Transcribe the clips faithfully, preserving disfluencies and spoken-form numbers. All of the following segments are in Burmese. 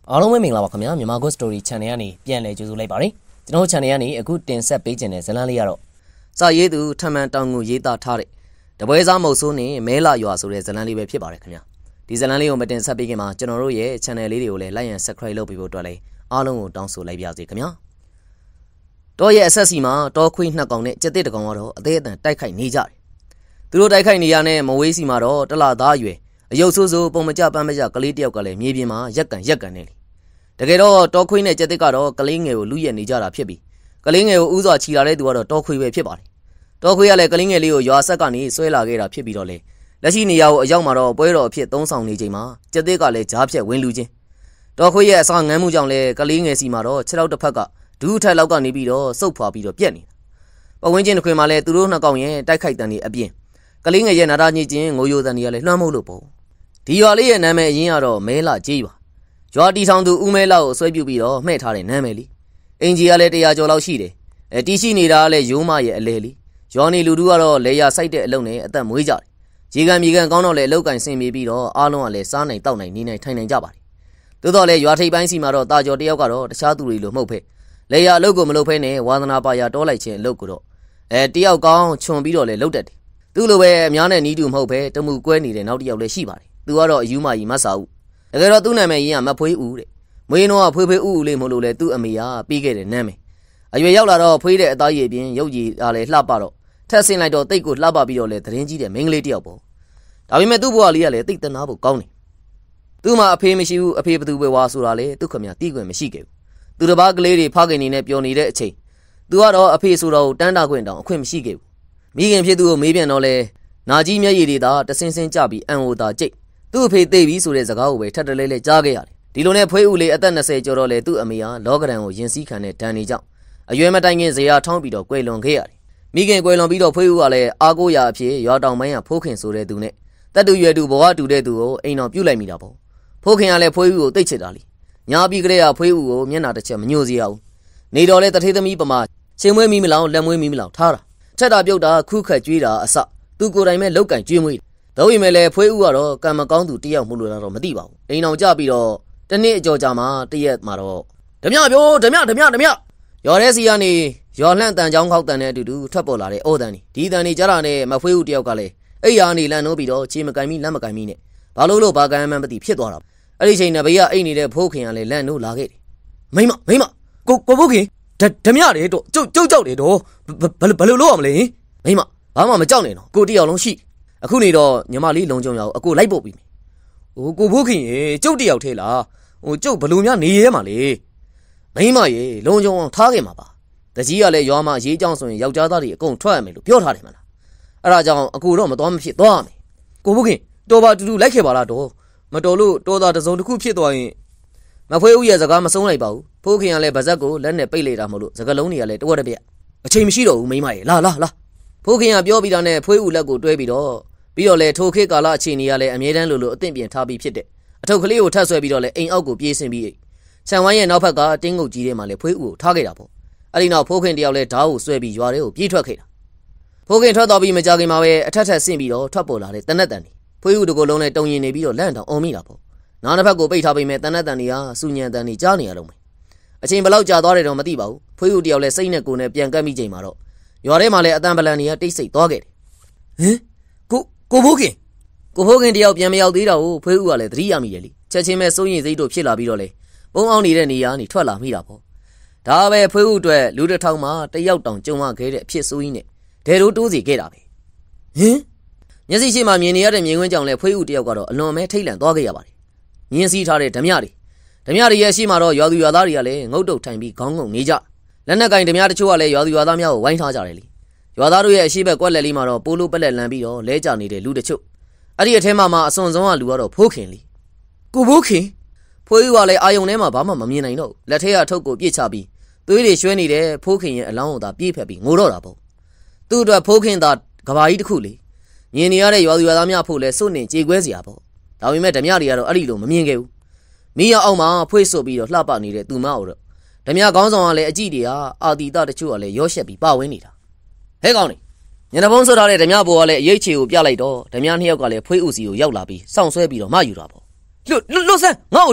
အားလုံးပဲမင်္ဂလာပါခင်ဗျာမြန်မာ Good Story Channel ကနေပြန်လည်ကြိုဆိုလိုက်ပါတယ်ကျွန်တော် Channel ကနေအခုတင်ဆက်ပေးခြင်းတဲ့ဇာတ်လမ်းလေးကတော့စာရေးသူထမှန်တောင်ကိုရေးသားထားတဲ့တပွဲစားမုတ်ဆိုးနဲ့မဲလာရွာဆိုတဲ့ဇာတ်လမ်းလေးပဲဖြစ်ပါတယ်ခင်ဗျာဒီဇာတ်လမ်းလေးကိုမတင်ဆက်ပေးခင်မှာကျွန်တော်တို့ရဲ့ Channel လေးတွေကိုလည်း Like and Subscribe လုပ်ပေးဖို့အတွက်လည်းအားလုံးကိုတောင်းဆိုလိုက်ပါရစေခင်ဗျာတော့ရဲ့အဆက်စီမှာတောခွေးနှစ်ကောင်နဲ့ကြက်တစ်တကောင်ကတော့အသေးအတန်တိုက်ခိုက်နေကြတယ်သူတို့တိုက်ခိုက်နေရတဲ့မဝေးစီမှာတော့တလသားအရွယ်အယုတ်ဆိုးဆိုးပုံမကြပန်းမကြကလေးတယောက်ကလည်းမြေပြင်မှာရက်ကန်ရက်ကန်နေလေတကယ်တော့တောခွေးနဲ့ကြက်တစ်ကတော့ကလေးငယ်ကိုလူရက်နေကြတာဖြစ်ပြီးကလေးငယ်ကိုဥစွာချီလာတဲ့သူကတော့တောခွေးပဲဖြစ်ပါတယ်တောခွေးကလည်းကလေးငယ်လေးကိုရွာဆက်ကနေဆွဲလာခဲ့တာဖြစ်ပြီးတော့လေလက်ရှိနေရာကိုအရောက်မှာတော့ပွဲတော်အဖြစ်သုံးဆောင်နေချိန်မှာကြက်တစ်ကလည်းကြားဖြတ်ဝင်လူချင်းတောခွေးရဲ့အစာငမ်းမှုကြောင့်လည်းကလေးငယ်စီမှာတော့ခြေထောက်တစ်ဖက်ကဒူးထက်လောက်ကနေပြီးတော့စုပ်ဖွာပြီးတော့ပြက်နေတာပဝင်းချင်းတစ်ခွင်မှာလည်းသူတို့နှစ်ကောင်ရဲ့တိုက်ခိုက်တန်တွေအပြင်ကလေးငယ်ရဲ့နာတာညစ်ချင်းငိုယိုတန်တွေကလည်းလွှမ်းမိုးလို့ပေါ့ဒီရွာလေးရဲ့နာမည်အရင်ကတော့မဲလာကြီးရွာရွာတီဆောင်သူဦးမဲလာကိုဆွဲပြုတ်ပြီးတော့မှဲ့ထားတဲ့နာမည်လေးအင်ဂျီကလည်းတရားကျော်လောက်ရှိတယ်အဲတီးရှိနေတာကလည်းရိုးမရဲ့အလဲလေးရွာနေလူတို့ကတော့လေယာစိုက်တဲ့အလုပ်နဲ့အသက်မွေးကြတယ်ရေကန်မြေကန်ကောင်းတော့လေအလုပ်ကင်ဆင်ပြေပြီးတော့အားလုံးကလည်းစားနိုင်တောက်နိုင်နေနိုင်ထိုင်နိုင်ကြပါတယ်သို့တော်လည်းရွာထိပ်ပိုင်းစီမှာတော့တာကျော်တယောက်ကတော့တခြားသူတွေလိုမဟုတ်ဖဲလေယာအလုပ်ကိုမလုပ်ဖဲနဲ့ဝါသနာပါရာတောလိုက်ခြင်းအလုပ်ကိုတော့အဲတယောက်ကောင်းခြုံပြီးတော့လေလုပ်တတ်တယ်သူ့လိုပဲအများနဲ့နီးတူမဟုတ်ဖဲတမှုကွဲနေတဲ့နောက်တစ်ယောက်လည်းရှိပါတယ်သူကတော့အယူမကြီးမတ်စာဦးတကယ်တော့သူ့နာမည်ရင်းကမဖွေးဦးတဲ့မွေးတော့ဖွေးဖွေးဦးဦးလေးမလို့လေသူ့အမေကပြီးခဲ့တဲ့နာမည်အရွယ်ရောက်လာတော့ဖွေးတဲ့အသားရည်ပြင်ရုပ်ရည်အားလည်းလှပတော့ထက်ဆင်းလိုက်တော့တိတ်ကိုလှပပြီးတော့လေသတင်းကြီးတဲ့မိန်းကလေးတယောက်ပေါ့ဒါပေမဲ့သူ့ဘဝလေးကလည်းတိတ်တနာဖို့ကောင်းတယ်သူ့မှာအဖေမရှိဘူးအဖေဘသူပဲဝါဆိုတာလေသူ့ခမတီးခွင့်မရှိခဲ့ဘူးသူတစ်ပါးကလေးတွေဖခင်နေနဲ့ပျော်နေတဲ့အချိန်သူကတော့အဖေဆိုတော့တန်းတာခွင့်တောင်အခွင့်မရှိခဲ့ဘူးမိခင်ဖြစ်သူကိုမေးပြန်တော့လေနာကြီးမျက်ရည်တွေသာတဆင်းဆင်းကြပြီးအံဟိုသာကြိတ်သူ့အဖေသိပြီဆိုတဲ့စကားကိုပဲထပ်တလဲလဲကြားခဲ့ရတယ်ဒီလိုနဲ့ဖွေးဦးလေးအသက်နှစ်ဆယ်ကျော်တော့လေသူ့အမေဟာလောကဒဏ်ကိုရင်စည်းခံတဲ့ဒဏ်တွေကြောင့်အရွယ်မတိုင်ခင်ဇေယျထောင်းပြီးတော့ကွယ်လွန်ခဲ့ရတယ်မိခင်ကွယ်လွန်ပြီးတော့ဖွေးဦးကလည်းအားကိုးရာအဖြစ်ရွာတောင်ပိုင်းကဖိုးခင်ဆိုတဲ့သူနဲ့တက်တူရွယ်တူဘဝတူတဲ့သူကိုအိမ်တော်ပြုတ်လိုက်မိတာပေါ့ဖိုးခင်ကလည်းဖွေးဦးကိုတိတ်ချစ်တာလीညာပြီးကလေးကဖွေးဦးကိုမျက်နှာတစ်ချက်မညှို့စေရဘူးနေတော်လဲတထေးသမီးပမာချင်းမွေးမိမလောင်လက်မွေးမိမလောင်ထားတာထက်တာပြုတ်တာခုခတ်ကြွေးတာအစသူကိုယ်တိုင်ပဲလောက်ကင်ကြွေးမွေးတော့ပေမဲ့လည်းဖွေးဦးကတော့ကံမကောင်းသူတယောက်မှုလို့တော့မသိပါဘူးအိမ်အောင်ကြပြီးတော့တနေ့အကြောကြာမှာတရက်မှာတော့ဓမြပြောဓမြဓမြဓမြရွာထဲစီကနေရွာလှန့်တန်ချောင်းခောက်တန်တဲ့အတူတူထွက်ပေါ်လာတဲ့အိုးတန်ဒီတန်ဒီကြတာနဲ့မဖွေးဦးတယောက်ကလည်းအိယာနေလန့်နိုးပြီးတော့ခြေမကင်မိလက်မကင်မိနဲ့ဘာလို့လို့ဘာကံမှန်းမသိဖြစ်သွားတာအဲ့ဒီချိန်နဘေးကအိတ်နေတဲ့ဖိုးခင်ကလည်းလန့်နိုးလာခဲ့တယ်မိမမိမကိုကိုဖိုးခင်ဓမြတယ်တော့ကျုပ်ကျုပ်ကြောက်တယ်တော့ဘယ်လိုလုပ်ရမလဲမိမဘာမှမကြောက်နဲ့တော့ကိုတယောက်လုံးရှိအခုနေတော့ညီမလေးလုံကြုံရအောင်အကိုလိုက်ပို့ပြီးမယ်ဟိုကိုဖိုးခင်ရေကျုပ်တယောက်ထဲလားဟိုကျုပ်ဘလို့များနေရဲမှာလေမိမရေလုံကြုံအောင်ထားခဲ့မှာပါတကြီးကလည်းရွာမှာအရေးကြောင်းဆိုရင်ယောက်ျားသားတွေအကုန်ထွက်ရမယ်လို့ပြောထားတယ်မလားအဲ့ဒါကြောင့်အကိုတော့မတော်မဖြစ်သွားမယ်ကိုဖိုးခင်တော်ပါတူတူလိုက်ခဲ့ပါလားတော့မတော်လို့တော်သားတစုံတစ်ခုဖြစ်သွားရင်မဖွေးဦးရဲ့စကားမဆုံးလိုက်ပါဘူးဖိုးခင်ကလည်းဗဇက်ကိုလက်နဲ့ပိတ်လိုက်တာမလို့စကားလုံးတွေကလည်းတဝက်တပြက်အချိန်မရှိတော့ဘူးမိမရေလာလာလာဖိုးခင်ကပြောပြီးတာနဲ့ဖွေးဦးလက်ကိုတွဲပြီးတော့ပြီးတော့လေထိုခေတ်ကာလအခြေအနေကလည်းအမြဲတမ်းလိုလိုအသင့်ပြင်ထားပြီးဖြစ်တဲ့အထုပ်ကလေးကိုထပ်ဆွဲပြီးတော့လေအိမ်အောက်ကိုပြေးဆင်းပြီးခြံဝိုင်းရဲ့နောက်ဘက်ကတင်းငုတ်ကြီးထဲမှာလေဖွေးဦးကိုထားခဲ့တာပေါ့အဲ့ဒီနောက်ဖိုးခင်တယောက်လဲဓာတ်ကိုဆွဲပြီးရွာထဲကိုပြေးထွက်ခဲ့တာဖိုးခင်ထွက်တော့ပြီးမကြခင်မှာပဲအထက်ထက်ဆင့်ပြီးတော့ထွက်ပေါ်လာတဲ့တနက်တန်တွေဖွေးဦးတကိုယ်လုံးနဲ့တုံရင်နေပြီးတော့လန့်တောင်အောင်မိတာပေါ့နားတစ်ဖက်ကိုပိတ်ထားပြီးမဲ့တနက်တန်တွေဟာစူညံတန်တွေကြားနေရတော့မယ်အချိန်ဘလောက်ကြာသွားတယ်တော့မသိပါဘူးဖွေးဦးတယောက်လဲစိတ်နဲ့ကိုယ်နဲ့ပြန်ကပ်မိချိန်မှာတော့ရွာထဲမှာလည်းအတန်ပလန်တွေကတိတ်ဆိတ်သွားခဲ့တယ်ဟင်ကိုကိုဖိုးခင်ကိုဖိုးခင်တယောက်ပြန်မရောက်သေးတာကိုဖွေးဦးကလည်းသတိရမိတယ်လीချက်ချင်းပဲစိုးရင်စိတ်တို့ဖြစ်လာပြီးတော့လေပုံအောင်နေတဲ့နေရာကနေထွက်လာမိတာပေါ့ဒါပဲဖွေးဦးအတွက်လူတစ်ထောင်မှတယောက်တောင်ကြုံရခဲ့တဲ့အဖြစ်ဆိုးကြီးနဲ့ဒဲတို့တိုးစီခဲ့တာပဲဟင်မျက်စိရှိမှမြင်နေရတဲ့မြင်ကွင်းကြောင့်လဲဖွေးဦးတယောက်ကတော့အလွန်မဲထိတ်လန့်သွားခဲ့ရပါတယ်မြင်းစည်းထားတဲ့ဓမြတွေဓမြတွေရဲ့ရှိမှတော့ရွာသူရွာသားတွေကလည်းငုတ်တုတ်ထိုင်ပြီးခေါင်းငုံနေကြလက်နက်ကင်ဓမြတချို့ကလည်းရွာသူရွာသားများကိုဝိုင်းထားကြတယ်လीရွာသားတို့ရဲ့အရှိဘက်ကွက်လက်လေးမှာတော့ပိုးလို့ပက်လက်လန်းပြီးတော့လဲကျနေတဲ့လူတချို့အဲ့ဒီအထဲမှာမှအစွန်ဆုံးကလူကတော့ဖိုးခင်လीကိုဖိုးခင်ဖွေးဦးကလည်းအာယုံထဲမှာဘာမှမမြင်နိုင်တော့လက်ထဲကထုတ်ကိုပြစ်ချပြီးသွေးတွေရွှဲနေတဲ့ဖိုးခင်ရဲ့အလောင်းကိုသာပြေးဖက်ပြီးငိုတော့တာပေါ့သူ့အတွက်ဖိုးခင်သာကဘာကြီးတစ်ခုလေမြင်နေရတဲ့ရွာသူရွာသားများဖို့လဲစွန့်နေကြေကွဲစရာပေါ့ဒါပေမဲ့ဓမြတွေကတော့အဲ့ဒီလိုမမြင်ခဲ့ဘူးမိရအောင်မှာဖွေးဆိုပြီးတော့လှပနေတဲ့သူမအောင်တော့ဓမြကောင်းဆောင်ကလည်းအကြည့်တွေဟာအာတီတတချို့ကလည်းရောရှက်ပြီးပါဝင်နေတာဟဲ့ကောင်းနေညနေပုံးဆွထားတဲ့ဓမြဘောကလည်းအရေးချေကိုပြလိုက်တော့ဓမြနှစ်ယောက်ကလည်းဖွေးဦးစီကိုရောက်လာပြီးစောင့်ဆွဲပြီးတော့မယူတာပေါ့လွတ်လွတ်လွတ်ဆန်းငါ့ကိုလွတ်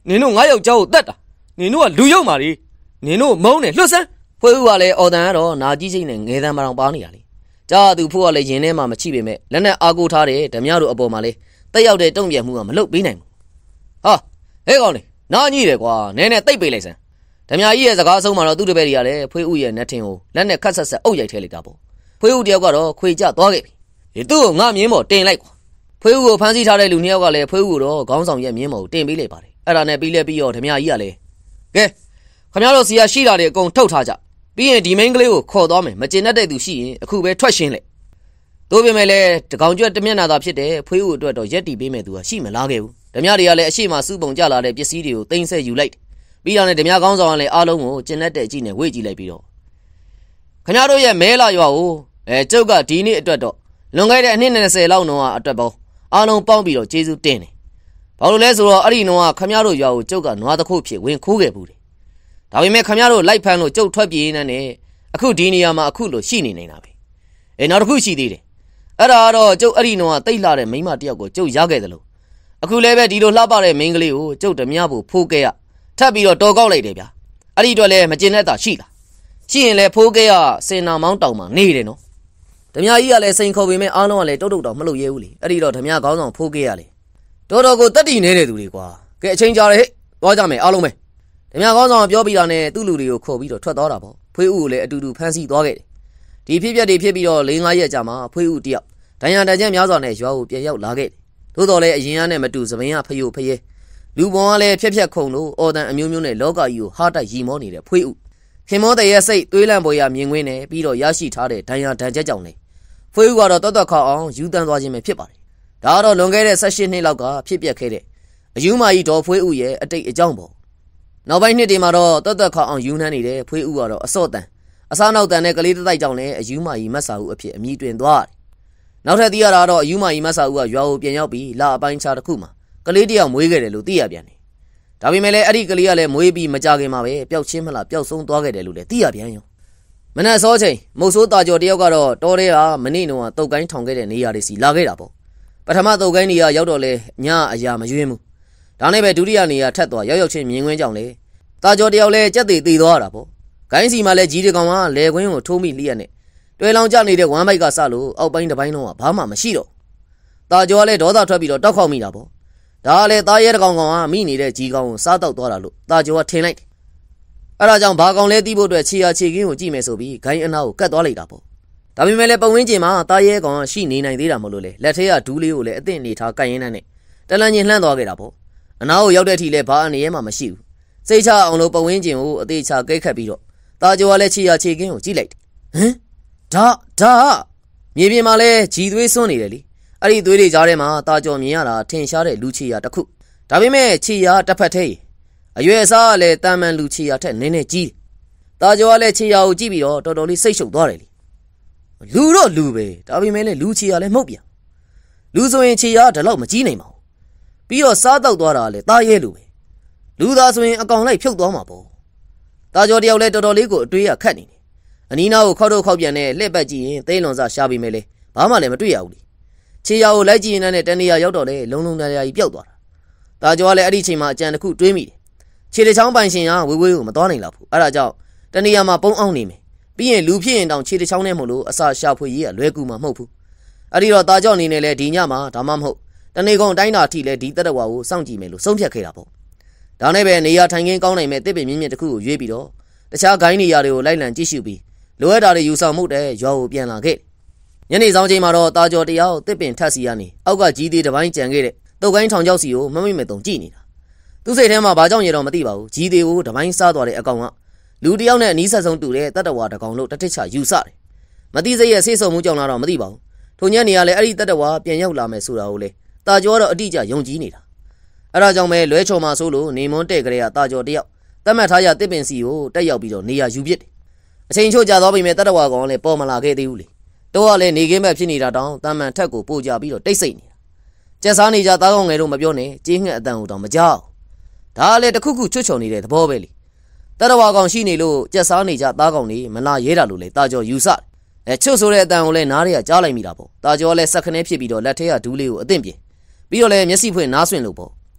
နင်တို့ငါယောက်ျားကိုတတ်တာနင်တို့ကလူယုံမာလေနင်တို့မုန်းတယ်လွတ်စမ်းဖွေးဦးကလည်းအော်တန်ကတော့နာကြီးစိတ်နဲ့ငယ်တန်းမတောင်ပါနေတာလေကြာသူဖို့ကလည်းရင်ထဲမှာမချိပေမဲ့လက်နဲ့အားကိုထားတဲ့ဓမြတို့အပေါ်မှာလေတက်ရောက်တဲ့တုံ့ပြန်မှုကမလုပ်ပေးနိုင်ဘူးဟာဟဲ့ကောင်လေနားကြီးတယ်ကွာနည်းနည်းတိတ်ပေးလိုက်စမ်းဓမြကြီးရဲ့စကားအဆုံးမှာတော့သူ့တပည့်တွေကလည်းဖွေးဦးရဲ့နှက်ထင်ကိုလက်နဲ့ခတ်ဆက်ဆက်အုပ်ရိုက်ထဲလိုက်တာပေါ့ဖွေးဦးတယောက်ကတော့ခွေကျသွားခဲ့ပြီဒီသူ့ကိုငါမြင်းပေါ်တင်လိုက်ကွာဖွေးဦးကိုဖမ်းဆီးထားတဲ့လူနှစ်ယောက်ကလည်းဖွေးဦးကိုတော့ခေါင်းဆောင်ရဲ့မြင်းပေါ်ကိုတင်ပေးလိုက်ပါတယ်အဲ့ဒါနဲ့ပြီးလဲပြီးတော့ဓမြကြီးကလည်းကဲခင်ဗျားတို့စီကရှိတာတွေအကုန်ထုတ်ထားကြပြီးရင်ဒီမိန်းကလေးကိုခေါ်သွားမယ်မကျင်တတ်တဲ့သူရှိရင်အခုပဲထွက်ရှင်းလိုက်တို့ပြင်မဲ့လည်းတကောင်ကျွတ်တမျက်နာသာဖြစ်တဲ့ဖွေးဦးအတွက်တော့ရက်တီပေးမဲ့သူကရှိမလားခဲ့ဘူးဓမြတွေကလည်းအရှိမစုပုံကြလာတဲ့ပစ္စည်းတွေကိုတင်ဆက်ယူလိုက်ပြီးတော့လည်းဓမြကောင်းဆောင်ကလည်းအားလုံးကိုကျင်တတ်တဲ့အကြည့်နဲ့ဝေ့ကြည့်လိုက်ပြီးတော့ခင်ဗျားတို့ရဲ့မဲလာရွာကိုအဲကျုပ်ကဒီနေ့အတွက်တော့လွန်ခဲ့တဲ့အနှစ်၂၀လောက်နှောင်းအတွက်ပေါင်းအားလုံးပေါင်းပြီးတော့ကျေးဇူးတင်တယ်ဘာလို့လဲဆိုတော့အဲ့ဒီနှောင်းကခင်ဗျားတို့ရွာကိုကျုပ်ကနွားတစ်ခုဖြစ်ဝင်ခိုးခဲ့ဘူးတယ်ဒါပေမဲ့ခင်ဗျားတို့လိုက်ဖမ်းလို့ကျုပ်ထွက်ပြေးနေတယ်အခုဒီနေရာမှာအခုလို့ရှိနေနေတာပဲအဲနောက်တစ်ခုရှိသေးတယ်အဲ့ဒါကတော့ကျုပ်အဲ့ဒီနှောင်းကတိတ်လာတဲ့မိန်းမတယောက်ကိုကျုပ်ရခဲ့တယ်လို့အခုလည်းပဲဒီလိုလှပတဲ့မိန်းကလေးကိုကျုပ်ဓမြဖို့ဖိုးခဲ့ရထပ်ပြီးတော့တော်ကောက်လိုက်တယ်ဗျာအဲ့ဒီအတွက်လည်းမကျင်တဲ့တာရှိလားရှိရင်လည်းဖိုးခဲ့ရစင်နာမောင်းတောင်မှာနေတယ်နော်ဓမြကြီးကလည်းစိန်ခေါ်ပေမဲ့အားလုံးကလည်းတုတ်တုတ်တောင်မလုပ်ရဲဘူးလေအဲ့ဒီတော့ဓမြခေါင်းဆောင်ဖိုးခဲ့ရလေတော်တော်ကိုတက်တီနေတဲ့သူတွေကွာကဲအချိန်ကြာတယ်ဟဲ့သွားကြမယ်အားလုံးပဲဓမြကောင်းဆောင်ပြောပြီးတာနဲ့သူ့လူတွေကိုခေါ်ပြီးတော့ထွက်သွားတာပေါ့ဖွေးဦးကိုလည်းအတူတူဖမ်းဆီးသွားခဲ့တယ်ဒီဖြစ်ပျက်တွေဖြစ်ပြီးတော့၄၅ရက်ကြာမှဖွေးဦးတယောက်ဒဏ်ရာတန်ကျက်များစွာနဲ့ရွာကိုပြန်ရောက်လာခဲ့တယ်သို့တော်လည်းအရင်ကနဲ့မတူသပင်ကဖယိုဖယဲလူပေါ်ကလည်းဖြက်ဖြက်ခုံလို့အော်တန်အမျိုးမျိုးနဲ့လောကကြီးကိုဟာတိုက်ရီမောနေတဲ့ဖွေးဦးခင်မောတဲ့ရဲ့စိတ်သွေးလန့်ပေါ်ရမြင်ကွင်းနဲ့ပြီးတော့ရရှိထားတဲ့ဒဏ်ရာတန်ကျက်ကြောင့်လေဖွေးဦးကတော့တော်တော်ခေါအောင်ယူတန်းသွားခြင်းပဲဖြစ်ပါတယ်ဒါကတော့လွန်ခဲ့တဲ့၁၈နှစ်လောက်ကဖြစ်ပျက်ခဲ့တဲ့အယူမာကြီးဒေါ်ဖွေးဦးရဲ့အတိတ်အကြောင်းပေါ့နောက်ပိုင်းနှစ်တွေမှာတော့တော်တော်ခေါအောင်ယူနှမ်းနေတဲ့ဖွေးဦးကတော့အစော့တန်အစားနောက်တန်နဲ့ကလေးတိုက်ကြောင့်လည်းအယူမာကြီးမတ်စာဦးအဖြစ်အမည်တွင်သွားတယ်နောက်ထပ်သိရတာတော့အယူမာကြီးမတ်စာဦးကရွာကိုပြန်ရောက်ပြီးလာအပိုင်းခြားတစ်ခုမှာကလေးတယောက်မွေးခဲ့တယ်လို့သိရပြန်တယ်ဒါပေမဲ့လည်းအဲ့ဒီကလေးကလည်းမွေးပြီးမကြခင်မှာပဲပျောက်ချင်းမလားပျောက်ဆုံးသွားခဲ့တယ်လို့လည်းသိရပြန်ရောမနက်စောချိန်မုတ်ဆိုးတာကျော်တယောက်ကတော့တော်တဲ့ဟာမနေ့ကတုတ်ကိုင်းထောင်ခဲ့တဲ့နေရာတွေစီလာခဲ့တာပေါ့ပထမတုတ်ကိုင်းနေရာရောက်တော့လဲညအရာမရွေးဘူးဒါနဲ့ပဲဒုတိယနေရာထပ်သွားရောက်ရောက်ချင်းမြင်ကွင်းကြောင့်လေတာကျော်တယောက်လဲကြက်သေးသေးသွားတာပေါ့ဂိုင်းစီမှာလဲကြီးတကောင်ကလဲကွင်းကိုထိုးမိလျက်နဲ့တွဲလောင်ကျနေတဲ့ဝမ်းဘိုက်ကစလို့အောက်ပိုင်းတစ်ပိုင်းလုံးကဘာမှမရှိတော့တာကျော်ကလည်းဒေါသထွက်ပြီးတော့တောက်ခေါက်မိတာပေါ့ဒါကလည်းသားရဲတကောင်ကောင်ကမိနေတဲ့ကြီးကောင်ကိုစားတော့သွားတာလို့တာကျော်ကထင်လိုက်တယ်အဲ့ဒါကြောင့်ဘာကောင်လဲတီးဖို့အတွက်ခြေရာခြေကင်းကိုကြည့်မယ်ဆိုပြီးဂိုင်းအနာကိုကတ်သွားလိုက်တာပေါ့ဒါပေမဲ့လည်းပတ်ဝန်းကျင်မှာသားရဲကောင်ရှိနေနိုင်သေးတာမလို့လေလက်ထဲကဒူးလေးကိုလည်းအသင့်နေထားကင်ရင်းနဲ့တလန်းချင်းလှမ်းသွားခဲ့တာပေါ့အနာကိုရောက်တဲ့အထိလည်းဘာအနေရဲမှမရှိဘူးစိတ်ချအောင်လို့ပတ်ဝန်းကျင်ကိုအသေးချကိတ်ခတ်ပြီးတော့တာကျော်ကလည်းခြေရာခြေကင်းကိုကြည့်လိုက်တယ်ဟမ်ဒါဒါမြေပြင်မှာလည်းဂျီသွေးစွန်းနေတယ်လေအဲ့ဒီသွေးတွေကြားထဲမှာတာကျော်မြင်ရတာထင်ရှားတဲ့လူခြေရာတစ်ခုဒါပေမဲ့ခြေရာတစ်ဖက်သေးအရွယ်အစားကလည်းတာမန်လူခြေရာထက်နည်းနည်းကြီးတယ်တာကျော်ကလည်းခြေရာကိုကြည့်ပြီးတော့တော်တော်လေးစိတ်ရှုပ်သွားတယ်လေလူတော့လူပဲဒါပေမဲ့လည်းလူခြေရာလည်းမဟုတ်ပြန်လူဆိုရင်ခြေရာဒါတော့မကြီးနိုင်ပါဘူးပြီးတော့စားတော့သွားတာလည်းတာရဲလိုပဲလူသားဆိုရင်အကောင်လိုက်ဖြုတ်သွားမှာပေါ့တာကျော်တယောက်လည်းတော်တော်လေးကိုအတွေးရခတ်နေတယ်အနီးနားကိုခောက်တော့ခောက်ပြန်နဲ့လှည့်ပတ်ကြည့်ရင်သိလွန်စားရှားပြီးမယ်လေဘာမှလည်းမတွေ့ရဘူးလေခြေရာကိုလိုက်ကြည့်ရင်လည်းတန်နေရာရောက်တော့လေလုံလုံတန်တရာကြီးပျောက်သွားတာတာကျော်ကလည်းအဲ့ဒီချိန်မှာအကြံတစ်ခုတွေးမိတယ်ခြေတစ်ချောင်းပိုင်ရှင်ကဝေးဝေးကိုမသွားနိုင်တော့ဘူးအဲ့ဒါကြောင့်တနေရာမှာပုံအောင်နေမယ်ပြီးရင်လူဖြစ်ရင်တောင်ခြေတစ်ချောင်းနဲ့မလို့အစာရှာဖွေရေးကလွဲကူမှာမဟုတ်ဘူးအဲ့ဒီတော့တာကျော်အနေနဲ့လည်းဒီညမှာဒါမှမဟုတ်တနေကုန်တိုင်းတာထိလည်းဒီတက်တဝါကိုစောင့်ကြည့်မယ်လို့ဆုံးဖြတ်ခဲ့တာပေါ့ဒါနဲ့ပဲနေရာထိုင်ခင်းကောင်းနိုင်မဲ့တစ်ပင်မြင့်မြင့်တစ်ခုကိုရွေးပြီးတော့တခြားဂိုင်းနေရာတွေကိုလိုက်လံကြည့်ရှုပြီးလိုအပ်တာတွေယူဆောင်မှုတဲ့ရွာကိုပြန်လာခဲ့ညနေဆောင်ချိန်မှာတော့တာကျော်တယောက်တစ်ပင်ထက်စီကနေအောက်ကကြီးသေးတစ်ပိုင်းကြံခဲ့တဲ့တုတ်ကိုင်းထောင်ချောက်စီကိုမမိမဲ့တုံကြည့်နေတာသူ့စိတ်ထဲမှာဘာကြောင့်ရတော့မသိပါဘူးကြီးသေးကိုတစ်ပိုင်းစားသွားတဲ့အကောင်ကလူတယောက်နဲ့အနီးဆက်ဆုံးတူတဲ့တတ္တဝါတကောင်လို့တထစ်ချယူဆတယ်မသိစိတ်ရဲ့ဆေးဆုံမှုကြောင့်လားတော့မသိပါဘူးထိုညနေကလည်းအဲ့ဒီတတ္တဝါပြန်ရောက်လာမယ်ဆိုတာကိုလေတာကျော်တော့အတိအကျယုံကြည်နေတာအဲ့ဒါကြောင့်ပဲလွဲချော်မှာဆိုလို့နေမွန်းတဲ့ကလေးကတာကျော်တယောက်တတ်မှတ်ထားရတစ်ပင်စီကိုတက်ရောက်ပြီးတော့နေရာယူပစ်တယ်အချိန်ချို့ကြာသွားပြီမဲ့တတ္တဝါကောင်လည်းပေါ်မလာခဲ့သေးဘူးလေတော့ကလည်းနေခင်းမဲ့ဖြစ်နေတာတောင်တမန်ထက်ကိုပို့ကြပြီးတော့တိတ်ဆိတ်နေတာကျက်စားနေကြသားကောင်ငယ်တို့မပြောနဲ့ကြေးငှက်အတန်ကိုတောင်မကြောက်ဒါကလည်းတခုခုချွတ်ချုံနေတဲ့သဘောပဲလေတတ္တဝါကောင်ရှိနေလို့ကျက်စားနေကြသားကောင်တွေမလာရဲတာလို့လေတာကျော်ယူဆတယ်အဲချွတ်ဆိုတဲ့အတန်ကိုလည်းနားတွေကကြားလိုက်မိတာပေါ့တာကျော်လည်းစက်ခနဲဖြစ်ပြီးတော့လက်ထဲကဒူးလေးကိုအသင့်ပြင်ပြီးတော့လည်းမျက်စိဖွင့်နားဆွင့်လို့ပေါ့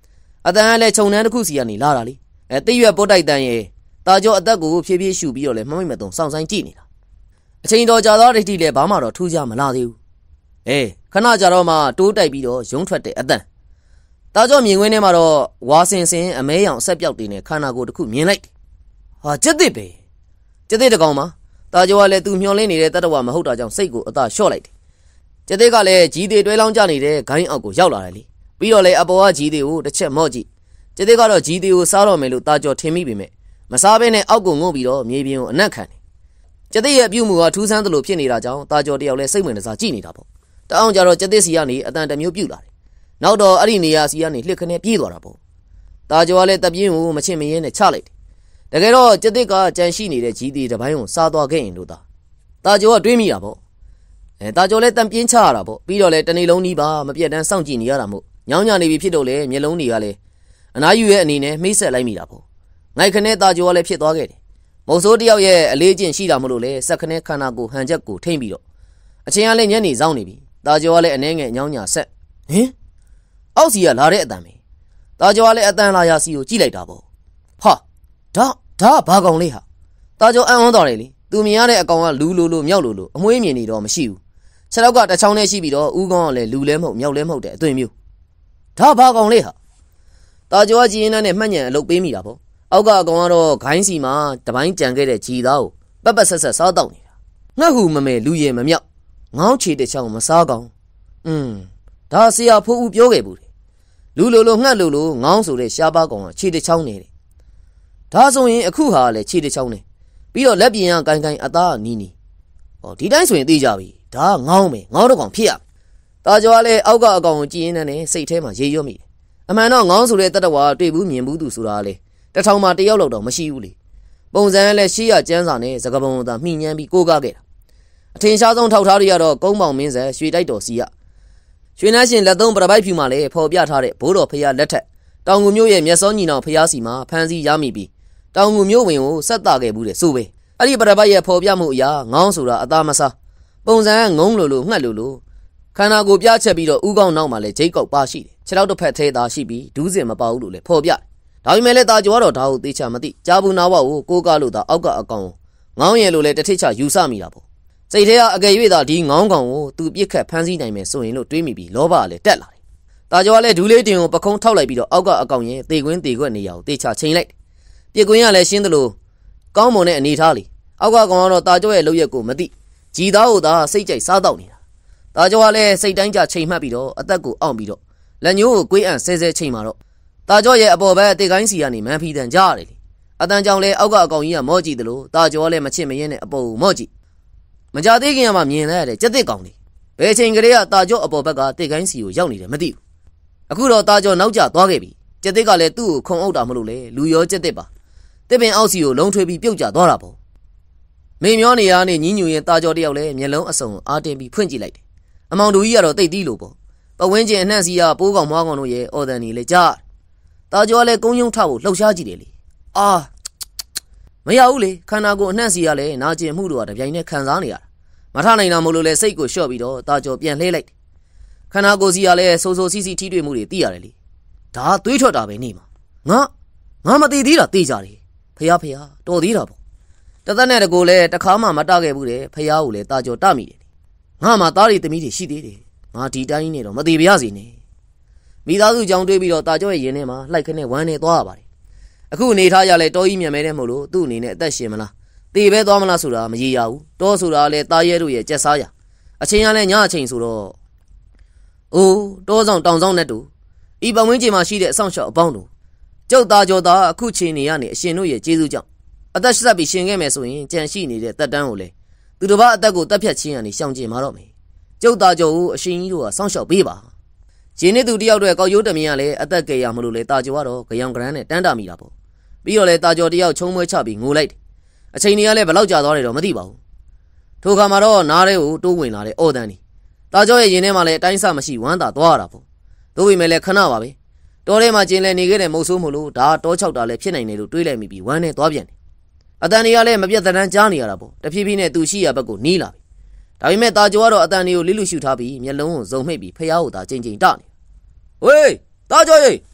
အတန်ကလည်းခြုံနှမ်းတစ်ခုစီကနေလာတာလေအဲတိရွက်ပုတ်တိုက်တန်ရဲ့တာကျော်အသက်ကိုဖြည်းဖြည်းရှူပြီးတော့လည်းမမိတ်မတုံစောင့်ဆိုင်ကြည့်နေတာအချိန်တော်ကြာသောဒိဋ္ဌိလည်းဘာမှတော့ထူးခြားမလာသေးဘူးအေးခဏကြာတော့မှတိုးတိုက်ပြီးတော့ရုံးထွက်တဲ့အတန်တာကျော်မြင်ကွင်းထဲမှာတော့ဝါစင်စင်အမဲရောင်အဆက်ပြောက်တင်တဲ့ခန္ဓာကိုယ်တစ်ခုမြင်လိုက်ဟာကျက်သစ်ပဲကျက်သစ်တကောင်မှာတာကျော်ကလည်းသူမျောလင်းနေတဲ့တတဝမဟုတ်တာကြောင့်စိတ်ကိုအသာလျှော့လိုက်တယ်ကျက်သစ်ကလည်းကြီးသေးတွဲလောင်းကြနေတဲ့ဂိုင်းအောက်ကိုရောက်လာတယ်လေပြီးတော့လည်းအပေါ်ကကြီးသေးကိုတစ်ချက်မော့ကြည့်ကျက်သစ်ကတော့ကြီးသေးကိုစားတော့မယ်လို့တာကျော်ထင်မိပေမဲ့မစားဘဲနဲ့အောက်ကိုငုံပြီးတော့မြေပြင်ကိုအနက်ခံတယ်ကျက်သစ်ရဲ့ပြုမှုကထူးဆန်းသလိုဖြစ်နေတာကြောင့်တာကျော်တယောက်လည်းစိတ်ဝင်စားကြည့်နေတာပေါ့တအောင်ကြတော့ကျက်သစ်စီကနေအတန်တမျိုးပြုတ်လာတယ်နောက်တော့အဲ့ဒီနေရာစီကနေလှစ်ခနဲ့ပြေးသွားတာပေါ့တာကျော်ကလည်းတပြင်းကိုမချင်မရဲနဲ့ချလိုက်တယ်တကယ်တော့ကျက်သစ်ကကြံရှိနေတဲ့ကြီးသေးတစ်ပိုင်းကိုစားသွားခဲ့ရင်လို့သာတာကျော်ကတွေးမိတာပေါ့အဲတာကျော်လည်းတံပြင်းချရတာပေါ့ပြီးတော့လည်းတနေ့လုံးကြီးပါမပြတ်တမ်းစောင့်ကြည့်နေရတာမို့ညောင်းညနေပြီဖြစ်တော့လေမျက်လုံးတွေကလည်းအနားယူရဲ့အနေနဲ့မိတ်ဆက်လိုက်မိတာပေါ့ငိုက်ခနဲ့တာကျော်ကလည်းဖြစ်သွားခဲ့တယ်မုံဆိုးတယောက်ရဲ့အလေးကျင့်ရှိတာမလို့လေစက်ခနဲ့ခန္ဓာကိုဟန်ချက်ကိုထိမ့်ပြီးတော့အချင်းကလည်းညနေဆောင်နေပြီတာကျော်ကလည်းအနေငယ်ညောင်းညာဆက်ဟင်အောက်စီကလာတဲ့အတန်ပဲတာကျော်ကလည်းအတန်လာရစီကိုကြည့်လိုက်တာပေါ့ဟာဒါဒါဘာကောင်လေးဟာတာကျော်အံ့ဩသွားတယ်လေသူမြင်ရတဲ့အကောင်ကလူလိုလိုမြောက်လိုလိုအမွှေးမြင်နေတော့မရှိဘူးခြေထောက်ကတစ်ချောင်းနဲ့ရှိပြီးတော့ဦးကောင်းကလည်းလူလဲမဟုတ်မြောက်လဲမဟုတ်တဲ့အသွင်မျိုးဒါဘာကောင်လေးဟာတာကျော်ကကြည်ရင်နဲ့မှတ်ညံအလုပ်ပေးမိတာပေါ့အောက်ကအကောင်ကတော့ဂိုင်းစီမှာတပိုင်းကြံခဲ့တဲ့ဂျီသားကိုပတ်ပတ်ဆက်ဆက်စားတော့နေတာငှက်ဟူမမဲလူရည်မမြောက်ငေါင်းချေတစ်ချောင်းမစားကောင်းอืมဒါဆရာဖိုးဦးပြောခဲ့ဘူးတယ်လူလိုလိုငှက်လိုလိုငေါင်းဆိုတဲ့ရှားပါကောင်ကခြေတစ်ချောင်းနေတယ်ဒါဆိုရင်အခုဟာလည်းခြေတစ်ချောင်းနေပြီးတော့လက်ပြင်ကကိုင်းကိုင်းအသားနီးနီးဟောဒီတိုင်းဆိုရင်သိကြပြီဒါငေါင်းပဲငေါင်းတော့ကောင်ဖြစ်ရတာကျော်ကလည်းအောက်ကအကောင်ကိုကြည်ရင်နဲ့စိတ်ထဲမှာရေရွတ်မိတယ်အမှန်တော့ငေါင်းဆိုတဲ့တတဝါတွေ့ဘူးမြင်ဘူးသူဆိုတာလေတထောင်မှတယောက်လောက်တော့မရှိဘူးလေပုံစံလည်းရှေ့ရကျန်းစာနဲ့စကပုံသာမှီညမ်းပြီးကိုးကားခဲ့တာအထင်ရှားဆုံးထောက်ထားတွေကတော့ကုန်းပေါင်မင်းဆက်ရွှေတိုက်တော်စီရရွှေနှန်းရှင်လက်သုံးပရပိုက်ဖြူမှလည်းဖော်ပြထားတဲ့ဘိုးတော်ဖရာလက်ထက်တောင်ငူမြို့ရဲ့မျက်စောညီနောင်ဖရာစီမှာဖမ်းဆီးရမိပြီးတောင်ငူမြို့ဝင်ကိုဆက်တာခဲ့ဘူးတဲ့ဆိုပဲအဲ့ဒီပရပိုက်ရဲ့ဖော်ပြမှုအရာငေါင်းဆိုတာအသားမစားပုံစံကငုံလိုလိုငှက်လိုလိုခန္ဓာကိုပြချက်ပြီးတော့ဥကောင်းနောက်မှာလည်းဂျိတ်ကောက်ပါရှိတယ်ခြေထောက်တစ်ဖက်သေးသားရှိပြီးဒူးစင်မပါဘူးလို့လည်းဖော်ပြတယ်ဒါပေမဲ့လည်းတာကျော်တော့ဒါကိုသေချာမသိကြားဘူးနာဝကိုကိုးကားလို့သာအောက်ကအကောင်ငေါင်းရယ်လို့လည်းတစ်ထိချယူဆမိတာပေါ့စိတ်ထဲကအကယ်၍သာဒီငေါင်းကောင်ကိုသူပြစ်ခတ်ဖမ်းဆီးနိုင်မယ်ဆိုရင်လို့တွေးမိပြီးလောဘကလည်းတက်လာတယ်တာကျော်ကလည်းဒူးလေးတင်ကိုပခုံးထောက်လိုက်ပြီးတော့အောက်ကအကောင်ရဲ့သေကွင်းသေကွက်နေရာကိုသေချာချိန်လိုက်ပြစ်ကွင်းကလည်းရှင်းသလိုကောင်းမွန်တဲ့အနေထားလေအောက်ကကောင်ကတော့တာကျော်ရဲ့လုပ်ရက်ကိုမသိကြည်သားကိုသာစိတ်ကြိုက်စားတော့နေတာတာကျော်ကလည်းစိတ်တိုင်းကြချိန်မှတ်ပြီးတော့အသက်ကိုအောင့်ပြီးတော့လက်ညိုးကိုကွေးအံဆဲဆဲချိန်မှာတော့တာကျော်ရဲ့အပေါ်ဘက်တေကိုင်းစီကနေမန်ဖီတန်ကြားရတယ်လေအတန်ကြောင့်လဲအောက်ကအကောင်ကြီးကမော့ကြည့်တယ်လို့တာကျော်လည်းမချစ်မရင်းနဲ့အပေါ်ကိုမော့ကြည့်မကြသေးခင်ကမှမြင်လိုက်ရတဲ့ကြက်တစ်ကောင်လေးဘယ်ချိန်ကလေးကတာကျော်အပေါ်ဘက်ကတေကိုင်းစီကိုရောက်နေတယ်မသိဘူးအခုတော့တာကျော်နောက်ကျသွားခဲ့ပြီကြက်တစ်ကလည်းသူ့ကိုခုံအုပ်တာမလို့လေလူရောကြက်တစ်ပါတစ်ပင်အောက်စီကိုလုံးထွေးပြီးပြုတ်ကျသွားတာပေါ့မိမျောနေရနဲ့ညင်းညူရင်တာကျော်တယောက်လဲမျက်လုံးအစုံအားတင်းပြီးဖွင့်ကြည့်လိုက်တယ်အမောင်တို့ကြီးကတော့တိတ်တီးလို့ပေါ့ပဝင်းကျင်အနှံ့စီကပိုးကောင်မွားကောင်တို့ရဲ့အော်ဒန်နေလေကြားတာကျော်လည်းကုန်းယုံထဖို့လှုပ်ရှားကြည့်တယ်လေအာမရဘူးလေခန္ဓာကိုယ်အနှံ့စီကလည်းနာကျင်မှုတို့ကတပြိုင်နက်ခံစားနေရတာမထနိုင်တာမို့လို့လဲစိတ်ကိုလျှော့ပြီးတော့တာကျော်ပြန်လှည့်လိုက်ခန္ဓာကိုယ်စီကလည်းဆိုးဆိုးစီးစီးထိတွေ့မှုတွေသိရတယ်လေဒါသွေးထွက်တာပဲနေမှာငါငါမသိသေးတာသိကြတယ်ဖះဖះတော်သေးတာပေါ့တသက်နဲ့တကူလည်းတခါမှမတခဲ့ဘူးတဲ့ဖះကိုလည်းတာကျော်တမိတယ်ငါမှသားရီသမီးတွေရှိသေးတယ်ငါဒီတိုင်းနဲ့တော့မသေးပါရစေနဲ့မိသားစုကြောင့်တွေးပြီးတော့တာကျော်ရဲ့ရင်ထဲမှာလှိုက်ခနဲ့ဝမ်းနေသွားရပါတယ်အခုအနေထားရလဲတော်ကြီးမြန်မဲတဲ့မို့လို့သူ့အနေနဲ့အသက်ရှင်မလားတေပဲသွားမလားဆိုတာမရေရဘူးတောဆိုတာလဲတာရဲတို့ရဲ့ကြက်စားရအချင်းရလဲညအချိန်ဆိုတော့အိုးတောဆောင်တောင်ဆောင်နဲ့တူဤပဝင်းကြီးမှာရှိတဲ့အဆောင်ရှောက်အပေါင်းတို့ကျုပ်သားကျော်သားအခုချိန်နေရနေအရှင်တို့ရဲ့ကျေးဇူးကြောင့်အသက်ဆက်ပြီးရှင်ခဲ့မယ်ဆိုရင်ကြံရှိနေတဲ့တက်တန်းကိုလေသူတစ်ပါးအသက်ကိုတက်ဖြတ်ခြင်းရနေရှောင်ကျင်มาတော့မယ်ကျုပ်သားကျော်ကိုအရှင်ကြီးတို့ကစောင့်ရှောက်ပေးပါဂျင်းနဲ့သူတယောက်တည်းကောက်ရိုးတမင်ကလည်းအသက်ကြရမလို့လေတာကျော်ကတော့ကြောင်ကရန်းနဲ့တန်းတာမိတာပေါ့ပြီးတော့လေတာကျော်တယောက်ချုံမွဲချပြီးငိုလိုက်တယ်အချိန်ကြီးကလည်းဘလောက်ကြာသွားတယ်တော့မသိပါဘူးထိုခါမှာတော့နားထဲကိုတိုးဝင်လာတဲ့အော်တန်ဒီတာကျော်ရဲ့ရင်ထဲမှာလည်းအတိုင်းဆမရှိဝမ်းသာသွားရတာပေါ့တို့ပေမဲ့လည်းခဏပါပဲတောထဲမှာကျင်းလဲနေခဲ့တဲ့မုတ်ဆိုးမို့လို့ဒါတောချောက်တာလည်းဖြစ်နိုင်တယ်လို့တွေးလိုက်မိပြီးဝမ်းနဲ့သွားပြန်တယ်အတန်တွေကလည်းမပြတ်တမ်းကြားနေရတာပေါ့တဖြည်းဖြည်းနဲ့သူရှိရဘက်ကိုနီးလာပြီဒါပေမဲ့တာကျော်ကတော့အတန်တွေကိုလိလူရှုထားပြီးမျက်လုံးကိုစုံမိတ်ပြီးဖះကိုသာချိန်ချိန်တနေဝေးတာကျော်ရေ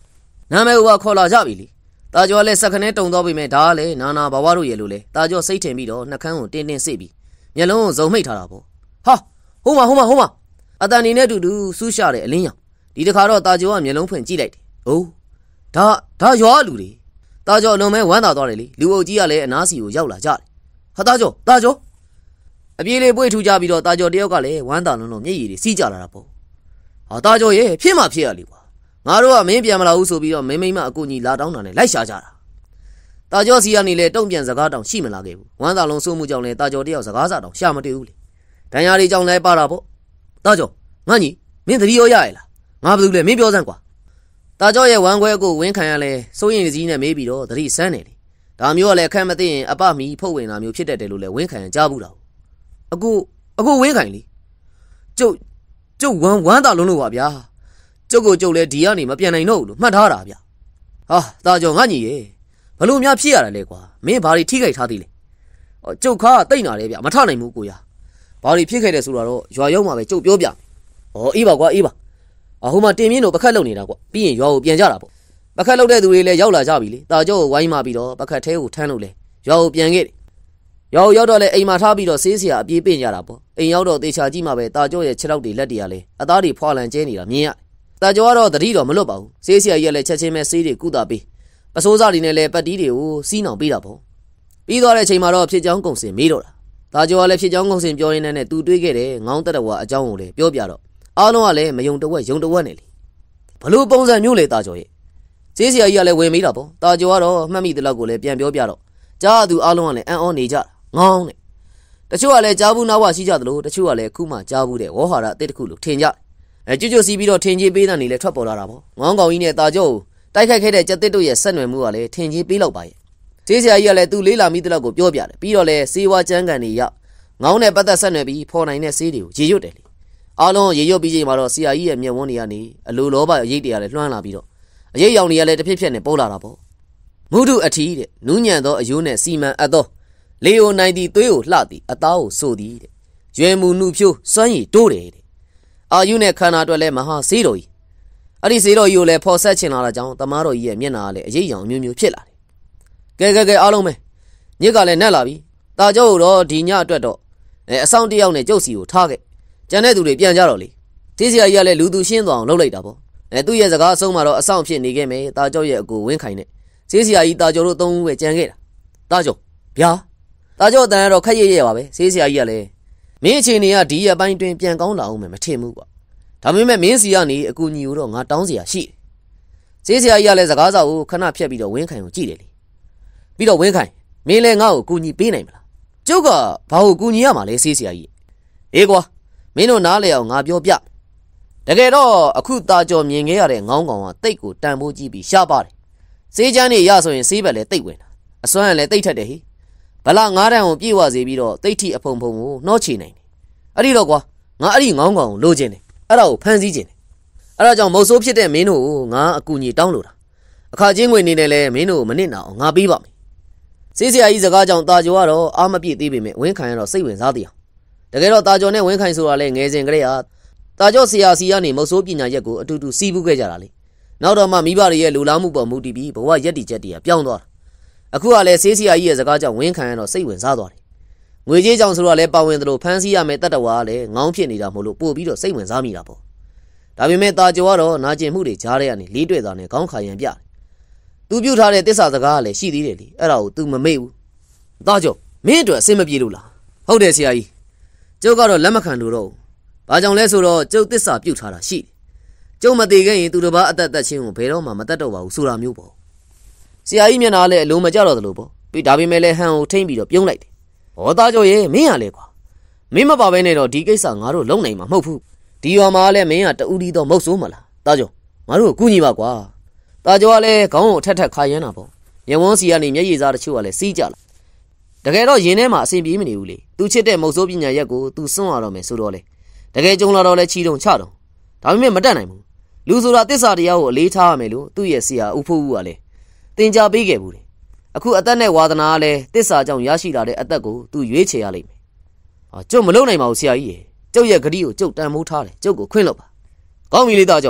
နာမည်ကခေါ်လာကြပြီလေတာကျော်လည်းစက်ခနဲတုံတော့ပြီမဲ့ဒါကလည်းနာနာဘဝတို့ရဲ့လို့လေတာကျော်စိတ်ထင်ပြီးတော့နှကန်းကိုတင်းတင်းစိတ်ပြီးမျက်လုံးကိုဇုံမိတ်ထားတာပေါ့ဟာဟိုးမဟိုးမဟိုးမအတန်နေနဲ့တူတူဆူးရှာတဲ့အလင်းရောင်ဒီတခါတော့တာကျော်ကမျက်လုံးဖွင့်ကြည့်လိုက်တယ်အိုးဒါဒါရွာလူတွေတာကျော်အလုံးမဲဝမ်းသာသွားတယ်လေလူအုပ်ကြီးကလည်းအနားစီကိုရောက်လာကြတယ်ဟာတာကျော်တာကျော်အပြေးလေးပွေးထူကြပြီးတော့တာကျော်တယောက်ကလည်းဝမ်းသာလုံးလုံးမျက်ရည်တွေစီးကြလာတာပေါ့ဟာတာကျော်ရဲ့ဖြစ်မှဖြစ်ရလေကွာငါတို့ကမင်းပြန်မလာဘူးဆိုပြီးတော့မင်းမိမအကူကြီးလာတောင်းတာနဲ့လိုက်ရှာကြတာတာကျော်စီကနေလေတုံ့ပြန်စကားတောင်ရှိမလာခဲ့ဘူးဝမ်းသာလုံးစိုးမှုကြောင့်လေတာကျော်တယောက်စကားစားတောင်ရှာမတွေ့ဘူးလေဒဏ်ရာတွေကြောင့်လည်းပါတာပေါ့တာကျော်ငါညီမင်းသတိရောရရလားငါဘာလို့လဲမင်းပြောစမ်းကွာတာကျော်ရဲ့ဝမ်းခွဲကိုဝင်းခံရလဲစိုးရင်စည်းနဲ့မေးပြီးတော့သတိစမ်းနေလေဒါမျိုးကလည်းအခက်မသိရင်အပမီဖုတ်ဝင်တာမျိုးဖြစ်တတ်တယ်လို့လည်းဝင်းခံရကြားဘူးတာအခုအခုဝင်းခံလေကျုပ်ကျုပ်ဝမ်းဝမ်းသာလုံးလို့ပါဗျာကျုပ်ကိုကျုပ်လဲဒီကနေမပြန်နိုင်တော့ဘူးလို့မှတ်ထားတာဗျဟာတာကျော်ငါညီရဲ့ဘလို့များဖြစ်ရတာလဲကွာမင်းဘာတွေထိခိုက်ထားသေးလဲကျုပ်ခါတိတ်နာတယ်ဗျမထနိုင်ဘူးကိုရဘာတွေဖြစ်ခဲ့တယ်ဆိုတော့ရွာရောက်မှာပဲကျုပ်ပြောပြမယ်ဩအေးပါကွာအေးပါအဟိုမှာတင်မြင့်တို့ပခတ်လုံနေတာကွာပြီးရင်ရွာကိုပြန်ကြတာပေါ့ပခတ်လုံတဲ့သူတွေလည်းရောက်လာကြပြီလေတာကျော်ကိုဝိုင်းမှပြီးတော့ပခတ်ထဲကိုထမ်းလို့လေရွာကိုပြန်ခဲ့တယ်ရွာကိုရောက်တော့လေအိမ်မှာထားပြီးတော့ဆေးစရာအပြေးပင့်ကြတာပေါ့အိမ်ရောက်တော့တေချာကြည့်မှပဲတာကျော်ရဲ့ခြေထောက်တွေလက်တွေကလည်းအသားတွေဖွာလန်ကျဲနေတာမြင်ရတာကျော်ကတော့တတိတော်မလွတ်ပါဘူးဆေးစရာကြီးကလည်းချက်ချင်းပဲဆေးတွေကုသပေးပစိုးစားတွေနဲ့လည်းပတ်တီးတွေကိုစီးနှောင်ပေးတာပေါ့ပြီးသွားတဲ့အချိန်မှာတော့ဖြစ်ကြောင်းကုံစင်မေးတော့တာတာကျော်ကလည်းဖြစ်ကြောင်းကုံစင်ပြောရင်းနဲ့သူတွေးခဲ့တယ်ငောင်းတက်တော်အကြောင်းကိုလည်းပြောပြတော့အားလုံးကလည်းမယုံတဝက်ယုံတဝက်နဲ့လေဘလို့ပုံစံမျိုးလေတာကျော်ရဲ့ဆေးစရာကြီးကလည်းဝင်မေးတာပေါ့တာကျော်ကတော့မှတ်မိတဲ့လောက်ကိုလည်းပြန်ပြောပြတော့ကြားသူအားလုံးကလည်းအံ့ဩနေကြငောင်းနဲ့တချို့ကလည်းကြားဘူးနာဝရှိကြသလိုတချို့ကလည်းခုမှကြားဘူးတဲ့ဝေါ်ဟာရအတစ်တစ်ခုလို့ထင်ကြအဲကျွတ်ကျွတ်စီးပြီးတော့ထင်ကြီးပေးတဲ့နေလဲထွက်ပေါ်လာတာပေါ့ငောင်းကောင်ကြီးနဲ့တာကျော်ကိုတိုက်ခိုက်ခဲ့တဲ့ကြက်တစ်တို့ရဲ့ဆက်နွယ်မှုကလည်းထင်ကြီးပေးလောက်ပါရဲ့ဆေးစရာကြီးကလည်းသူလေးလာမိတဲ့လောက်ကိုပြောပြတယ်ပြီးတော့လည်းစေဝါကျန်းကန်တွေရငောင်းနဲ့ပတ်သက်ဆက်နွယ်ပြီးဖော်နိုင်တဲ့ဆေးတွေကိုရေရွတ်တယ်လေအားလုံးရေရွတ်ပြီးချိန်မှာတော့ဆရာကြီးရဲ့မျက်ဝန်းတွေကနေအလိုလောဘအရေးတွေကလည်းလွှမ်းလာပြီးတော့အရေးရောင်တွေကလည်းတစ်ဖြစ်ဖြစ်နဲ့ပိုးလာတာပေါ့မုဒုအထီးတဲ့နူးညံ့သောအယိုးနဲ့စီမံအပ်သောလေယိုနိုင်သည်သွေးကိုလှသည်အသားကိုဆိုသည်တဲ့ရွယ်မှုနှုဖြိုးစွမ်းရည်တိုးတယ်တဲ့အာယုနဲ့ခန္ဓာအတွက်လည်းမဟာစေးတော်ကြီးအဲ့ဒီစေးတော်ကြီးကိုလည်းဖော်ဆက်ချင်လာတာကြောင့်တမားတော်ကြီးရဲ့မျက်နှာကလည်းအရေးရောင်မျိုးမျိုးဖြစ်လာတယ်ကဲကဲကဲအားလုံးပဲညစ်ကလည်းနက်လာပြီတာကျော်တော့ဒီညအတွက်တော့အဲအဆောင်တယောက်နဲ့ကျုပ်စီကိုထားခဲ့ကျန်တဲ့သူတွေပြန်ကြတော့လေသေးစရာကြီးကလည်းလူသူရှင်းသွားအောင်လုပ်လိုက်တာပေါ့အဲသူ့ရဲ့စကားအဆုံးမှာတော့အဆောင်ဖြစ်နေခဲ့မယ်တာကျော်ရဲ့အကူဝင်းခိုင်နဲ့သေးစရာကြီးတာကျော်တို့သုံးဦးပဲကြံခဲ့တာတာကျော်ဗျာတာကျော်တန်ရတော့ခက်ရရပါပဲသေးစရာကြီးကလည်းမင်းအခြေအနေကဒီရက်ပိုင်းတွင်ပြန်ကောင်းလာအောင်မယ်မထင်ဘူးကွာဒါပေမဲ့မင်းစီကနေအကူညီကိုတော့ငါတောင်းစရာရှိတယ်သေးစရာကြီးကလည်းစကားစာကိုခဏဖြတ်ပြီးတော့ဝင်းခိုင်ကိုကြည့်တယ်လေပြီးတော့ဝင်းခိုင်မင်းလည်းငါ့ကိုကူညီပေးနိုင်မလားကျုပ်ကဘာကိုကူညီရမှာလဲသေးစရာကြီးအေးကွာမင်းတို့နားလေအောင်ငါပြောပြတကယ်တော့အခုတာကျော်မြင်ခဲ့ရတဲ့ငောင်းကောင်ကတိတ်ကိုတန်ဖိုးကြည့်ပြီးရှားပါတယ်စေးချမ်းနေရဆိုရင်စေးဘက်လည်းတိတ်ဝင်တာအစွမ်းကလည်းတိတ်ထက်တယ်ဟိဗလာငါးတန်းကိုပြေဝစေပြီးတော့တိတ်ထီအဖုံဖုံကိုနှောချေနိုင်တယ်အဲ့ဒီတော့ကွာငါအဲ့ဒီငောင်းကောင်ကိုလိုချင်တယ်အဲ့ဒါကိုဖမ်းဆီးချင်တယ်အဲ့ဒါကြောင့်မုတ်ဆိုးဖြစ်တဲ့မင်းတို့ကိုငါအကူညီတောင်းလို့တာအခါချင်းဝင်နေတယ်လဲမင်းတို့မနစ်နာအောင်ငါပေးပါမယ်စေးစရာကြီးစကားကြောင့်တာကျော်ကတော့အာမပြည့်သေးပေမဲ့ဝင်းခိုင်ကတော့စိတ်ဝင်စားတရားတကယ်တော့တာကျော်နဲ့ဝင်းခိုင်ဆိုတာလဲငယ်စဉ်ကလေးဟာတာကျော်ဆရာစီကနေမုတ်ဆိုးပညာရက်ကိုအတူတူစီးပူးခဲ့ကြတာလေနောက်တော့မှမိဘတွေရဲ့လူလားမှုပေါ်မူတည်ပြီးဘဝရက်တီချက်တည်းပြောင်းသွားတာအခုကလည်းစေးစရာကြီးရဲ့စကားကြောင့်ဝင်းခိုင်ကတော့စိတ်ဝင်စားသွားတယ်ငွေကြေးကြောင့်ဆိုတော့လဲပါဝင်သလိုဖမ်းဆီးရမယ်တတ်တော်ကလည်းငောင်းဖြစ်နေတာမို့လို့ပို့ပြီးတော့စိတ်ဝင်စားမိတာပေါ့ဒါပေမဲ့တာကျော်ကတော့နာကျင်မှုတွေကြားထဲကနေလေးတွေ့တာနဲ့ခေါင်းခါရန်ပြတယ်သူပြုတ်ထားတဲ့တစ္ဆာစကားကလည်းရှိသေးတယ်လေအဲ့ဒါကို तू မမေ့ဘူးတာကျော်မင်းအတွက်အဆင်မပြေလို့လားဟုတ်တယ်ဆရာကြီးကျုပ်ကတော့လက်မခံလို့တော့ဘာကြောင့်လဲဆိုတော့ကျုပ်တစ္ဆာပြုတ်ထားတာရှိတယ်ကျုပ်မသေးခဲ့ရင်သူတစ်ပါးအသက်သက်ချင်းကိုဘယ်တော့မှမတတ်တော့ပါဘူးဆိုတာမျိုးပေါ့ဆရာကြီးမျက်နှာလည်းအလိုမကျတော့သလိုပေါ့ပြီးဒါပေမဲ့လည်းဟန်ကိုထိမ့်ပြီးတော့ပြုံးလိုက်တယ်ဟောသားကျော်ရဲ့မင်းရလဲကွာမင်းမပါဘဲနဲ့တော့ဒီကိစ္စငါတို့လုံနိုင်မှာမဟုတ်ဘူးဒီရွာမှာလည်းမင်းကတူးတီးတော့မဟုတ်ဆိုးမလားသားကျော်ငါတို့ကိုကူညီပါကွာသားကျော်ကလည်းခေါင်းကိုထက်ထက်ခါရမ်းတာပေါ့ညဝန်းစီကနေမျက်ရည်စားတချို့ကလည်းစီးကြလာတကယ်တော့ရင်ထဲမှာအဆင်ပြေမနေဘူးလေသူချစ်တဲ့မုတ်ဆိုးပညာရက်ကိုသူစွန့်ရတော့မယ်ဆိုတော့လေတကယ်ကြုံလာတော့လဲချီတုံချတုံဒါပေမဲ့မတတ်နိုင်ဘူးလူဆိုတာတစ္ဆာတရားကိုအလေးထားရမယ်လို့သူ့ရဲ့ဆရာဦးဖိုးဦးကလည်းသင်ကြားပေးခဲ့ဘူးလေအခုအသက်နဲ့ဝါသနာကလည်းတစ္ဆာကြောင့်ရရှိလာတဲ့အသက်ကိုသူရွေးချယ်ရလိမ့်မယ်ဟာကျုပ်မလုပ်နိုင်ပါဘူးဆရာကြီးရေကျုပ်ရဲ့ဂတိကိုကျုပ်တန်မိုးထားတယ်ကျုပ်ကိုခွင့်လို့ပါကောင်းပြီလေသားကျော်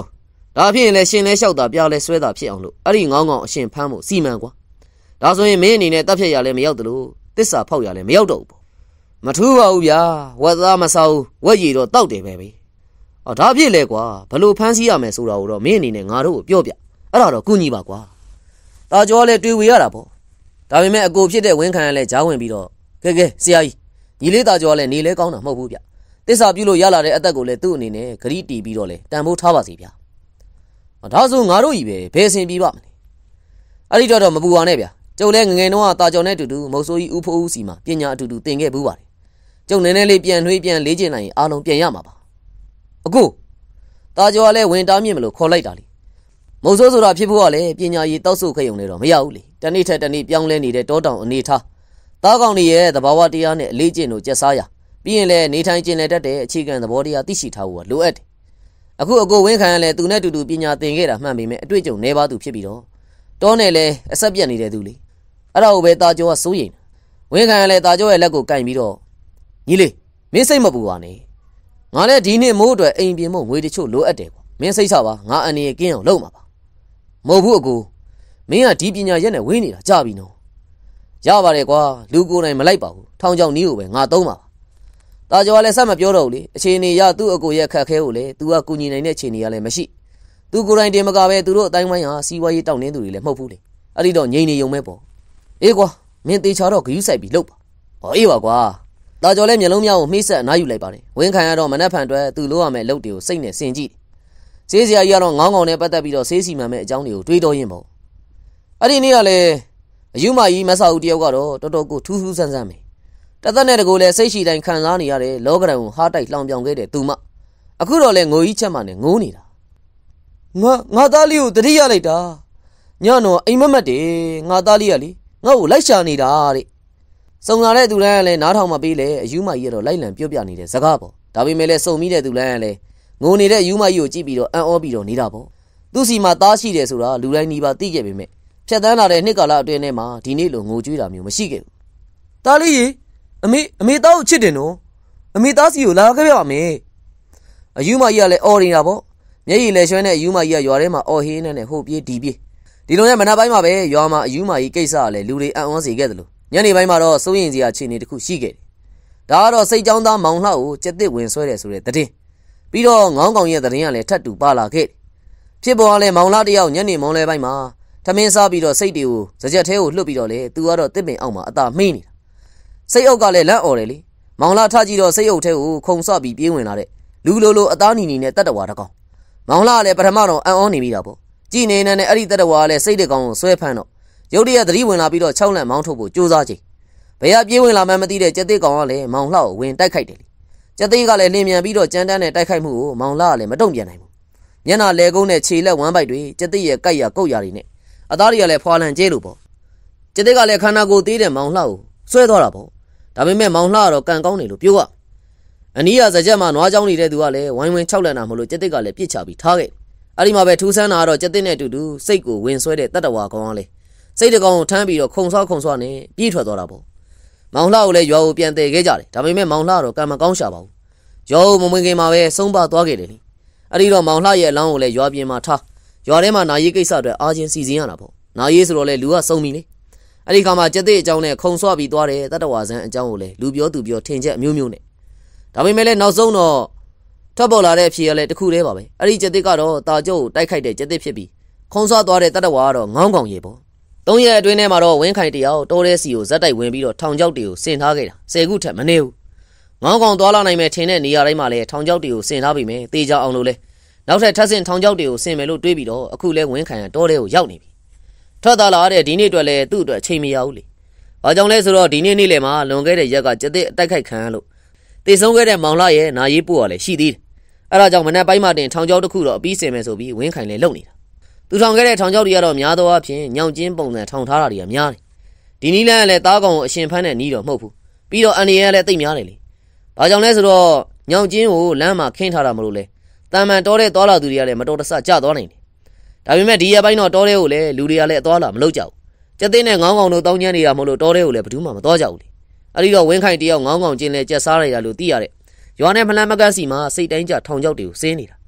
ဒါဖြစ်ရင်လည်းရှင်လဲလျှောက်တာပြလဲဆွဲတာဖြစ်အောင်လို့အဲ့ဒီငောင်းကောင်အရှင်ဖမ်းဖို့စီမံကွာဒါဆိုရင်မင်းအနေနဲ့တပ်ဖြတ်ရလဲမရောက်တလို့တစ္ဆာဖောက်ရလဲမရောက်တော့ဘူးပေါ့မထူးပါဘူးဗျာဝက်သားမစားဘူးဝက်ရည်တော့တောက်တယ်ပဲပဲအော်ဒါဖြစ်လဲကွာဘလို့ဖမ်းဆီးရမယ်ဆိုတာကိုတော့မင်းအနေနဲ့ငါတို့ကိုပြောပြအဲ့ဒါတော့ကုညီပါကွာတာကျော်လဲတွေ့ဝေရတာပေါ့ဒါပေမဲ့အကိုဖြစ်တဲ့ဝင်းခံရလဲဂျားဝင်ပြီးတော့ကဲကဲဆရာကြီးညီလေးတာကျော်လဲနေလဲကောင်းတာမဟုတ်ဘူးဗျတစ္ဆာပြုလို့ရလာတဲ့အသက်ကိုလဲသူ့အနေနဲ့ဂရိတီးပြီးတော့လဲတန်ဖိုးထားပါစီဗျာဒါဆိုငါတို့ကြီးပဲဘယ်အစဉ်ပြေးပါမလဲအဲ့ဒီတော့တော့မပူပါနဲ့ဗျာကျုပ်လဲငငယ်တုန်းကတာကျော်နဲ့အတူတူမုတ်ဆိုးကြီးဦးဖိုးဦးစီမှာပညာအတူတူသင်ခဲ့ဘူးပါတယ်ကျုပ်နည်းနည်းလေးပြန်နှွေးပြန်လေးကျင်နိုင်ရင်အားလုံးပြန်ရမှာပါအကိုတာကျော်ကလည်းဝင်တားမြင့်မလို့ခေါ်လိုက်တာလေမုတ်ဆိုးဆိုတာဖြစ်ဖို့ကလည်းပညာရည်တောက်ဆုတ်ခရုံနဲ့တော့မရဘူးလေတနေ့ထက်တနေ့ပြောင်းလဲနေတဲ့တောတောင်အနေထားသားကောင်တွေရဲ့သဘာဝတရားနဲ့အလေးကျင့်တို့ကျက်စားရပြီးရင်လည်းနေထိုင်ကျင်လည်တတ်တဲ့အခြေခံသဘောတရားသိရှိထားဖို့လိုအပ်တယ်အခုအကိုဝင်းခံရလဲသူနဲ့တူတူပညာသင်ခဲ့တာမှန်ပေမဲ့အတွေ့အကြုံနေပါသူဖြစ်ပြီးတော့တောနဲ့လဲအဆက်ပြတ်နေတဲ့သူလေအဲ့ဒါကိုပဲတာကျော်ကစိုးရိမ်ဝင်းခံရလဲတာကျော်ရဲ့လက်ကိုကင်ပြီးတော့ညီလေးမင်းစိတ်မပူပါနဲ့ငါလည်းဒီနေ့မိုးအတွက်အိမ်ပြင်မို့ငွေတချို့လိုအပ်တယ်ကွာမင်းစိတ်ချပါငါအန်ရကင်းအောင်လုပ်မှာပါမဟုတ်ဘူးအကိုမင်းကဒီပညာရက်နဲ့ဝင်းနေတာကြာပြီနော်ရပါတယ်ကွာလူကိုယ်တိုင်မလိုက်ပါဘူးထောင်ချောင်းနီးကိုပဲငါသုံးပါပါတာကျော်ကလည်းဆက်မပြောတော့ဘူးလေအခြေအနေရသူ့အကိုရဲ့ခက်ခဲကိုလေ तू ကကူညီနိုင်တဲ့အခြေအနေကလည်းမရှိသူကိုယ်တိုင်တင်မကပဲသူတို့အတိုင်းဝိုင်းဟာစီးပွားရေးတောင်းနှင်းသူတွေလည်းမဟုတ်ဘူးလေအဲ့ဒီတော့ငြိမ်နေုံပဲပေါ့အေးကွာမင်းတေချာတော့ဂယူးဆိုင်ပြီးလှုပ်ပါဟောအေးပါကွာတာကျော်လည်းမျက်လုံးများကိုမှိတ်ဆက်အနားယူလိုက်ပါတယ်ဝင်းခံရတော့မနှက်ဖန်အတွက်သူ့လိုရမယ်လုပ်တွေကိုစိတ်နဲ့စင်ကြည့်ဆေးစရာကြီးကတော့ငေါင်းငေါင်းနဲ့ပတ်သက်ပြီးတော့ဆေးစီမှန်မဲ့အကြောင်းတွေကိုတွေးတော်ရင်ပေါ့အဲ့ဒီနေ့ကလည်းအယူမကြီးမဆာဦးတယောက်ကတော့တော်တော်ကိုထူးထူးဆန်းဆန်းပဲတသက်နဲ့တကူလည်းစိတ်ရှိတိုင်းခံစားနေရတဲ့လောကရန်ကိုဟားတိုက်လှောင်ပြောင်ခဲ့တဲ့သူမအခုတော့လည်းငိုကြီးချက်မှနဲ့ငိုးနေတာငါငါသားလေးကိုတတိယလိုက်တာညတော့အိမ်မက်မက်တယ်ငါသားလေးကလေငါ့ကိုလိုက်ရှာနေတာတဲ့စုံလာတဲ့သူတိုင်းကလည်းနားထောင်မပေးလေအယူမကြီးကတော့လိုက်လံပြောပြနေတဲ့စကားပေါ့ဒါပေမဲ့လည်းစုံမိတဲ့သူတိုင်းကလည်းငိုနေတဲ့အယူမကြီးကိုကြည့်ပြီးတော့အံ့ဩပြီးတော့နေတာပေါ့သူစီမှာသားရှိတယ်ဆိုတာလူတိုင်းနီးပါသိခဲ့ပေမဲ့ဖြတ်တန်းလာတဲ့နှစ်ကာလအတွင်းထဲမှာဒီနေ့လိုငိုကြွေးတာမျိုးမရှိခဲ့ဘူးသားလေးရေအမေအမေသားကိုချစ်တယ်နော်အမေသားစီကိုလာခဲ့ပြပါမယ်အယူမကြီးကလည်းအော်နေတာပေါ့မျက်ရည်လဲရွှဲတဲ့အယူမကြီးကရွာထဲမှာအော်ဟင်းနေနဲ့ဟိုပြေးဒီပြေးဒီလိုနဲ့မနက်ပိုင်းမှာပဲရွာမှာအယူမကြီးကိစ္စကလည်းလူတွေအံ့ဩစေခဲ့တယ်လို့ညနေပိုင်းမှာတော့စိုးရင်စရာအခြေအနေတစ်ခုရှိခဲ့တယ်ဒါကတော့စိတ်ကြောင်းသားမောင်လှကိုကြက်တစ်ဝင်ဆွဲတယ်ဆိုတဲ့သတင်းပြီးတော့ငေါင်းကောင်ရဲ့သတင်းကလည်းထပ်တူပါလာခဲ့ဖြစ်ပေါ်ကလည်းမောင်လှတယောက်ညနေမုံလဲပိုင်းမှာထမင်းစားပြီးတော့စိတ်တွေကိုစကြက်သေးကိုလှုပ်ပြီးတော့လေသူကတော့တစ်ပင်အောက်မှာအသာမှင်းနေတာစိတ်အုပ်ကလည်းလက်អော်တယ်လေမောင်လှထကြည့်တော့စိတ်အုပ်ထဲကိုခုံဆော့ပြီးပြေးဝင်လာတဲ့လူလိုလိုအသားနီနီနဲ့တတ်တော်တကောင်မောင်လှကလည်းပထမတော့အံ့ဩနေမိတာပေါ့ကြည်နေနေနဲ့အဲ့ဒီတတ်တော်ကလည်းစိတ်တကောင်ကိုဆွဲဖမ်းတော့ရုတ်တရက်သတိဝင်လာပြီးတော့၆လန့်မောင်းထုတ်ဖို့ကြိုးစားချိန်ဘယ်ကပြေးဝင်လာမှမသိတဲ့ကြက်သေးကောင်ကလည်းမောင်လှကိုဝင်တိုက်ခိုက်တယ်လေကြက်သေးကလည်းလင်းမြန်ပြီးတော့ကြမ်းတမ်းနဲ့တိုက်ခိုက်မှုကိုမောင်လှကလည်းမတုံ့ပြန်နိုင်ဘူးမျက်နှာလဲကုန်းနဲ့ခြေလက်ဝမ်းပိုက်တွေကြက်သေးရဲ့ကြိုက်ရကုတ်ရတွေနဲ့အသားတွေကလည်းဖွာလန်ကျဲလို့ပေါ့ကြက်သေးကလည်းခန္ဓာကိုယ်သေးတဲ့မောင်လှကိုဆွဲသွားတာပေါ့ဒါပေမဲ့မောင်လှကတော့ကံကောင်းတယ်လို့ပြောရအနီးရစကြက်မှာနွားကြောင်းနေတဲ့သူကလည်းဝိုင်းဝင်း၆လန့်တာမလို့ကြက်သေးကလည်းပြစ်ချပြီးထားခဲ့အဲ့ဒီမှာပဲထူးဆန်းတာကတော့ကြက်သေးနဲ့အတူတူစိတ်ကိုဝင်ဆွဲတဲ့တတ္တဝါကောင်ကလည်းစိတ်တကောင်ကိုထမ်းပြီးတော့ခုံဆောက်ခုံဆောက်နဲ့ပြေးထွက်သွားတာပေါ့မောင်လှကိုလည်းရွာကိုပြန်တည်ခဲ့ကြတယ်ဒါပေမဲ့မောင်လှကတော့ကံမကောင်းရှာပါဘူးရွာကိုမဝင်ခင်မှာပဲဆုံးပါသွားခဲ့တယ်လေအဲ့ဒီတော့မောင်လှရဲ့အလောင်းကိုလည်းရွာပြင်မှာထားရွာထဲမှာနာရီကိစ္စအတွက်အားချင်းစီစဉ်ရတာပေါ့နာရီဆိုတော့လေလူကစုံပြီလေအဲ့ဒီခါမှာကြက်သေးအကြောင်းနဲ့ခုံဆော့ပြီးသွားတယ်တတ္တဝါဆန်းအကြောင်းကိုလည်းလူပြောသူပြောထင်ချက်အမျိုးမျိုးနဲ့ဒါပေမဲ့လည်းနောက်ဆုံးတော့ထပ်ပေါ်လာတဲ့အဖြေကလည်းတစ်ခုတည်းပါပဲအဲ့ဒီကြက်သေးကတော့တာကျုပ်ကိုတိုက်ခိုက်တဲ့ကြက်သေးဖြစ်ပြီးခုံဆော့သွားတဲ့တတ္တဝါကတော့ငေါင်းကောင်ရေပေါ့သုံးရက်အတွင်းထဲမှာတော့ဝင်းခိုင်တယောက်တိုးတဲ့စီကိုဇက်တိုက်ဝင်ပြီးတော့ထောင်ချောက်တွေကိုဆင်ထားခဲ့တာဆယ်ခုထက်မနည်းဘူးငေါင်းကောင်သွားလာနိုင်မဲ့ထင်တဲ့နေရာတိုင်းမှာလည်းထောင်ချောက်တွေကိုဆင်ထားပြီးမယ်တေချာအောင်လို့လဲနောက်ထပ်ထပ်ဆင်ထောင်ချောက်တွေကိုဆင်မယ်လို့တွေးပြီးတော့အခုလဲဝင်းခိုင်ကတိုးတဲ့ကိုရောက်နေပြီထွက်သွားလာတဲ့ဒီနေ့အတွက်လည်းသူ့အတွက်အချိန်မရဘူးလေဘာကြောင့်လဲဆိုတော့ဒီနေ့နေ့လယ်မှာလွန်ခဲ့တဲ့ရက်ကကြက်တဲ့အတိုက်ခိုက်ခံရလို့တေဆုံးခဲ့တဲ့မောင်လှရဲ့နာရေးပို့ကလည်းရှိသေးတယ်အဲ့ဒါကြောင့်မနက်ပိုင်းမှတင်ထောင်ချောက်တစ်ခုတော့အပြီးဆင်မယ်ဆိုပြီးဝင်းခိုင်လည်းလုပ်နေတာသူထောင်ခဲ့တဲ့ထောင်ချောက်တွေကတော့များသောအားဖြင့်ညောင်ကျင်းပုံစံထောင်ထားတာတွေကများတယ်ဒီနီးလန်းကလည်းသားကောင်ကိုအရှင်ဖမ်းတဲ့နီးတော့မဟုတ်ဘူးပြီးတော့အန်ဒီရဲ့လည်းတိတ်များတယ်လေဘာကြောင့်လဲဆိုတော့ညောင်ကျင်းကိုလမ်းမှာခင်းထားတာမလို့လေတာမန်တောတဲ့သွားလာသူတွေကလည်းမတော်တဆကြသွားနိုင်တယ်ဒါပေမဲ့ဒီရက်ပိုင်းတော့တောတဲ့ကိုလည်းလူတွေကလည်းအသွားလာမလုပ်ကြဘူးကြက်သိန်းနဲ့ငေါင်းကောင်တို့တောင်းကျမ်းနေတာမလို့တောတဲ့ကိုလည်းဘယ်သူမှမသွားကြဘူးလေအဲ့ဒီတော့ဝင်းခိုင်တယောက်ငေါင်းကောင်ကျင်းလဲကြက်စားလိုက်တာလို့သိရတဲ့ရွာနဲ့မလန်းမကန်းစီမှာစိတ်တိုင်းကြထောင်ချောက်တွေကိုစင်းနေတာ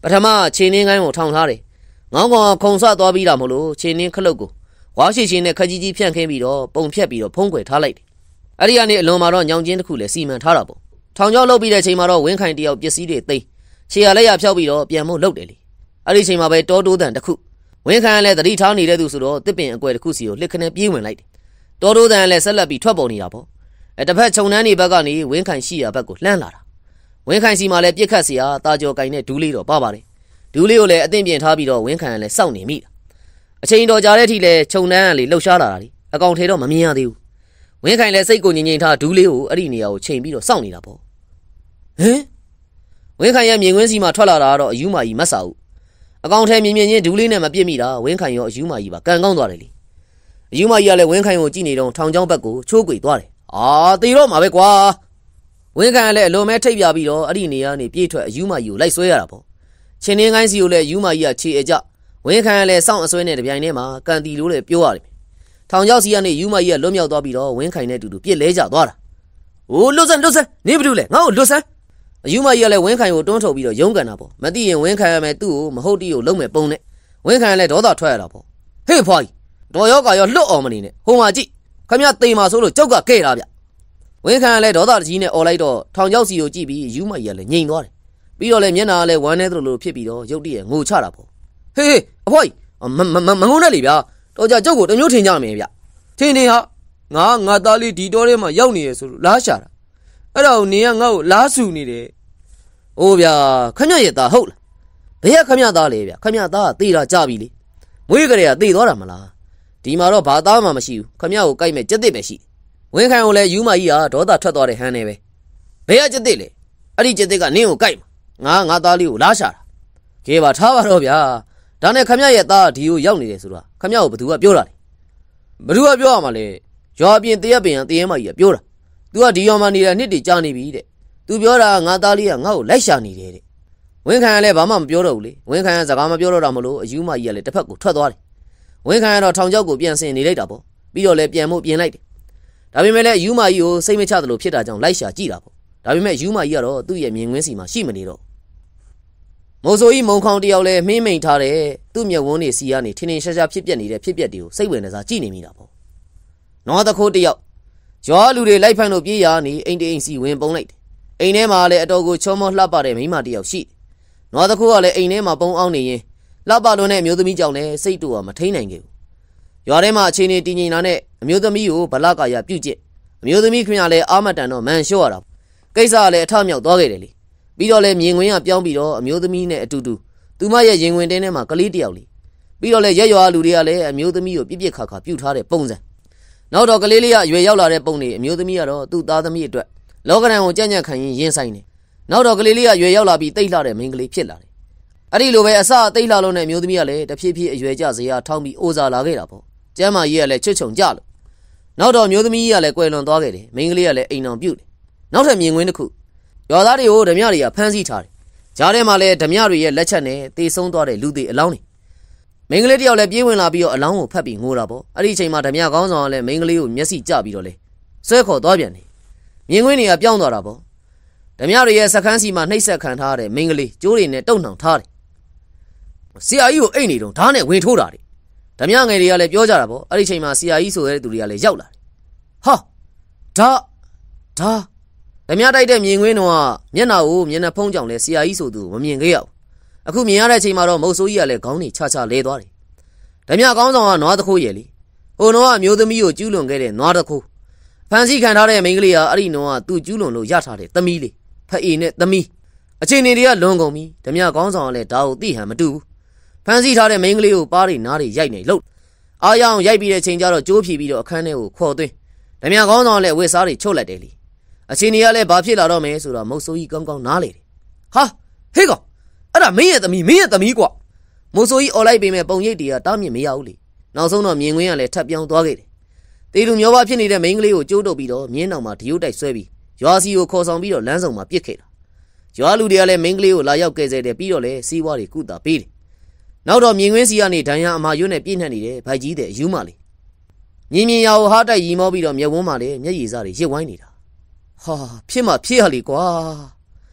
ပထမခြေနှင်းကိုင်းကိုထောင်ထားတယ်ငေါင်းကောင်ခုံဆွသွားပြီးတာမို့လို့ခြေနှင်းခလုတ်ကိုဝါရှိချင်းနဲ့ခကြီးကြီးဖြန့်ခင်းပြီးတော့ပုံဖြတ်ပြီးတော့ဖုံးကွယ်ထားလိုက်တယ်အဲ့ဒီကနေအလွန်မှာတော့ညောင်ချင်းတစ်ခုလည်းစီမံထားတာပေါ့ထောင်ချောက်လုတ်ပြီးတဲ့ချိန်မှာတော့ဝင်းခိုင်တယောက်ပစ္စည်းတွေသိမ်းခြေရလက်ရဖြောက်ပြီးတော့ပြန်မို့လုတ်တယ်လေအဲ့ဒီချိန်မှာပဲတောတိုးတန်တစ်ခုဝင်းခိုင်လည်းသတိထားနေတဲ့သူဆိုတော့တစ်ပင်အကွယ်တစ်ခုစီကိုလှစ်ခနဲပြေးဝင်လိုက်တယ်တောတိုးတန်လည်းဆက်လက်ပြီးထွက်ပေါ်နေတာပေါ့အဲတစ်ဖက်ခြုံနှန်းနေဘက်ကနေဝင်းခိုင်ရှိရာဘက်ကိုလှမ်းလာတာဝင်းခိုင်စီမှာလည်းပြစ်ခတ်စီဟာတာကြော်ကိုင်နဲ့ဒူးလေးတော့ပါပါတယ်ဒူးလေးကိုလည်းအသင့်ပြင်ထားပြီးတော့ဝင်းခိုင်လည်းစောင့်နေမိတာအချိန်တော်ကြာတဲ့အထိလည်းခြုံနှန်းကလေလှုပ်ရှားလာတာလေအကောင်ထဲတော့မမြင်ရသေးဘူးဝင်းခိုင်လည်းစိတ်ကိုငြိမ်ငြိမ်ထားဒူးလေးကိုအဲ့ဒီနေရာကိုချိန်ပြီးတော့စောင့်နေတာပေါ့ဟင်ဝင်းခိုင်ရဲ့မြင်ကွင်းစီမှာထွက်လာတာကတော့အယူမာကြီးမတ်စာဦးအကောင်ထဲမြင်မြင်ချင်းဒူးလေးနဲ့မပြစ်မိတာဝင်းခိုင်ရောအယူမာကြီးပါကန်ကောင်းသွားတယ်လေအယူမာကြီးကလည်းဝင်းခိုင်ကိုကြည့်နေတော့ထောင်ချောင်းဘက်ကိုချိုးကွေသွားတယ်အာတေတော့မှာပဲကွာဝင်းခိုင်ကလည်းအလွန်မဲထိပ်ပြပြီးတော့အဲ့ဒီနေရာနေပြေးထွက်အယူမာကြီးကိုလိုက်ဆွဲရတာပေါ့ချင်းနှင်းကိုင်းစီကိုလည်းအယူမာကြီးကခြေအကြဝင်းခိုင်ကလည်းစောင့်အဆွဲနဲ့တပြိုင်တည်းမှာကန်တီလို့လည်းပြောရတယ်ထောင်ချောက်စီကနေယူမာကြီးကလွတ်မြောက်သွားပြီးတော့ဝင်းခိုင်နဲ့တူတူပြစ်လဲကျသွားတာအိုးလွတ်စမ်းလွတ်စမ်းနေဘူးလေငါ့ကိုလွတ်စမ်းအယူမာကြီးကလည်းဝင်းခိုင်ကိုတွန်းထုတ်ပြီးတော့ရုန်းကန်တာပေါ့မသိရင်ဝင်းခိုင်ရမယ်သူ့ကိုမဟုတ်တိကိုလုံးမဲ့ပုံနဲ့ဝင်းခိုင်ကလည်းဒေါသထွက်ရတာပေါ့ဟေ့ဖွာကြီးတော်ရောကရောလွတ်အောင်မနေနဲ့ဟိုမှာကြည့်ခမရတေးမှာဆိုလို့ကြောက်ကခဲ့တာဗျဝင်းခိုင်ကလည်းဒေါသတကြီးနဲ့អော်လိုက်တော့ထောင်ချောက်စီကိုကြည့်ပြီးယူမာကြီးကလည်းငြိမ်သွားတယ်ပြီးတော့လည်းမျက်နှာကလည်းဝမ်းနေသလိုလိုဖြစ်ပြီးတော့ရုတ်တရက်ငိုချတာပေါ့ဟေးအဖွာကြီးမမမငုံနဲ့လေဗျာတော်ကြကြောက်ကိုတမျိုးထင်ကြမယ်ဗျထင်နေဟာငါငါသားလေးဒီတော်ထဲမှာရောက်နေရဆိုလို့လားရှာတာအဲ့ဒါကိုနေကငါ့ကိုလားဆူနေတယ်အိုးဗျာခမရရဲ့သားဟုတ်လားဘယ်ကခမရသားလဲဗျခမရသားကသေတာကြပြီလေမွေးကြရသေသွားတာမလားဒီမှာတော့ဘာသားမှမရှိဘူးခမရကိုကြိုက်မဲ့ကြက်တစ်ပဲရှိဝင်းခိုင်ကိုလည်းယူမကြီးဟာဒေါသထွက်သွားတဲ့ဟန်းနေပဲဘယ်ကကြက်တစ်လဲအဲ့ဒီကြက်တစ်ကနင်းကိုကြိုက်မှာငါငါသားလေးကိုလားရှာတာကဲပါထားပါတော့ဗျာဒါနဲ့ခမရရဲ့သားဒီကိုရောက်နေတယ်ဆိုတာခမရကိုဘသူကပြောတာလဲဘသူကပြောရမှာလဲရွာအပြင်တရက်ပင်တရဲမကြီးကပြောတာ तू ကဒီရွာမှာနေတဲ့နှစ်တည်ကြာနေပြီတဲ့ तू ပြောတာငါသားလေးကငါ့ကိုလိုက်ရှာနေတယ်တဲ့ဝင်းခိုင်ကလည်းဘာမှမပြောတော့ဘူးလေဝင်းခိုင်ကစကားမပြောတော့တာမလို့အယူမကြီးကလည်းတစ်ဖက်ကိုထွက်သွားတယ်ဝင်းခိုင်ကတော့ထောင်ချောက်ကိုပြန်ဆင်နေလိုက်တာပေါ့ပြီးတော့လည်းပြန်မှုပြင်လိုက်တယ်ဒါပေမဲ့လည်းအယူမကြီးကိုစိတ်မချသလိုဖြစ်တာကြောင့်လိုက်ရှာကြည့်တာပေါ့ဒါပေမဲ့အယူမကြီးကတော့သူ့ရဲ့မြင်ကွင်းစီမှာရှိမနေတော့မိုးဆိုကြီးမုံခေါင်တယောက်လည်းမင်းမိန်ထားတယ်သူ့မျက်ဝန်းတွေစီကနေထင်းထင်းရှားရှားဖြစ်ပျက်နေတဲ့ဖြစ်ပျက်တွေကိုစိတ်ဝင်စားကြည့်နေမိတာပေါ့နွားတခိုးတယောက်ရွာလူတွေလိုက်ဖမ်းလို့ပြေးရနေအိမ်တအိမ်စီဝင်ပုံလိုက်တယ်အိမ်ထဲမှာလည်းအတော်ကိုချောမောလှပတဲ့မိန်းမတယောက်ရှိတယ်နွားတခိုးကလည်းအိမ်ထဲမှာပုံအောင်နေရင်လှပလွန်းတဲ့အမျိုးသမီးကြောင့်လည်းစိတ်တူအောင်မထိန်နိုင်ခဲ့ဘူးရွာထဲမှာအခြေအနေတည်ငြိမ်လာတဲ့အမျိုးသမီးကိုဗလကာရပြုတ်ကျစ်အမျိုးသမီးခင်ဗျာလည်းအာမတန်တော့မန်လျှော့ရတာကိစ္စကလည်းအထမြောက်သွားခဲ့တယ်လေပြီးတော့လည်းမြင်ကွင်းကပြောင်းပြီးတော့အမျိုးသမီးနဲ့အတူတူသူမရဲ့ရင်ဝင်တင်းထဲမှာကလေးတယောက်လေပြီးတော့လည်းရက်ရွာလူတွေကလည်းအမျိုးသမီးကိုပြစ်ပြစ်ခါခါပြုတ်ထားတဲ့ပုံစံနောက်တော့ကလေးလေးကအရွယ်ရောက်လာတဲ့ပုံတွေအမျိုးသမီးကတော့သူ့သားသမီးအတွက်လောကဓာတ်ကိုကြံ့ကြံ့ခံရင်ရင်ဆိုင်နေနောက်တော့ကလေးလေးကရွယ်ရောက်လာပြီးတိတ်လှတဲ့မိန်းကလေးဖြစ်လာတယ်အဲ့ဒီလိုပဲအစတိတ်လှလုံးတဲ့အမျိုးသမီးကလည်းတဖြည်းဖြည်းအရွယ်ကျစရာထောင်းပြီးအိုစာလာခဲ့တာပေါ့ကျမ်းမာကြီးကလည်းချွတ်ချုံကြလို့နောက်တော့အမျိုးသမီးကြီးကလည်းကွယ်လွန်သွားခဲ့တယ်မိန်းကလေးကလည်းအိမ်အောင်ပြုတ်တယ်နောက်ထပ်မြင်ကွင်းတစ်ခုရွာသားတွေကိုဓမြတွေကဖမ်းဆီးထားတယ်ကြားထဲမှာလည်းဓမြတွေရဲ့လက်ချက်နဲ့တေဆုံးသွားတဲ့လူတွေအလောင်းတွေမိန်းကလေးတယောက်လည်းပြေးဝင်လာပြီးတော့အလောင်းကိုဖတ်ပြီးငိုတာပေါ့အဲ့ဒီအချိန်မှာဓမြကောင်းဆောင်ကလည်းမိန်းကလေးကိုမျက်စိကျပြီးတော့လေဆွဲခေါ်သွားပြန်တယ်မြင်ကွင်းတွေကပြောင်းသွားတာပေါ့ဓမြတွေရဲ့စခန်းစီမှာနှိပ်စက်ခံထားတဲ့မိန်းကလေးကျိုးတွေနဲ့တုံနှောင်ထားတယ်ဆရာကြီးကိုအိတ်နေတော့ဓာတ်နဲ့ဝင်ထိုးတာတယ်ဓမြငယ်တွေကလည်းပြောကြတာပေါ့အဲ့ဒီအချိန်မှာဆရာကြီးဆိုတဲ့သူတွေကလည်းရောက်လာတယ်ဟာဒါဒါဓမြတိုက်တဲ့မြင်ကွင်းတော့မျက်နှာကိုမျက်နှာဖုံးကြောင်လဲဆရာကြီးဆိုသူမမြင်ခဲ့ရဘူးအခုမြင်ရတဲ့အချိန်မှာတော့မုတ်ဆိုးကြီးကလည်းခေါင်းတွေချချလဲသွားတယ်ဓမြကောင်းဆောင်ကနွားတခိုးရဲ့လေဟိုတော့အမျိုးသမီးကိုကျူးလွန်ခဲ့တဲ့နွားတခိုးဖန်ဆီးခံထားတဲ့မိန်းကလေးဟာအဲ့ဒီတော့သူကျူးလွန်လို့ရထားတဲ့သမီးလေးဖအေနဲ့သမီးအချိန်နေတွေကလွန်ကုန်ပြီဓမြကောင်းဆောင်ကလည်းဒါကိုသိဟန်မတူဘူးဖန်ဆီးထားတဲ့မိန်းကလေးကိုပါးတွေနားတွေရိုက်နေလို့အားရအောင်ရိုက်ပြီးတဲ့ချိန်ကျတော့ကြိုးဖြီပြီးတော့အခန်းထဲကိုခေါ်သွင်းဓမြကောင်းဆောင်ကလည်းဝက်စားတွေချုပ်လိုက်တယ်လေအချိန်ကြီးကလည်းဘာဖြစ်လာတော့မယ်ဆိုတော့မုတ်ဆိုးကြီးကောင်းကောင်းနားလေတယ်ဟာဟေးကောင်အဲ့ဒါမင်းရဲ့သမီးမင်းရဲ့သမီးကွာမုတ်ဆိုးကြီးអော်လိုက်ပေမဲ့ပုံရိပ်တွေကတားမြစ်မရဘူးလေနောက်ဆုံးတော့မြင်ကွင်းကလည်းထပ်ပြောင်းသွားခဲ့တယ်တေလူမျောပါဖြစ်နေတဲ့မိန်းကလေးကိုကြိုးတုပ်ပြီးတော့မြင်းတောင်မှာဒီယိုတိုက်ဆွဲပြီးရွာစီကိုခေါ်ဆောင်ပြီးတော့လမ်းဆောင်မှာပြစ်ခဲ့တာရွာလူတွေကလည်းမိန်းကလေးကိုလာရောက်ကဲဆဲတယ်ပြီးတော့လည်းစီးပွားတွေကုတာပေးတယ်နောက်တော့မြင်ကွင်းစီကနေဒဏ်ရာအမာရွတ်နဲ့ပြည့်နှက်နေတဲ့ဗိုက်ကြီးတဲ့အယူမလေးမြင်မြင်ရအောင်ဟားတိုက်ရီမောပြီးတော့မျက်ဝန်းမှာလည်းမျက်ရည်စားတွေရစ်ဝိုင်းနေတာဟာဖြစ်မှဖြစ်ရလေကွာ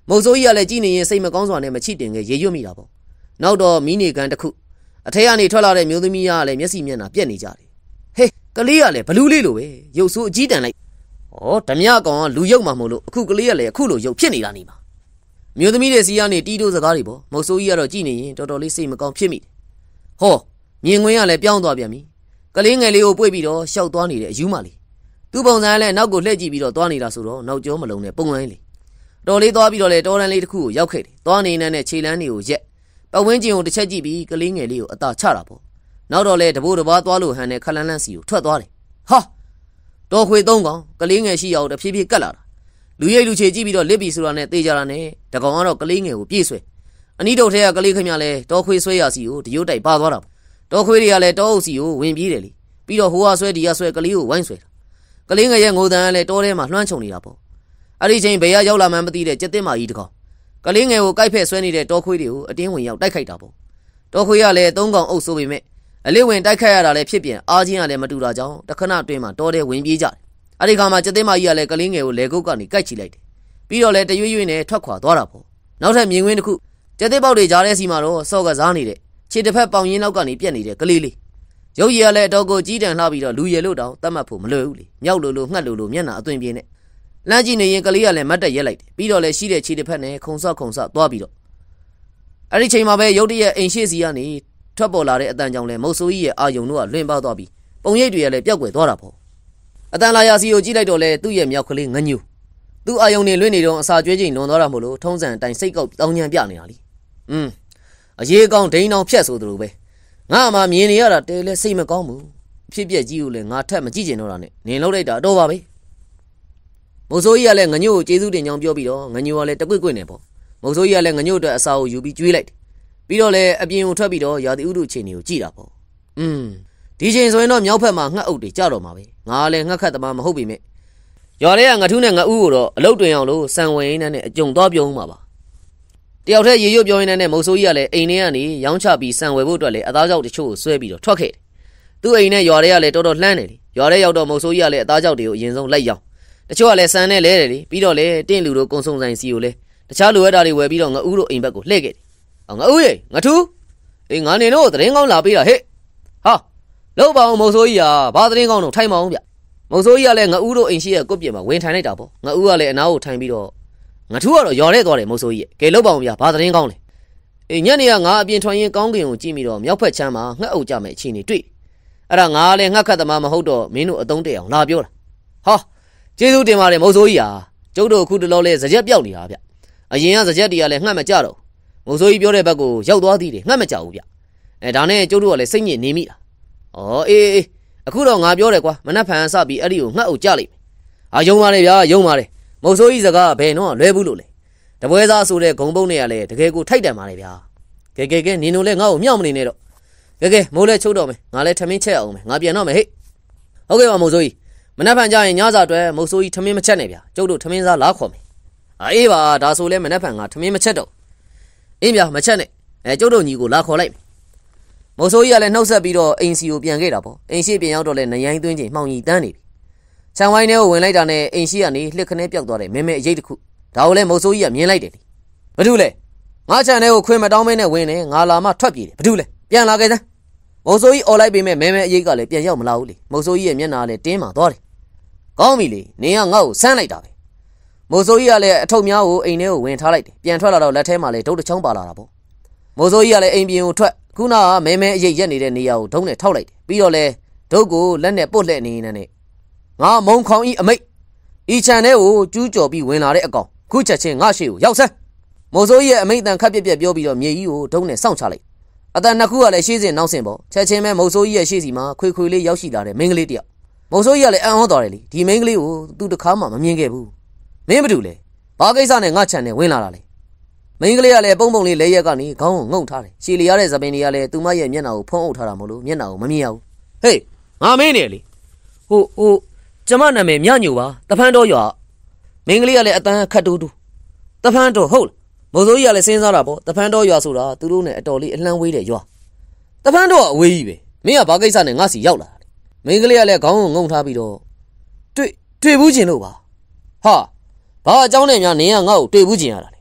မုတ်ဆိုးကြီးကလည်းကြည်နေရင်စိတ်မကောင်းစွာနဲ့မချစ်တင်ငယ်ရေရွတ်မိတာပေါ့နောက်တော့မီးနေကန်တစ်ခုအထက်ကနေထွက်လာတဲ့မျိုးသမီးကလည်းမျက်စိမျက်နှာပြက်နေကြတယ်ဟေးကလေးကလည်းဘလူးလေးလိုပဲရုပ်ဆိုးအကြီးတန်လိုက်ဩဓမြကောင်ကလူရုပ်မှမို့လို့အခုကလေးကလည်းအခုလိုရုပ်ဖြစ်နေတာနေမှာမျိုးသမီးတွေစီကနေတီးတိုးစကားတွေပေါ့မုတ်ဆိုးကြီးကတော့ကြည်နေရင်တော်တော်လေးစိတ်မကောင်းဖြစ်မိတယ်ဟောမြင်ကွင်းကလည်းပြောင်းသွားပြန်ပြီကလေးငယ်လေးကိုပွေ့ပြီးတော့ရှောက်သွားနေတဲ့အယူမလေးသူ့ပုံစံလည်းနောက်ကိုလှည့်ကြည့်ပြီးတော့သွားနေတာဆိုတော့နောက်ကျောမလုံးနဲ့ပုံလိုင်းလေတော်လေးသွားပြီးတော့လေတော်ရန်လေးတစ်ခုကိုရောက်ခဲ့တယ်သွားနေနေတဲ့ခြေလမ်းတွေကိုရက်ပတ်ဝန်းကျင်ကိုတစ်ချက်ကြည့်ပြီးကလေးငယ်လေးကိုအသာချတာပေါ့နောက်တော့လေတဘိုးတဘာသွားလို့ဟန်နဲ့ခလန်းလန်းစီကိုထွက်သွားတယ်ဟာတော်ခွေသုံးကောင်ကလေးငယ်ရှိအောင်တဖြည်းဖြည်းကတ်လာတာလူရိပ်လူချေကြည့်ပြီးတော့လစ်ပြီးဆိုတာနဲ့တေးကြတာနဲ့တကောင်ကတော့ကလေးငယ်ကိုပြေးဆွဲအနီးတုတ်ထဲကကလေးခမလဲတော်ခွေဆွဲရစီကိုတရုတ်တိုက်ပါသွားတာတော်ခွေတွေကလည်းတောအုပ်စီကိုဝင်ပြေးတယ်လေပြီးတော့ဟိုဟာဆွဲဒီဟာဆွဲကလေးကိုဝိုင်းဆွဲတာကလေးငယ်ရဲ့ငိုတန်းကလည်းတောထဲမှာလွှမ်းခြုံနေတာပေါ့အဲ့ဒီချိန်ဘယ်ရရောက်လာမှမသိတဲ့ကြက်တင်မာကြီးတကောင်ကလေးငယ်ကိုကိုက်ဖက်ဆွဲနေတဲ့တောခွေတွေကိုအတင်းဝင်ရောက်တိုက်ခိုက်တာပေါ့တောခွေကလည်းသုံးကောင်အုပ်ဆိုပေမဲ့အလေးဝင်တိုက်ခိုက်ရတာလည်းဖြစ်ပြန်အားချင်းကလည်းမတူတာကြောင့်တခဏအတွင်းမှာတောထဲဝင်ပြေးကြတယ်အဲ့ဒီခါမှာကြက်တင်မာကြီးကလည်းကလေးငယ်ကိုလေကုတ်ကနေကိုက်ချီလိုက်တယ်ပြီးတော့လည်းတရွေ့ရွေ့နဲ့ထွက်ခွာသွားတာပေါ့နောက်ထပ်မြင်ကွင်းတစ်ခုကြက်တင်ပေါက်တွေကြားထဲစီမှာတော့စော့ကစားနေတဲ့ခြေတစ်ဖက်ပေါင်ရင်းလောက်ကနေပြက်နေတဲ့ကလေးလေးရုပ်ရည်ကလည်းတော့ကိုကြီးတန်လှပြီးတော့လူရည်လို့တောင်တတ်မှတ်ဖို့မလွယ်ဘူးလေမြောက်လို့လို့ငှက်လို့လို့မျက်နှာအသွင်ပြင်းနဲ့လမ်းကြည့်နေရင်ကလေးကလည်းမတ်တက်ရက်လိုက်တယ်ပြီးတော့လည်းရှိတဲ့ခြေတစ်ဖက်နဲ့ခုံဆော့ခုံဆော့သွားပြီးတော့အဲ့ဒီချိန်မှာပဲရုတ်တရက်အိမ်ရှိစီကနေထွက်ပေါ်လာတဲ့အတန်ကြောင့်လည်းမုတ်ဆိုးကြီးရဲ့အာယုံတို့ကလွင့်ပေါက်သွားပြီးပုံရိပ်တွေကလည်းပျောက်ကွယ်သွားတာပေါ့အတန်လာရစီကိုကြည့်လိုက်တော့လေသူ့ရဲ့မြောက်ကလေးငညူသူ့အာယုံနေလွင့်နေတော့အစာကျွေးချိန်လွန်သွားတာမို့လို့ထုံးစံအတိုင်းစိတ်ကောက်တောင်းညံပြနေတာလीอืมအရေးကောင်းဒိန်းတောင်ဖြတ်ဆိုသလိုပဲငါမှမြင်နေရတာတဲလဲစိတ်မကောင်းဘူးဖြစ်ပြက်ကြီးကိုလည်းငါထက်မကြည့်ကျင်တော့တာနဲ့နင်လောက်လိုက်တာတော့ပါပဲမုတ်ဆိုးကြီးကလည်းငညို့ကိုကျေးဇူးတင်ကြောင်းပြောပြီးတော့ငညို့ကလည်းတကွိ့ကွိ့နေပေါ့မုတ်ဆိုးကြီးကလည်းငညို့အတွက်အစာကိုယူပြီးကျွေးလိုက်တယ်ပြီးတော့လည်းအပြင်ကိုထွက်ပြီးတော့ရာသီဥတုချိန်တွေကိုကြည့်တာပေါ့อืมဒီချိန်ဆိုရင်တော့မြောက်ဖက်မှာငှက်အုပ်တွေကြတော့မှာပဲငါလည်းငှက်ခတ်သမားမဟုတ်ပေမဲ့ရွာထဲကငထူးနဲ့ငအူးကိုတော့အလုတ်တွင်အောင်လို့စံဝင်ရင်းနဲ့အကြုံသွားပြုံးမှာပါတယောက်တည်းရေရွတ်ပြောရင်းနဲ့မုတ်ဆိုးကြီးကလည်းအိမ်ထဲကနေရောင်းချပြီးစံဝယ်ဖို့အတွက်လည်းအသားကြောက်တချို့ကိုဆွဲပြီးတော့ထွက်ခဲ့တယ်သူ့အိမ်နဲ့ရွာထဲကလည်းတော်တော်လှမ်းတယ်လေရွာထဲရောက်တော့မုတ်ဆိုးကြီးကလည်းအသားကြောက်တွေကိုအရင်ဆုံးလိုက်ရောင်းတချို့ကလည်းစံနဲ့လဲတယ်လေပြီးတော့လည်းတင့်လူတို့ကုံစုံဆိုင်စီကိုလည်းတခြားလိုအပ်တာတွေဝယ်ပြီးတော့ငအူးတို့အိမ်ဘက်ကိုလှည့်ခဲ့တယ်ငအူးရေငထူးအေးငါနေတော့သတင်းကောင်းလာပေးတာဟဲ့ဟာလောက်ပါအောင်မုတ်ဆိုးကြီးကဘာသတင်းကောင်းတော့ထိုင်မအောင်ဗျမုတ်ဆိုးကြီးကလည်းငအူးတို့အိမ်ရှိရဲ့ကွပ်ပြင်းမှာဝင်ထိုင်လိုက်တာပေါ့ငအူးကလည်းအနားကိုထိုင်ပြီးတော့ငထူးကတော့ရွာထဲသွားတယ်မုတ်ဆိုးကြီးကဲလောက်ပါအောင်ဗျဘာသတင်းကောင်းလဲအေးညနေကငါအပြင်ထွန်ရင်ကောင်းကင်ကိုကြည့်ပြီးတော့မြောက်ဖက်ချမ်းမှာငှက်အုပ်ကြမဲ့အခြေအနေတွေ့အဲ့ဒါငါလည်းငှက်ခတ်သမားမဟုတ်တော့မင်းတို့အတုံးတက်အောင်လာပြောတာဟာကျေးဇူးတင်ပါတယ်မုတ်ဆိုးကြီးဟာကျုပ်တို့အခုတလောလဲစကြက်ပြောက်နေတာဗျအရင်ကစကြက်တွေကလည်းငှက်မကြတော့မုတ်ဆိုးကြီးပြောတဲ့ဘက်ကိုရောက်သွားသေးတယ်ငှက်မကြဘူးဗျအဲဒါနဲ့ကျုပ်တို့ကလည်းစိတ်ညစ်နေမိတာဩအေးအေးအခုတော့ငါပြောတယ်ကွာမနှက်ဖန်စပြီးအဲ့ဒီကိုငှက်အုပ်ကြလိမ့်မယ်အာယုံပါလေဗျာယုံပါလေမုတ်ဆိုးကြီးစကားဘယ်တော့လွဲဘူးလို့လဲတပွဲသားဆိုတဲ့ဂုံပုံးတွေကလည်းတကယ်ကိုထိုက်တန်ပါလေဗျာကဲကဲကဲနင်တို့လည်းငါ့ကိုမြောက်မနေနဲ့တော့ကဲကဲမိုးလဲချုပ်တော့မယ်ငါလည်းထမင်းချက်အောင်မယ်ငါပြန်တော့မယ်ဟေ့ဟုတ်ကဲ့ပါမုတ်ဆိုးကြီးမနှက်ဖန်ကြရင်ညစာအတွက်မုတ်ဆိုးကြီးထမင်းမချက်နဲ့ဗျာကျုပ်တို့ထမင်းစားလားခေါ်မယ်အေးပါဒါဆိုလဲမနှက်ဖန်ကထမင်းမချက်တော့အင်းဗျာမချက်နဲ့အဲကျုပ်တို့ညီကိုလာခေါ်လိုက်မုတ်ဆိုးကြီးကလည်းနှုတ်ဆက်ပြီးတော့အိမ်စီကိုပြန်ခဲ့တာပေါ့အိမ်ရှိပြန်ရောက်တော့လဲနရိုင်းသွင်းချိန်မှောင်ကြီးတန်းနေပြီခြံဝိုင်းထဲကိုဝင်လိုက်တာနဲ့အိမ်ရှိကနေလှစ်ခနဲပြောက်သွားတယ်မဲမဲအရေးတစ်ခုဒါကိုလည်းမုတ်ဆိုးကြီးကမြင်လိုက်တယ်လေဘာလို့လဲငါခြံထဲကိုခွင်မတောင်းမဲနဲ့ဝင်နေငါလာမှထွက်ပြေးတယ်ဘာလို့လဲပြန်လာခဲ့စမ်းမုတ်ဆိုးကြီးអော်လိုက်ပေမဲ့မဲမဲအရေးကလည်းပြန်ရောက်မလာဘူးလေမုတ်ဆိုးကြီးရဲ့မျက်နှာလည်းတင်းမာသွားတယ်ကောင်းပြီလေနင်ကငါ့ကိုဆန်းလိုက်တာပဲမုတ်ဆိုးကြီးကလည်းအထုပ်များကိုအိမ်ထဲကိုဝင်ထားလိုက်တယ်ပြန်ထွက်လာတော့လက်ထဲမှာလည်းဒုတ်တစ်ချောင်းပါလာတာပေါ့မုတ်ဆိုးကြီးကလည်းအိမ်ပြင်ကိုထွက်ခုနကမဲမဲအရေးရက်နေတဲ့နေရာကိုဒုံးနဲ့ထောက်လိုက်တယ်ပြီးတော့လဲဒုတ်ကိုလက်နဲ့ပုတ်လှဲ့နေနေနဲ့ငါမုံခေါင်ဤအမိတ်ဤချန်ထဲကိုကျူးကျော်ပြီးဝင်လာတဲ့အကောင်ခုချက်ချင်းငါရှေ့ကိုရောက်စမ်းမုတ်ဆိုးကြီးရဲ့အမိတ်တန်ခတ်ပြက်ပြက်ပြောပြီးတော့မြေကြီးကိုဒုံးနဲ့စောင့်ချလိုက်အတန်နှစ်ခုကလည်းရှေ့စင်နောက်စင်ပေါ့ချက်ချင်းပဲမုတ်ဆိုးကြီးရဲ့ရှေ့စီမှာခွေခွေလေးရောက်ရှိလာတဲ့မိန်းကလေးတယောက်မုတ်ဆိုးကြီးကလည်းအံ့ဩသွားတယ်လေဒီမိန်းကလေးကိုသူတခါမှမမြင်ခဲ့ဘူးမင်းဘာတူလဲဘာကိစ္စနဲ့ငါချန်နဲ့ဝင်လာတာလဲမိန်းကလေးကလည်းပုံပုံလေးလဲရက်ကနေခေါင်းကိုငုံထားတယ်ရှည်လျားတဲ့သပင်တွေကလည်းသူမရဲ့မျက်နှာကိုဖုံးအုပ်ထားတာမို့လို့မျက်နှာကိုမမြင်ရဘူးဟေးငါမင်းနေလေဟိုဟိုကျမနာမည်မြညိုပါတဖန်တော်ရွာမင်းကလေးကလည်းအတန်းခတ်တူးတူးတဖန်တော်ဟုတ်လားမုတ်ဆိုးကြီးကလည်းစဉ်းစားတာပေါ့တဖန်တော်ရွာဆိုတာသူတို့နဲ့အတော်လေးအလှမ်းဝေးတဲ့ရွာတဖန်တော်ကအဝေးကြီးပဲမင်းကဘာကိစ္စနဲ့ငါစီရောက်လာတာမင်းကလေးကလည်းခေါင်းကိုငုံထားပြီးတော့တွေ့တွေ့ဘူးကျင်လို့ပါဟာဘာအကြောင်းနဲ့များနင်ကငါ့ကိုတွေ့ဘူးကျင်ရတာလဲ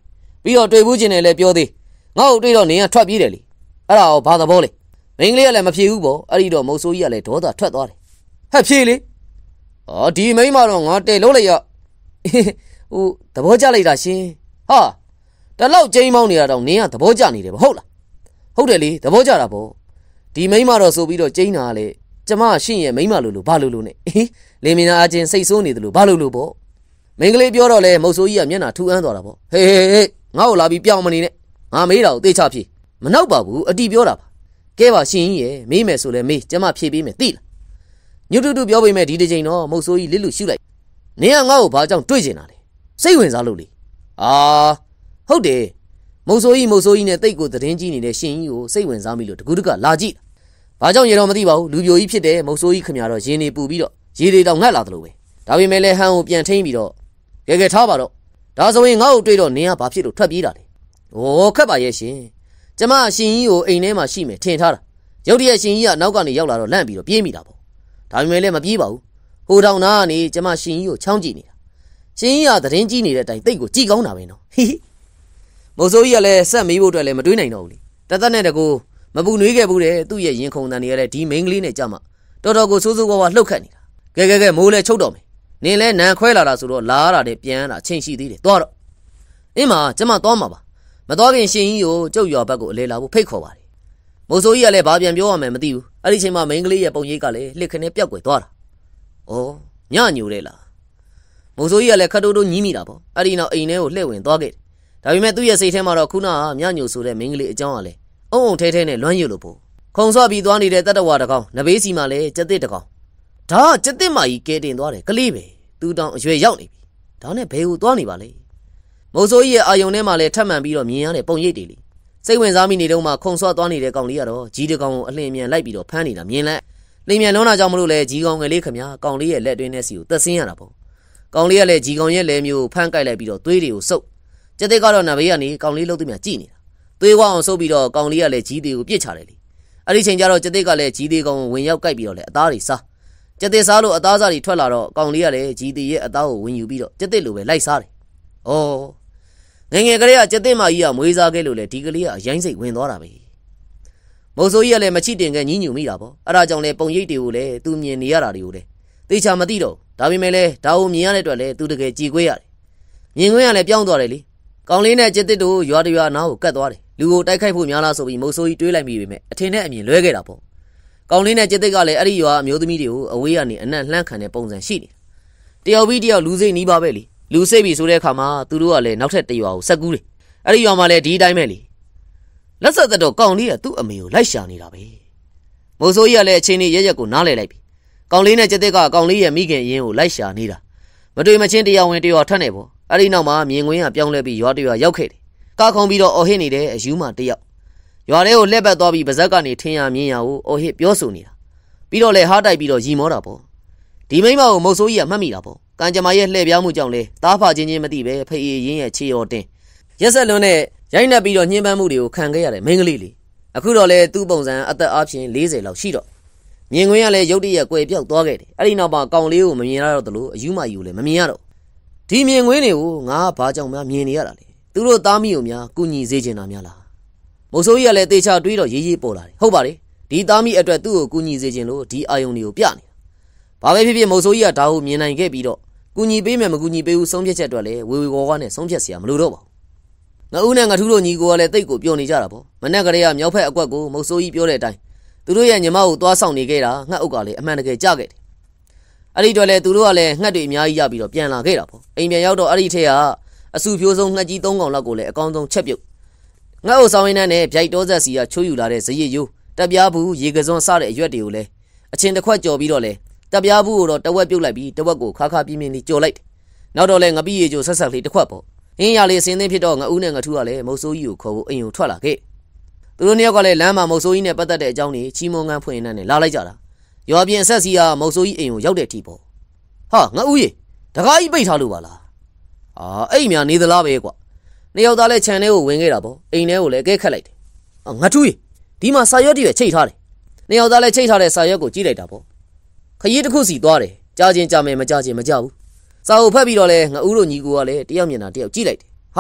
ပြီးတော့တွေ့ဘူးချင်းနဲ့လည်းပြောသေးငါ့ကိုတွေ့တော့နင်ကထွက်ပြေးတယ်လေအဲ့ဒါဘာသဘောလဲမိန်းကလေးကလည်းမဖြေဘူးပေါ့အဲ့ဒီတော့မုတ်ဆိုးကြီးကလည်းဒေါသထွက်သွားတယ်ဟဲ့ဖြေလေအော်ဒီမိန်းမတော့ငါတဲလုံးလိုက်ရဟိုသဘောကျလိုက်တာရှင်ဟာတလောက်ကျိန်းမောင်းနေတာတော့နင်ကသဘောကျနေတယ်ဗဟုတ်လားဟုတ်တယ်လေသဘောကျတာပေါ့ဒီမိန်းမတော့ဆိုပြီးတော့ကျိန်းတာလေကျမရှင့်ရဲ့မိန်းမလို့လို့ဘာလို့လို့နဲ့လင်မင်းသားအချင်းစိတ်ဆိုးနေတယ်လို့ဘာလို့လို့ပေါ့မိန်းကလေးပြောတော့လေမုတ်ဆိုးကြီးကမျက်နှာထူအမ်းသွားတာပေါ့ဟေးဟေးဟေးငါ့ကိုလာပြီးပြောင်းမနေနဲ့ငါမေးတာကိုသေချဖြေမနောက်ပါဘူးအတီပြောတာပါကဲပါရှင်ကြီးရဲ့မေးမယ်ဆိုလဲမေးကျမဖြေပေးမယ်သိလားညွတ်တူတူပြောပေးမယ်ဒီတစ်ချိန်တော့မုတ်ဆိုးကြီးလစ်လူရှုလိုက်နင်ကငါ့ကိုဘာကြောင့်တွေ့ကျင်တာလဲစိတ်ဝင်စားလို့လေအာဟုတ်တယ်မုတ်ဆိုးကြီးမုတ်ဆိုးကြီးနဲ့တိတ်ကိုသတင်းကြီးနေတဲ့ရှင်ကြီးကိုစိတ်ဝင်စားမိလို့တကူးတကလာကြည့်ဘာကြောင့်ရေတော့မသိပါဘူးလူပြိုကြီးဖြစ်တယ်မုတ်ဆိုးကြီးခင်ဗျာတော့ရင်နေပူပြီးတော့ရေတွေတောင်ငတ်လာသလိုပဲဒါပေမဲ့လည်းဟန်ကိုပြန်ထိန်းပြီးတော့ကဲကဲထားပါတော့ဒါဆိုရင်ငါ့ကိုတွေ့တော့နင်ကဘာဖြစ်လို့ထွက်ပြေးတာလဲဩခက်ပါရဲ့ရှင်ကျမရှင်ကြီးကိုအိမ်ထဲမှာရှိမယ်ထင်ထားတာရုတ်တရက်ရှင်ကြီးကနောက်ကနေရောက်လာတော့လန့်ပြီးတော့ပြေးမိတာပေါ့ဒါပေမဲ့လည်းမပြေးပါဘူးဟိုတောင်နာကနေကျမရှင်ကြီးကိုချောင်းကြည့်နေတာရှင်ကြီးကသတင်းကြီးနေတဲ့အတိုင်းတိတ်ကိုကြည်ကောင်းတာပဲနော်ဟိဟိမုတ်ဆိုးကြီးကလည်းဆက်မေးဖို့အတွက်လည်းမတွေးနိုင်တော့ဘူးလေတသက်နဲ့တကူမပူနွေးခဲ့ဘူးတဲ့သူ့ရဲ့ရင်ခုန်တန်တွေကလည်းဒီမိန်းကလေးနဲ့ကြမှာတော်တော်ကိုစိုးစိုးဝါးဝါလှုပ်ခတ်နေတာကဲကဲကဲမိုးလဲချုပ်တော့မယ်နင်လဲနန်ခွဲလာတာဆိုတော့လာရတာနဲ့ပြန်လာချင်းရှိသေးတယ်သွားတော့အင်းမကျမသွားမှာပါမသွားခင်ရှင်ကြီးကိုကျုပ်ရွာဘက်ကိုအလဲလာဖို့ဖိတ်ခေါ်ပါတယ်မုတ်ဆိုးကြီးကလည်းဘာပြန်ပြောရမယ်မသိဘူးအဲ့ဒီချိန်မှာမိန်းကလေးရဲ့ပုံရိပ်ကလည်းလှစ်ခနဲ့ပြောက်ကွယ်သွားတာဩညညိုတယ်လားမုတ်ဆိုးကြီးကလည်းခတ်တိုးတိုးညည်းမိတာပေါ့အဲ့ဒီနောက်အိမ်ထဲကိုလှည့်ဝင်သွားခဲ့တယ်ဒါပေမဲ့သူ့ရဲ့စိတ်ထဲမှာတော့ခုနကညညိုဆိုတဲ့မိန်းကလေးအကြောင်းကလည်းအုံအုံထဲထဲနဲ့လွမ်းရွလို့ပေါ့ခုံဆွပြီးသွားနေတဲ့တတ္တဝါတကောင်နဘေးစီမှာလည်းကြက်တစ်တကောင်ဒါကကြက်တစ်မကြီးကဲတင်သွားတယ်ကလေးပဲသူတောင်အရွယ်ရောက်နေပြီဒါနဲ့ဘယ်ကိုသွားနေပါလဲမုတ်ဆိုးကြီးရဲ့အာယုံထဲမှာလည်းထပ်မံပြီးတော့မြင်ရတဲ့ပုံရိပ်တွေလေစိတ်ဝင်စားမိနေတော့မှခုံဆွသွားနေတဲ့ကောင်လေးကတော့ကြီးတကောင်ကိုအလင်းအမြန်လိုက်ပြီးတော့ဖမ်းနေတာမြင်လိုက်လင်းမြန်လုံးတာကြောင့်မလို့လဲကြီးကောင်ငယ်လေးခမကောင်လေးရဲ့လက်တွင်းနဲ့စီကိုသက်ဆင်းရတာပေါ့ကောင်လေးကလည်းကြီးကောင်ရဲ့လက်မျိုးဖမ်းကိုက်လိုက်ပြီးတော့သွေးတွေကိုစုပ်ကြက်တစ်ကတော့နဘေးကနေကောင်လေးလှုပ်သူများကြည့်နေတာသွေးဝအောင်စုပ်ပြီးတော့ကောင်လေးကလည်းကြီးသေးကိုပြစ်ချတယ်လေအဲ့ဒီချိန်ကျတော့ကြက်တစ်ကလည်းကြီးသေးကောင်ကိုဝင်ရောက်ကိုက်ပြီးတော့လေအသားတွေစားကြက်တစ်စားလို့အသားစားတွေထွက်လာတော့ကောင်လေးကလည်းကြီးသေးရဲ့အသားကိုဝင်ယူပြီးတော့ကြက်တစ်လိုပဲလိုက်စားတယ်ဩငငယ်ကလေးကကြက်တစ်မကြီးကမွေးစားခဲ့လို့လေဒီကလေးကအရင်စိတ်ဝင်သွားတာပဲမုတ်ဆိုးကြီးကလည်းမချစ်တင်ကညှဉ်းညူမိတာပေါ့အဲ့ဒါကြောင့်လေပုံရိပ်တွေကိုလည်းသူမြင်နေရတာတွေကိုလေသေချာမသိတော့ဒါပေမဲ့လည်းဒါကိုမြင်ရတဲ့အတွက်လည်းသူတကယ်ကြည်ခွေးရတယ်မြင်ခွင့်ကလည်းပြောင်းသွားတယ်လေကောင်လေးနဲ့ကြက်တစ်တို့ရွာတရွာနားကိုကတ်သွားတယ်လူကိုတိုက်ခိုက်ဖို့များလားဆိုပြီးမုတ်ဆိုးကြီးတွေးလိုက်မိပေမဲ့အထင်နဲ့အမြင်လွဲခဲ့တာပေါ့ကောင်လေးနဲ့ကြက်တစ်ကလည်းအဲ့ဒီရွာအမျိုးသမီးတွေကိုအဝေးကနေအနံ့လှမ်းခံတဲ့ပုံစံရှိတယ်တယောက်ပြီးတယောက်လူစိတ်နီးပါပဲလေလူစိတ်ပြီဆိုတဲ့အခါမှာသူတို့ကလည်းနောက်ထပ်တရွာကိုဆက်ကူးတယ်အဲ့ဒီရွာမှာလည်းဒီတိုင်းပဲလေလက်ဆက်သက်တော့ကောင်လေးကသူ့အမေကိုလိုက်ရှာနေတာပဲမုတ်ဆိုးကြီးကလည်းအချင်းကြီးရက်ရက်ကိုနားလဲလိုက်ပြီကောင်လေးနဲ့ကြက်တစ်ကကောင်လေးရဲ့မိခင်အရင်ကိုလိုက်ရှာနေတာမတွေ့မချင်းတရားဝင်တရွာထွက်နေပေါ့အဲ့ဒီနောက်မှာမြင်ကွင်းကပြောင်းလဲပြီးရွာတရွာရောက်ခဲ့တယ်ကားခုံပြီးတော့အော်ဟစ်နေတဲ့အယူမတယောက်ရွာထဲကိုလှည့်ပတ်သွားပြီးပါဇက်ကနေထင်းရမြင်ရကိုအော်ဟစ်ပြောဆိုနေတာပြီးတော့လဲဟားတိုက်ပြီးတော့ရီမောတာပေါ့ဒီမိမကိုမုတ်ဆိုးကြီးကမှတ်မိတာပေါ့ကံကြမ္မာရဲ့လှည့်ပြောင်းမှုကြောင့်လဲသားဖချင်းချင်းမသိပဲဖေးရင်းရဲ့ခြေရော်တင်ရက်ဆက်လွန်းနဲ့ရိုက်နှက်ပြီးတော့ညှင်းပန်းမှုတွေကိုခံခဲ့ရတဲ့မိန်းကလေးလေးအခုတော့လဲသူ့ပုံစံအသက်အားဖြင့်၄၀လောက်ရှိတော့မြင်ကွင်းကလည်းရုတ်တရက်ကွယ်ပြောက်သွားခဲ့တယ်အဲ့ဒီနောက်မှာကောင်လေးကိုမမြင်ရတော့သလိုအယူမယူလည်းမမြင်ရတော့ဒီမြင်ကွင်းတွေကိုငါဘာကြောင့်မှမြင်နေရတာလဲသူတို့သားမိကိုများကုညီစေချင်တာများလားမုတ်ဆိုးကြီးကလည်းတေချာတွေးတော့ရေးရေးပေါ်လာတယ်ဟုတ်ပါတယ်ဒီသားမိအတွက်သူ့ကိုကုညီစေချင်လို့ဒီအာယုံတွေကိုပြနေတာဘာပဲဖြစ်ဖြစ်မုတ်ဆိုးကြီးကဒါကိုမြင်နိုင်ခဲ့ပြီးတော့ကုညီပေးမယ်မကုညီပေးဘူးဆုံးဖြတ်ချက်အတွက်လည်းဝေဝေဝါးဝါးနဲ့ဆုံးဖြတ်เสียမလို့တော့ပါဘူးငါဦးနဲ့ငါထူးတို့ညီကိုကလည်းတိတ်ကိုပျော်နေကြတာပေါ့မနဲ့ကလေးကမြောက်ဖက်အကွက်ကိုမုတ်ဆိုးကြီးပြောတဲ့အတိုင်းသူတို့ရဲ့ညီမကိုသွားဆောင်နေခဲ့တာငှက်အုပ်ကလည်းအမှန်တကယ်ကြခဲ့တယ်အဲ့ဒီတော့လေသူတို့ကလည်းငှက်တွေအများကြီးရပြီးတော့ပြန်လာခဲ့တာပေါ့အိမ်ပြန်ရောက်တော့အဲ့ဒီထက်ကအဆူဖြိုးဆုံးငှက်ကြီးသုံးကောင်လောက်ကိုလည်းအကောင်းဆုံးချက်ပြုတ်ငှက်အုပ်ဆောင်ရင်းနဲ့ဗျိုက်တောဆက်စီကချိုးယူလာတဲ့ဇရစ်ရိုးတက်ပြားဘူးရေကစွန်းစတဲ့အရွက်တွေကိုလည်းအချင်းတစ်ခွက်ကြော်ပြီးတော့လေတက်ပြားဘူးကိုတော့တဝက်ပြုတ်လိုက်ပြီးတဝက်ကိုခါခါပြင်းပြင်းလေးကြော်လိုက်နောက်တော့လေငပိရေချိုဆက်ဆက်လေးတစ်ခွက်ပေါ့အင်းရလေးအစင်းသင်းဖြစ်တော့ငအူးနဲ့ငထူးကလည်းမုတ်ဆိုးကြီးကိုခေါ်ဖို့အိမ်ကိုထွက်လာခဲ့သူတို့နှစ်ယောက်ကလည်းလမ်းမှာမုတ်ဆိုးကြီးနဲ့ပတ်သက်တဲ့အကြောင်းတွေချီးမွမ်းငန်းဖွင့်နေနဲ့လာလိုက်ကြတာရွာပြင်အဆက်စီကမုတ်ဆိုးကြီးအိမ်ကိုရောက်တဲ့ထိပေါ့ဟာငအူးရေတကားကြီးပိတ်ထားလို့ပါလားအာအဲ့များနေသလားပဲကွာနှစ်ယောက်သားလည်းခြံထဲကိုဝင်ခဲ့တာပေါ့အိမ်ထဲကိုလည်းအကဲခတ်လိုက်တယ်အာငထူးရေဒီမှာစာရွက်တွေချိတ်ထားတယ်နှစ်ယောက်သားလည်းချိတ်ထားတဲ့စာရွက်ကိုကြည့်လိုက်တာပေါ့ခရီးတစ်ခုစီသွားတယ်ကြားချင်းကြားမယ်မကြားချင်းမကြားဘူးစာအုပ်ဖတ်ပြီးတော့လဲငအူးတို့ညီကိုကလည်းတယောက်မျက်နှာတယောက်ကြည့်လိုက်တယ်ဟာ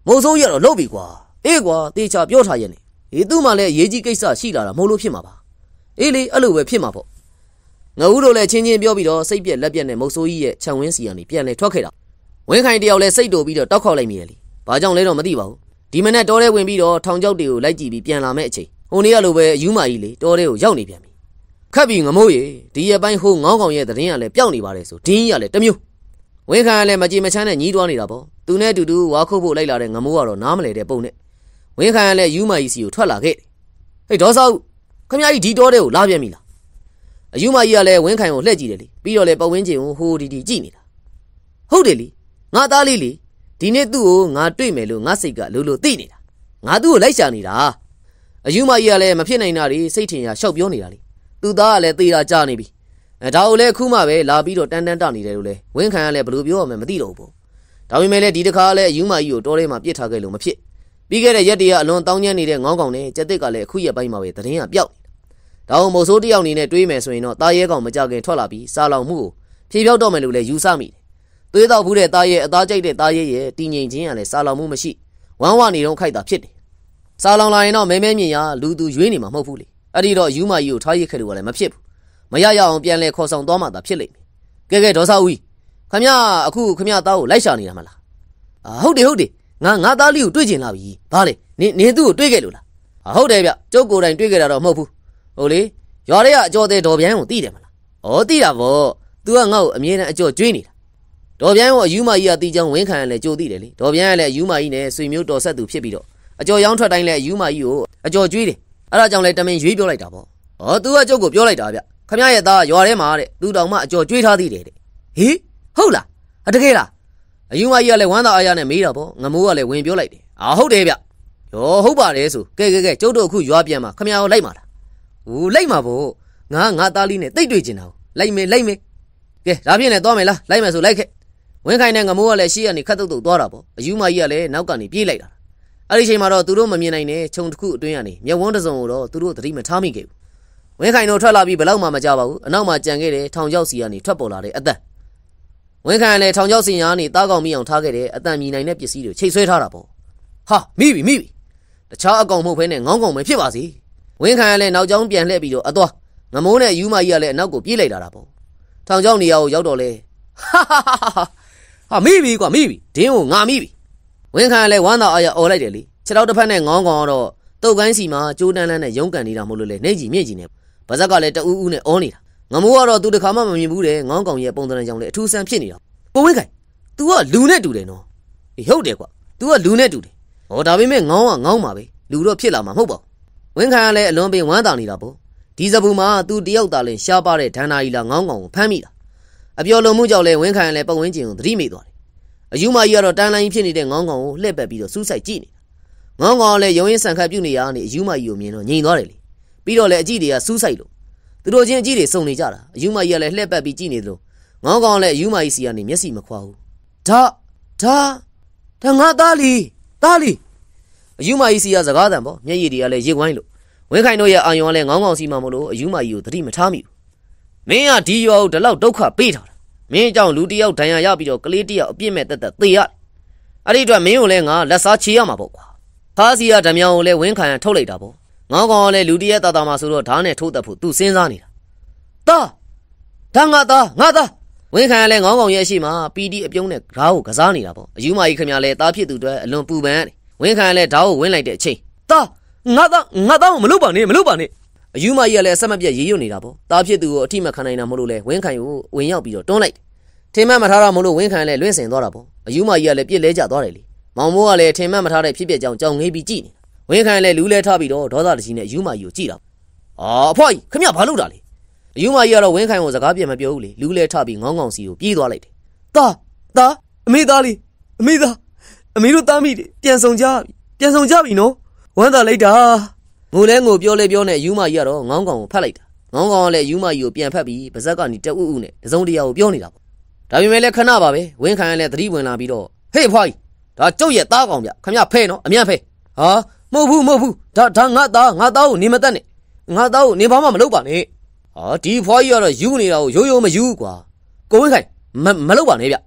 မိုးစိုးရတော့လုပ်ပြီကွာအေးကွာတေချာပြောထားရဲ့နေအေးသူ့မှလည်းရေးကြီးကိစ္စရှိလာတာမဟုတ်လို့ဖြစ်မှာပါအေးလေအဲ့လိုပဲဖြစ်မှာပေါ့ငါဦးတို့လည်းချင်းချင်းပြောပြီးတော့စိတ်ပြက်လက်ပြက်နဲ့မိုးစိုးကြီးရဲ့ခြံဝင်းစီကနေပြန်လဲထွက်ခဲ့တာဝင်းခိုင်တယောက်လည်းစိတ်တိုပြီးတော့တောက်ခေါက်လိုက်မိတယ်လေဘာကြောင့်လဲတော့မသိပါဘူးဒီမနေ့တောထဲဝင်ပြီးတော့ထောင်ချောက်တွေကိုလိုက်ကြည့်ပြီးပြန်လာမဲ့အချိန်ဟိုနေ့ကလိုပဲအယူမာကြီးလေတောထဲကိုရောက်နေပြန်ပြီခက်ပြီးငမိုးရေဒီရက်ပိုင်းဟိုငောင်းကောင်ရဲ့သတင်းကလည်းပျောက်နေပါတယ်ဆိုဒင်းကြီးကလည်းတမျိုးဝင်းခိုင်ကလည်းမကြေမချမ်းနဲ့ညီးတွားနေတာပေါ့သူနဲ့အတူတူဝါခုတ်ဖို့လိုက်လာတဲ့ငမိုးကတော့နားမလဲတဲ့ပုံနဲ့ဝင်းခိုင်ကလည်းယူမာကြီးစီကိုထွက်လာခဲ့တယ်ဟေးဒေါ်ဆောက်ခမကြီးဒီတောထဲကိုလာပြန်ပြီလားအယူမာကြီးကလည်းဝင်းခိုင်ကိုလှည့်ကြည့်တယ်လေပြီးတော့လည်းပတ်ဝန်းကျင်ကိုဟိုဒီဒီကြည့်နေတာဟုတ်တယ်လေငါသားလေးလေဒီနေ့သူ့ကိုငါတွေ့မယ်လို့ငါစိတ်ကလိုလိုသိနေတာငါသူ့ကိုလိုက်ရှာနေတာအယူမကြီးကလည်းမဖြစ်နိုင်တာတွေစိတ်ထင်ရရှောက်ပြောနေတာလေသူသားကလည်းသေတာကြာနေပြီအဲဒါကိုလည်းအခုမှပဲလာပြီးတော့တန်းတန်းတနေတယ်လို့လဲဝင်းခံကလည်းဘယ်လိုပြောရမလဲမသိတော့ဘူးဒါပေမဲ့လည်းဒီတစ်ခါလည်းအယူမကြီးကိုတောထဲမှာပြစ်ထားခဲ့လို့မဖြစ်ပြီးခဲ့တဲ့ရက်တည်းကအလွန်တောင်းကျမ်းနေတဲ့ငေါင်းကောင်နဲ့ကြက်တစ်ကလည်းအခုရက်ပိုင်းမှာပဲသတင်းကပျောက်နေတာဒါအောင်မို့ဆိုးတယောက်အနေနဲ့တွေးမယ်ဆိုရင်တော့တာရဲကောင်မကြခင်ထွက်လာပြီးစားလောင်မှုကိုဖြေပြောက်တော့မယ်လို့လည်းယူဆမိတယ်သွေးတော့ဘူးတဲ့သားရဲအသားကြိုက်တဲ့သားရဲရဲ့တည်ငြိမ်ခြင်းကလည်းစားလောင်မှုမရှိဝမ်းဝနေတော့ခိုက်တာဖြစ်တယ်စားလောင်လာရင်တော့မဲမဲမြင်ရလူသူရွေးနေမှာမဟုတ်ဘူးလေအဲ့ဒီတော့ယူမကြီးကိုထားရစ်ခဲ့လို့ကလည်းမဖြစ်ဘူးမရရအောင်ပြန်လဲခေါ်ဆောင်သွားမှသာဖြစ်လိမ့်မယ်ကဲကဲဒေါ်စာဦးခမရအခုခမရသားကိုလိုက်ရှာနေတာမလားအာဟုတ်တယ်ဟုတ်တယ်ငါငါသားလေးကိုတွေ့ကျင်လာပြီဘာလဲနင်းနင်းသူ့ကိုတွေ့ခဲ့လို့လားအာဟုတ်တယ်ဗျကျုပ်ကိုယ်တိုင်တွေ့ခဲ့တာတော့မဟုတ်ဘူးဟုတ်လေရွာထဲကအကျော်တဲ့ဒေါ်ပြန်းကိုသိတယ်မလားဩသိတာဗော तू ကငါ့ကိုအမြဲတမ်းအကျော်ကျွေးနေတာဒေါ်ပြန်းကိုအယူမကြီးကတီးချောင်းဝင်းခံရလဲကြိုသိတယ်လေဒေါ်ပြန်းကလည်းအယူမကြီးနဲ့ဆွေမျိုးတော်ဆက်သူဖြစ်ပြီးတော့အကျော်ရောင်းထွက်တိုင်းလဲအယူမကြီးကိုအကျော်ကျွေးတယ်အဲ့ဒါကြောင့်လဲတမင်ရွေးပြောလိုက်တာပေါ့ဩ तू ကကျုပ်ကိုပြောလိုက်တာဗျခမရရဲ့သားရွာထဲမှာတဲ့သူတောင်မှအကျော်ကျွေးထားသေးတယ်တဲ့ဟေးဟုတ်လားအတကယ်လားအယူမကြီးကလည်းဝမ်းသာအားရနဲ့မေးတာပေါ့ငမိုးကလည်းဝင်ပြောလိုက်တယ်အာဟုတ်တယ်ဗျရောဟုတ်ပါတယ်ဆိုကဲကဲကဲကျုပ်တို့အခုရွာပြန်မှာခမရကိုလိုက်မှာလားဟိုလိုက်မှာပေါ့ငါငါသားလေးနဲ့တိတ်တွေ့ကျင်တာလိုက်မယ်လိုက်မယ်ကဲဒါဖြင့်လည်းသွားမယ်လားလိုက်မယ်ဆိုလိုက်ခဲ့ဝင်းခိုင်နဲ့ငမိုးကလည်းရှေ့ကနေခတ်တုတ်တုတ်သွားတာပေါ့အယူမကြီးကလည်းနောက်ကနေပြေးလိုက်တာအဲ့ဒီချိန်မှာတော့သူတို့မမြင်နိုင်တဲ့ခြုံတစ်ခုအတွင်းကနေမျက်ဝန်းတစ်စုံကိုတော့သူတို့သတိမထားမိခဲ့ဘူးဝင်းခိုင်တို့ထွက်လာပြီးဘယ်တော့မှမကြပါဘူးအနောက်မှာကြံခဲ့တဲ့ထောင်ချောက်စီကနေထွက်ပေါ်လာတဲ့အသက်ဝင်းခိုင်လည်းထောင်ချောက်စီညာကနေတားကောင်မိအောင်ထားခဲ့တဲ့အတန်မြည်နိုင်တဲ့ပစ္စည်းတွေချိတ်ဆွဲထားတာပေါ့ဟာမိပြီမိပြီတခြားအကောင်မဟုတ်ဘဲနဲ့ငေါင်းကောင်ပဲဖြစ်ပါစေဝင်းခိုင်ကလည်းနောက်ကျောင်းပြန်လှည့်ပြီးတော့အသွားငမိုးနဲ့ယူမကြီးကလည်းအနောက်ကိုပြေးလိုက်လာတာပေါ့ထောင်ချောက်နေရာကိုရောက်တော့လေဟာဟာဟာဟာမိပြီကွာမိပြီဒင်းကိုငါမိပြီဝင်းခိုင်ကလည်းဝမ်းသာအားရအော်လိုက်တယ်လေခြေထောက်တစ်ဖက်နဲ့ငေါင်းကောင်ကတော့တုတ်ကိုင်းစီမှာကျိုးတန်းလန်းနဲ့ရုံးကန်နေတာမို့လို့လေနေကြီးမြင့်ကြီးနေပါဇက်ကလည်းတူးဦးနဲ့အောနေတာငမိုးကတော့သူတခါမှမမြင်ဘူးတဲ့ငေါင်းကောင်ရဲ့ပုံသဏ္ဍာန်ကြောင့်လေအထူးဆန်းဖြစ်နေတာကိုဝင်းခိုင် तू ကလူနဲ့တူတယ်နော်အေးဟုတ်တယ်ကွာ तू ကလူနဲ့တူတယ်ဟောဒါပေမဲ့ငေါင်းကငေါင်းပါပဲလူတော့ဖြစ်လာမှာမဟုတ်ပါဘူးဝင်းခိုင်ကလည်းအလွန်ပင်ဝမ်းသာနေတာပေါ့ဒီစပူမှာ तू တယောက်သားလင်ရှားပါတဲ့ဒဏ္ဍာရီလာငေါင်းကောင်ကိုဖမ်းမိတာအပျော်လွန်မှုကြောင့်လဲဝင်းခိုင်ကလည်းပတ်ဝန်းကျင်ကိုသတိမိသွားတယ်အယူမကြီးကတော့တန်းလိုင်းဖြစ်နေတဲ့ငေါင်းကောင်ကိုလှည့်ပက်ပြီးတော့စူးစိုက်ကြည့်နေတာငေါင်းကောင်ကလည်းရုံရင်းဆန်ခတ်ပြုတ်နေရကနေအယူမကြီးကိုမြင်တော့ငြိမ်သွားတယ်လေပြီးတော့လည်းအကြည့်တွေကစူးစိုက်လို့သူတို့ချင်းအကြည့်တွေစုံနေကြတာအယူမကြီးကလည်းလှည့်ပက်ပြီးကြည့်နေတယ်လို့ငေါင်းကောင်ကလည်းအယူမကြီးစီကနေမျက်စိမခွာဘူးဒါဒါဒါငါသားလီသားလီအယူမကြီးစီကစကားတန်ပေါ့မျက်ရည်တွေကလည်းရစ်ဝိုင်းလို့ဝင်းခိုင်တို့ရဲ့အာယုံကလည်းငေါင်းကောင်စီမှမလို့အယူမကြီးကိုသတိမထားမိဘူးမင်းကဒီရွာကိုဒီလောက်ဒုက္ခပေးထားတာမင်းအကြောင်းလူတယောက်ဒဏ်ရာရပြီးတော့ကလေးတယောက်အပြစ်မဲ့တက်တက်သေရတယ်အဲ့ဒီအတွက်မင်းကိုလည်းငါလက်စားချေရမှာပေါ့ကွာခါစီကဓမြောင်ကိုလည်းဝင်းခိုင်ထုတ်လိုက်တာပေါ့ငေါင်းကောင်ကလည်းလူတရက်တာတာမှဆိုတော့ဓာတ်နဲ့ထိုးတက်ဖို့သူစဉ်းစားနေတာတာဒါငါသားငါသားဝင်းခိုင်ကလည်းငေါင်းကောင်ရဲ့အရှိမပီတီအပြုံးနဲ့ဓာတ်ကိုကစားနေတာပေါ့အယူမကြီးခင်ဗျာလည်းတားဖြစ်သူတွေအလွန်ပူပန်ရတယ်ဝင်းခိုင်ကလည်းဓာတ်ကိုဝင်းလိုက်တဲ့အချိန်တာငါသားငါသားမလုပ်ပါနဲ့မလုပ်ပါနဲ့အယူမကြီးကလည်းဆက်မပြတ်ရေးရွနေတာပေါ့တားဖြစ်သူကိုအထိမခံနိုင်တာမလို့လဲဝင်းခိုင်ကိုဝင်ရောက်ပြီးတော့တွန်းလိုက်ထင်မှတ်မထားတာမလို့ဝင်းခိုင်လည်းလွင့်စင်သွားတာပေါ့အယူမကြီးကလည်းပြစ်လဲကျသွားတယ်လေမောင်မိုးကလည်းထင်မှတ်မထားတဲ့ဖြစ်ပျက်ကြောင်ကြောင်ငေးပြီးကြည့်နေတာဝင်းခိုင်လည်းလူးလဲထားပြီးတော့ဒေါသတကြီးနဲ့အယူမကြီးကိုကြည့်တာအာအဖွားကြီးခင်ဗျဘာလုပ်တာလဲအယူမကြီးကတော့ဝင်းခိုင်ကိုစကားပြန်မပြောဘူးလေလူးလဲထားပြီးငေါင်းငေါင်းစီကိုပြေးသွားလိုက်တယ်တာတာအမေသားလေးအမေသားအမေတို့သားမိတယ်ပြန်ဆောင်ကြပြီပြန်ဆောင်ကြပြီနော်ဝမ်းသာလိုက်တာငိုလဲငိုပြောလဲပြောနဲ့အယူမကြီးကတော့ငေါင်းကောင်ကိုဖတ်လိုက်တာငေါင်းကောင်ကလည်းအယူမကြီးကိုပြန်ဖတ်ပြီးပါဇက်ကနေတအုပ်အုပ်နဲ့တစုံတရာကိုပြောနေတာပေါ့ဒါပေမဲ့လည်းခဏပါပဲဝင်းခိုင်ကလည်းသတိဝင်လာပြီးတော့ဟေးဖွားကြီးဒါကျုပ်ရဲ့သားကောင်ဗျခင်ဗျဖဲနော်အမြန်ဖဲဟာမဟုတ်ဘူးမဟုတ်ဘူးဒါဒါငါသားငါသားကိုနေမတတ်နဲ့ငါသားကိုနေဘာမှမလုပ်ပါနဲ့ဟာဒီဖွားကြီးကတော့ယူနေတာကိုရိုးရိုးမယူကွာကိုဝင်းခိုင်မမလုပ်ပါနဲ့ဗျ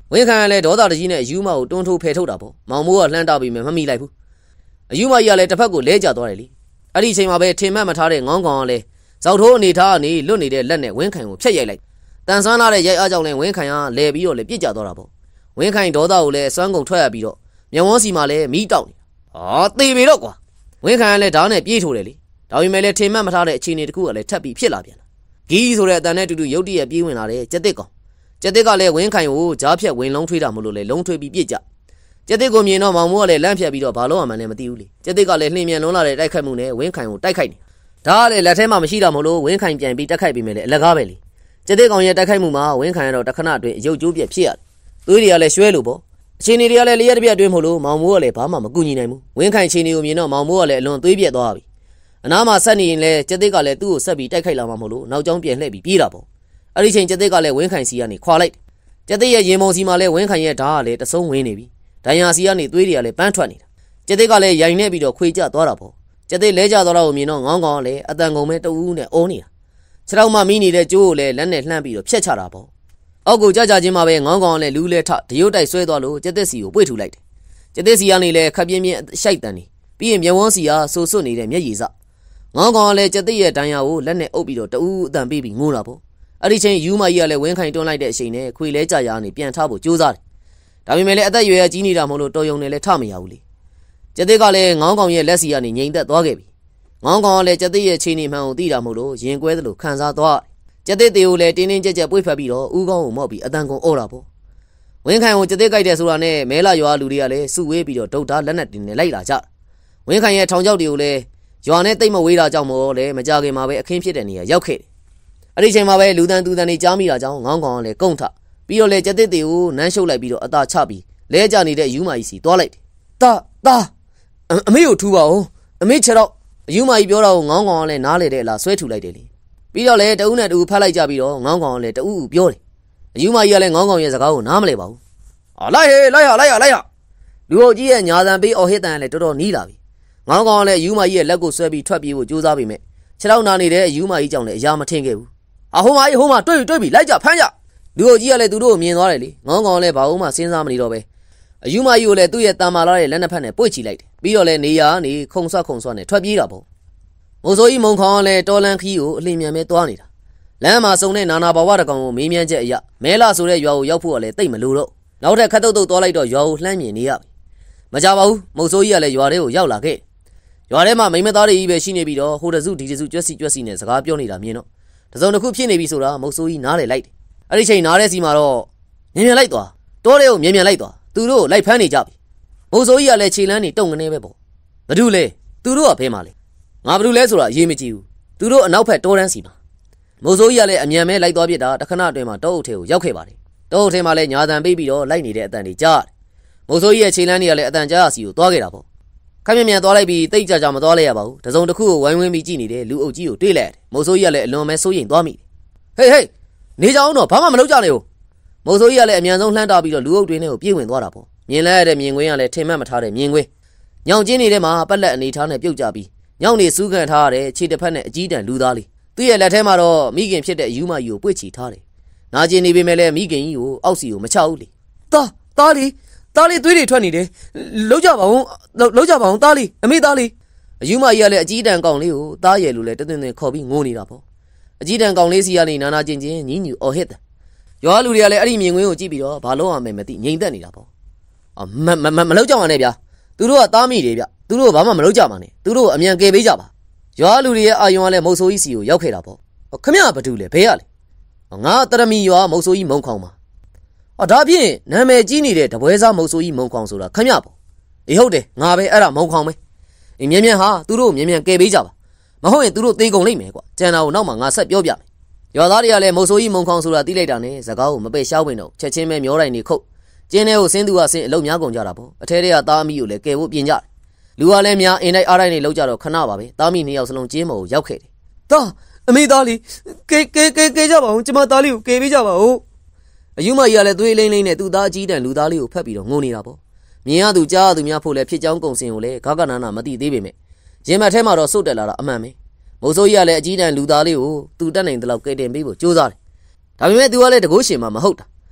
ဝင်းခံရလဲဒေါသတကြီးနဲ့အယူမကိုတွန်းထိုးဖယ်ထုတ်တာပေါ့မောင်မိုးကလှမ်းတောက်ပြီးမှမမိလိုက်ဘူးအယူမကြီးကလည်းတစ်ဖက်ကိုလဲကျသွားတယ်လေအဲ့ဒီအချိန်မှာပဲထင်မှတ်မထားတဲ့ငေါင်းကောင်ကလည်းဇောက်ထိုးအနေထားကနေလွတ်နေတဲ့လက်နဲ့ဝင်းခံကိုဖျက်ရိုက်လိုက်တန်ဆန်းလာတဲ့ရိုက်အားကြောင့်လည်းဝင်းခံကလဲပြီးတော့လည်းပြစ်ကျသွားတာပေါ့ဝင်းခံဒေါသကိုလည်းစွမ်းကုန်ထွက်ရပြီးတော့မျက်ဝန်းစီမှာလည်းမီးတောက်နေတာဟာသေပြီတော့ကွာဝင်းခံကလည်းဓာတ်နဲ့ပြေးထိုးတယ်လေဒါပေမဲ့လည်းထင်မှတ်မထားတဲ့အခြေအနေတစ်ခုကလည်းထပ်ပြီးဖြစ်လာပြန်လာဂီးဆိုတဲ့အတန်နဲ့တူတူရုတ်တရက်ပြေးဝင်လာတဲ့ကြက်တစ်ကောင်ကြက်တစ်ကလည်းဝင်းခံကိုကြားဖြတ်ဝင်လုံးထွေးတာမလို့လေလုံးထွေးပြီးပြစ်ကြကြက်တစ်ကိုမြင်တော့မောင်မိုးကလည်းလန့်ဖြတ်ပြီးတော့ဘာလို့မှလည်းမသိဘူးလေကြက်တစ်ကလည်းလှင်မြန်လွန်းလာတဲ့တိုက်ခိုက်မှုနဲ့ဝင်းခံကိုတိုက်ခိုက်နေတာဒါကလည်းလက်ထဲမှာမရှိတာမလို့ဝင်းခံပြန်ပြီးတိုက်ခိုက်ပြီးမယ်လေအလကားပဲလေကြက်တစ်ကောင်ရဲ့တိုက်ခိုက်မှုမှာဝင်းခံရတော့တခဏအတွင်းအယုတ်ကျိုးပြက်ဖြစ်ရတယ်သွေးတွေကလည်းရွှဲလို့ပေါ့အချိန်တွေကလည်းလျက်တစ်ပြက်အတွင်းမို့လို့မောင်မိုးကလည်းဘာမှမကူညီနိုင်ဘူးဝင်းခံအချိန်တွေကိုမြင်တော့မောင်မိုးကလည်းအလွန်သွေးပြက်သွားပြီအနားမှာဆက်နေရင်လည်းကြက်တစ်ကလည်းသူ့ကိုဆက်ပြီးတိုက်ခိုက်လာမှာမလို့နောက်ကျောင်းပြန်လှည့်ပြီးပြေးတာပေါ့အဲ့ဒီချိန်ကြက်တစ်ကလည်းဝင်းခံစီကနေခွာလိုက်ကြက်တစ်ရဲ့ရင်မုံစီမှာလည်းဝင်းခံရဲ့ဓာတ်ကလည်းတဆုံးဝင်နေပြီဒိုင်ယာစီကနေသွေးတွေကလည်းပန်းထွက်နေတာကြက်တစ်ကလည်းရိုင်နေပြီးတော့ခွေကျသွားတာပေါ့ကြက်တစ်လဲကျသွားတာကိုမြင်တော့ငေါင်းကောင်ကလည်းအတန်ကုန်ပဲတူးနဲ့အိုးနေတာခြေထောက်မှမိနေတဲ့ကျိုးကိုလည်းလက်နဲ့လှမ်းပြီးတော့ဖျက်ချတာပေါ့အောက်ကိုကြကြချင်းမှာပဲငေါင်းကောင်ကလည်းလူးလဲထတရုတ်တိုက်ဆွဲသွားလို့ကြက်တစ်စီကိုပွေ့ထူလိုက်တယ်ကြက်တစ်စီကနေလည်းခပ်ပြင်းပြင်းရှိုက်တန်နေပြီးရင်မျက်ဝန်းစီကဆူဆွတ်နေတဲ့မျက်ရည်စငေါင်းကောင်ကလည်းကြက်တစ်ရဲ့ဒိုင်ယာကိုလက်နဲ့အုပ်ပြီးတော့တူးအတန်ပေးပြီးငိုးတာပေါ့အဲ့ဒီချိန်ယူမကြီးကလည်းဝင်းခိုင်တွန်းလိုက်တဲ့အချိန်နဲ့ခွေလဲကြရာနေပြန်ထားဖို့ကြိုးစားတယ်ဒါပေမဲ့လည်းအသက်ရွယ်ရကြီးနေတာမဟုတ်လို့တော်ယုံနဲ့လည်းထမရဘူးလေကြက်တစ်ကလည်းငေါင်းကောင်ရဲ့လက်စီကနေငြိမ်သက်သွားခဲ့ပြီငေါင်းကောင်ကလည်းကြက်တစ်ရဲ့ခြေနေမှန်ကိုသိတာမဟုတ်လို့ရင်ကွဲသလိုခံစားသွားကြက်တစ်တေကိုလည်းတင်းတင်းကြပ်ကြပ်ပွေ့ဖက်ပြီးတော့ဦးကောင်းကိုမော့ပြီးအတန်ကုန်အော်တာပေါ့ဝင်းခိုင်ကိုကြက်တစ်ကြိုက်တယ်ဆိုတာနဲ့မဲလာရွာလူတွေကလည်းစုဝေးပြီးတော့ဒုတ်သားလက်နက်တင်နေလိုက်လာကြဝင်းခိုင်ရဲ့ထောင်ချောက်တွေကိုလည်းရွာနဲ့တိတ်မဝေးတာကြောင့်မို့လဲမကြခင်မှာပဲအခင်းဖြစ်တဲ့နေရာရောက်ခဲ့တယ်အဲ့ဒီချိန်မှာပဲလူတန်းသူတန်းတွေကြားမိတာကြောင့်ငေါင်းကောင်ကလည်းကုန်းထပြီးတော့လေကြက်တစ်တေကိုနမ်းရှုပ်လိုက်ပြီးတော့အသာချပြီးလဲကျနေတဲ့ယူမကြီးစီသွားလိုက်တယ်တာတာအမေကိုထူပါဦးအမေချက်တော့ယူမကြီးပြောတာကိုငေါင်းကောင်ကလည်းနားလေတဲ့အလားဆွဲထူလိုက်တယ်လေပြီးတော့လေတဦးနဲ့တဦးဖတ်လိုက်ကြပြီးတော့ငေါင်းကောင်ကလည်းတဦးပြောတယ်ယူမကြီးကလည်းငေါင်းကောင်ရဲ့စကားကိုနားမလဲပါဘူးအာလိုက်ဟေးလိုက်ရလိုက်ရလိုက်ရလူအုပ်ကြီးရဲ့ညာတန်ပေးအော်ဟစ်တန်လည်းတော်တော်နီးလာပြီငေါင်းကောင်ကလည်းယူမကြီးရဲ့လက်ကိုဆွဲပြီးထွက်ပြေးဖို့ကြိုးစားပြီးမြဲခြေထောက်နာနေတဲ့ယူမကြီးကြောင့်လည်းအရာမထင်ခဲ့ဘူးအာဟိုမကြီးဟိုမတွေ့ပြီတွေ့ပြီလိုက်ကြဖမ်းကြလူအုပ်ကြီးကလည်းသူတို့ကိုမြင်သွားတယ်လေငေါင်းကောင်ကလည်းဘာလို့မှစဉ်းစားမနေတော့ပဲအယူမကြီးကိုလည်းသူ့ရဲ့တန်မာလာတဲ့လက်နှစ်ဖက်နဲ့ပွေ့ချီလိုက်တယ်ပြီးတော့လည်းနေရာကနေခုံဆွတ်ခုံဆွတ်နဲ့ထွက်ပြေးတာပေါ့မိုးစိုးကြီးမုံခေါင်ကလည်းတော်လန်ခီးကိုအလင်းမြန်ပဲသွားနေတာလမ်းမှာစုံတဲ့နာနာဘဝတကောင်ကိုမေးမြန်းချက်အရမဲလာဆိုတဲ့ရွာကိုရောက်ဖို့ကလည်းတိတ်မလို့တော့နောက်ထပ်ခတ်တုတ်တုတ်သွားလိုက်တော့ရွာကိုလှမ်းမြင်နေရပြီမကြပါဘူးမိုးစိုးကြီးကလည်းရွာထဲကိုရောက်လာခဲ့ရွာထဲမှာမိမသားတွေကြီးပဲရှိနေပြီးတော့ဟိုတစုဒီတစုကြွက်စီကြွက်စီနဲ့စကားပြောနေတာမြင်တော့တစုံတစ်ခုဖြစ်နေပြီဆိုတာမိုးစိုးကြီးနားလေလိုက်တယ်အဲ့ဒီချိန်နားတဲ့စီမှာတော့မြင်မြန်လိုက်သွားတောထဲကိုမြင်မြန်လိုက်သွားသူတို့လိုက်ဖမ်းနေကြပြီမိုးစိုးကြီးကလည်းခြေလန်းနေတုံကနေပဲပေါ့ဘဒုလဲသူတို့ကဘဲမှာလဲငါဘဒုလဲဆိုတာအရေးမကြီးဘူးသူတို့အနောက်ဖက်တောတန်းစီမှာမိုးစိုးကြီးကလည်းအမြန်မဲလိုက်သွားပြစ်တာတခဏအတွင်းမှာတောအုပ်ထဲကိုရောက်ခဲ့ပါတယ်တောအုပ်ထဲမှာလည်းညာတန်ပေးပြီးတော့လိုက်နေတဲ့အတန်တွေကြားတယ်မိုးစိုးကြီးရဲ့ခြေလန်းတွေကလည်းအတန်ကြားစီကိုသွားခဲ့တာပေါ့ခက်မြမြန်သွားလိုက်ပြီးတိတ်ကြကြမသွားလဲရပါဘူးတစုံတစ်ခုကိုဝိုင်းဝန်းပြီးကြည့်နေတဲ့လူအုပ်ကြီးကိုတွေးလိုက်ရတယ်မိုးစိုးကြီးကလည်းအလွန်မဲစိုးရိမ်သွားမိတယ်ဟေးဟေးနေကြအောင်တော့ဘာမှမလုပ်ကြနဲ့ဦးမိုးစိုးကြီးကလည်းအမြန်ဆုံးလှမ်းတာပြီးတော့လူအုပ်တွေနဲ့ကိုပြေးဝင်သွားတာပေါ့မြင်လိုက်ရတဲ့မြင်ကွင်းကလည်းထင်မှတ်မထားတဲ့မြင်ကွင်းညောင်ကျင်းနေတဲ့မှာပက်လက်အနေထားနဲ့ပြုတ်ကြပြီးညောင်နေစူးကန်ထားရတဲ့ခြေတစ်ဖက်နဲ့အကြီးတန်းလူသားလေးသူ့ရဲ့လက်ထဲမှာတော့မိခင်ဖြစ်တဲ့ယူမကြီးကိုပွေ့ချီထားတယ်နာကျင်နေပေမဲ့လည်းမိခင်ကြီးကိုအောက်စီကိုမချဘူးလေတာတားလေးတားလေးသွေးတွေထွက်နေတယ်လုံးကြပါဦးလုံးကြပါဦးတားလေးအမေတားလေးအယူမကြီးကလည်းအကြီးတန်းကောင်လေးကိုတားရယ်လို့လည်းတသွင်းသွင်းခေါ်ပြီးငိုနေတာပေါ့အကြီးတန်းကောင်လေးစီကနေနာနာကျင်ကျင်ညီးညူအော်ဟစ်တယ်ရွာလူတွေကလည်းအဲ့ဒီမြင်ကွင်းကိုကြည့်ပြီးတော့ဘာလို့အောင်မယ်မသိငြိမ်သက်နေတာပေါ့မမမမလောက်ကြပါနဲ့ဗျာသူတို့ကသားမိတွေဗျသူတို့ကဘာမှမလုပ်ကြပါနဲ့သူတို့ကအမြန်ကယ်ပေးကြပါရွာလူတွေရဲ့အာယုံကလည်းမုတ်ဆိုးကြီးစီကိုရောက်ခဲ့တာပေါ့ခမရဘာတူလဲဘဲရလဲငါတရမီရွာမုတ်ဆိုးကြီးမုံခေါင်ပါအော်ဒါဖြင့်နာမည်ကြီးနေတဲ့တပွဲစားမုတ်ဆိုးကြီးမုံခေါင်ဆိုတာခမရပေါ့အေးဟုတ်တယ်ငါပဲအဲ့ဒါမုံခေါင်ပဲအင်းမြန်မြန်ဟာသူတို့မြန်မြန်ကယ်ပေးကြပါမဟုတ်ရင်သူတို့သေကုန်လိမ့်မယ်ကွာကျန်တာကိုနောက်မှငါဆက်ပြောပြမယ်ရွာသားတွေကလည်းမုတ်ဆိုးကြီးမုံခေါင်ဆိုတာသိလိုက်တာနဲ့စကားကိုမပယ်ရှားဝင်တော့ချက်ချင်းပဲမျောတိုင်းနေခုတ်ကျင်းထဲကိုဆင်းသူကဆင်းအလုံးများကုန်ကြတာပေါ့အထဲထဲကသားမီးကိုလည်းကယ်ဖို့ပြင်ကြတယ်လူကလည်းများအင်တိုင်းအားတိုင်းနေလောက်ကြတော့ခဏပါပဲသားမီးနှစ်ယောက်စလုံးကျင်းမော်ကိုရောက်ခဲ့တယ်တာအမေသားလေးကဲကဲကဲကဲကြပါဦးကျမသားလေးကိုကယ်ပေးကြပါဦးအယူမကြီးကလည်းသွေးလိမ့်လိမ့်နဲ့သူ့သားအကြီးတန်းလူသားလေးကိုဖက်ပြီးတော့ငိုနေတာပေါ့မြင်ရသူကြားရသူများဖို့လည်းဖြစ်ကြောင်းကုံစင်ကိုလည်းဂါကနာနာမသိသေးပေမဲ့ရင်မက်ထဲမှာတော့စုတ်တက်လာတာအမှန်ပဲမိုးစိုးကြီးကလည်းအကြီးတန်းလူသားလေးကိုသူတက်နိုင်တဲ့လောက်ကယ်တင်ပေးဖို့ကြိုးစားတယ်ဒါပေမဲ့သူကလည်းတကိုးရှင်မှမဟုတ်တာ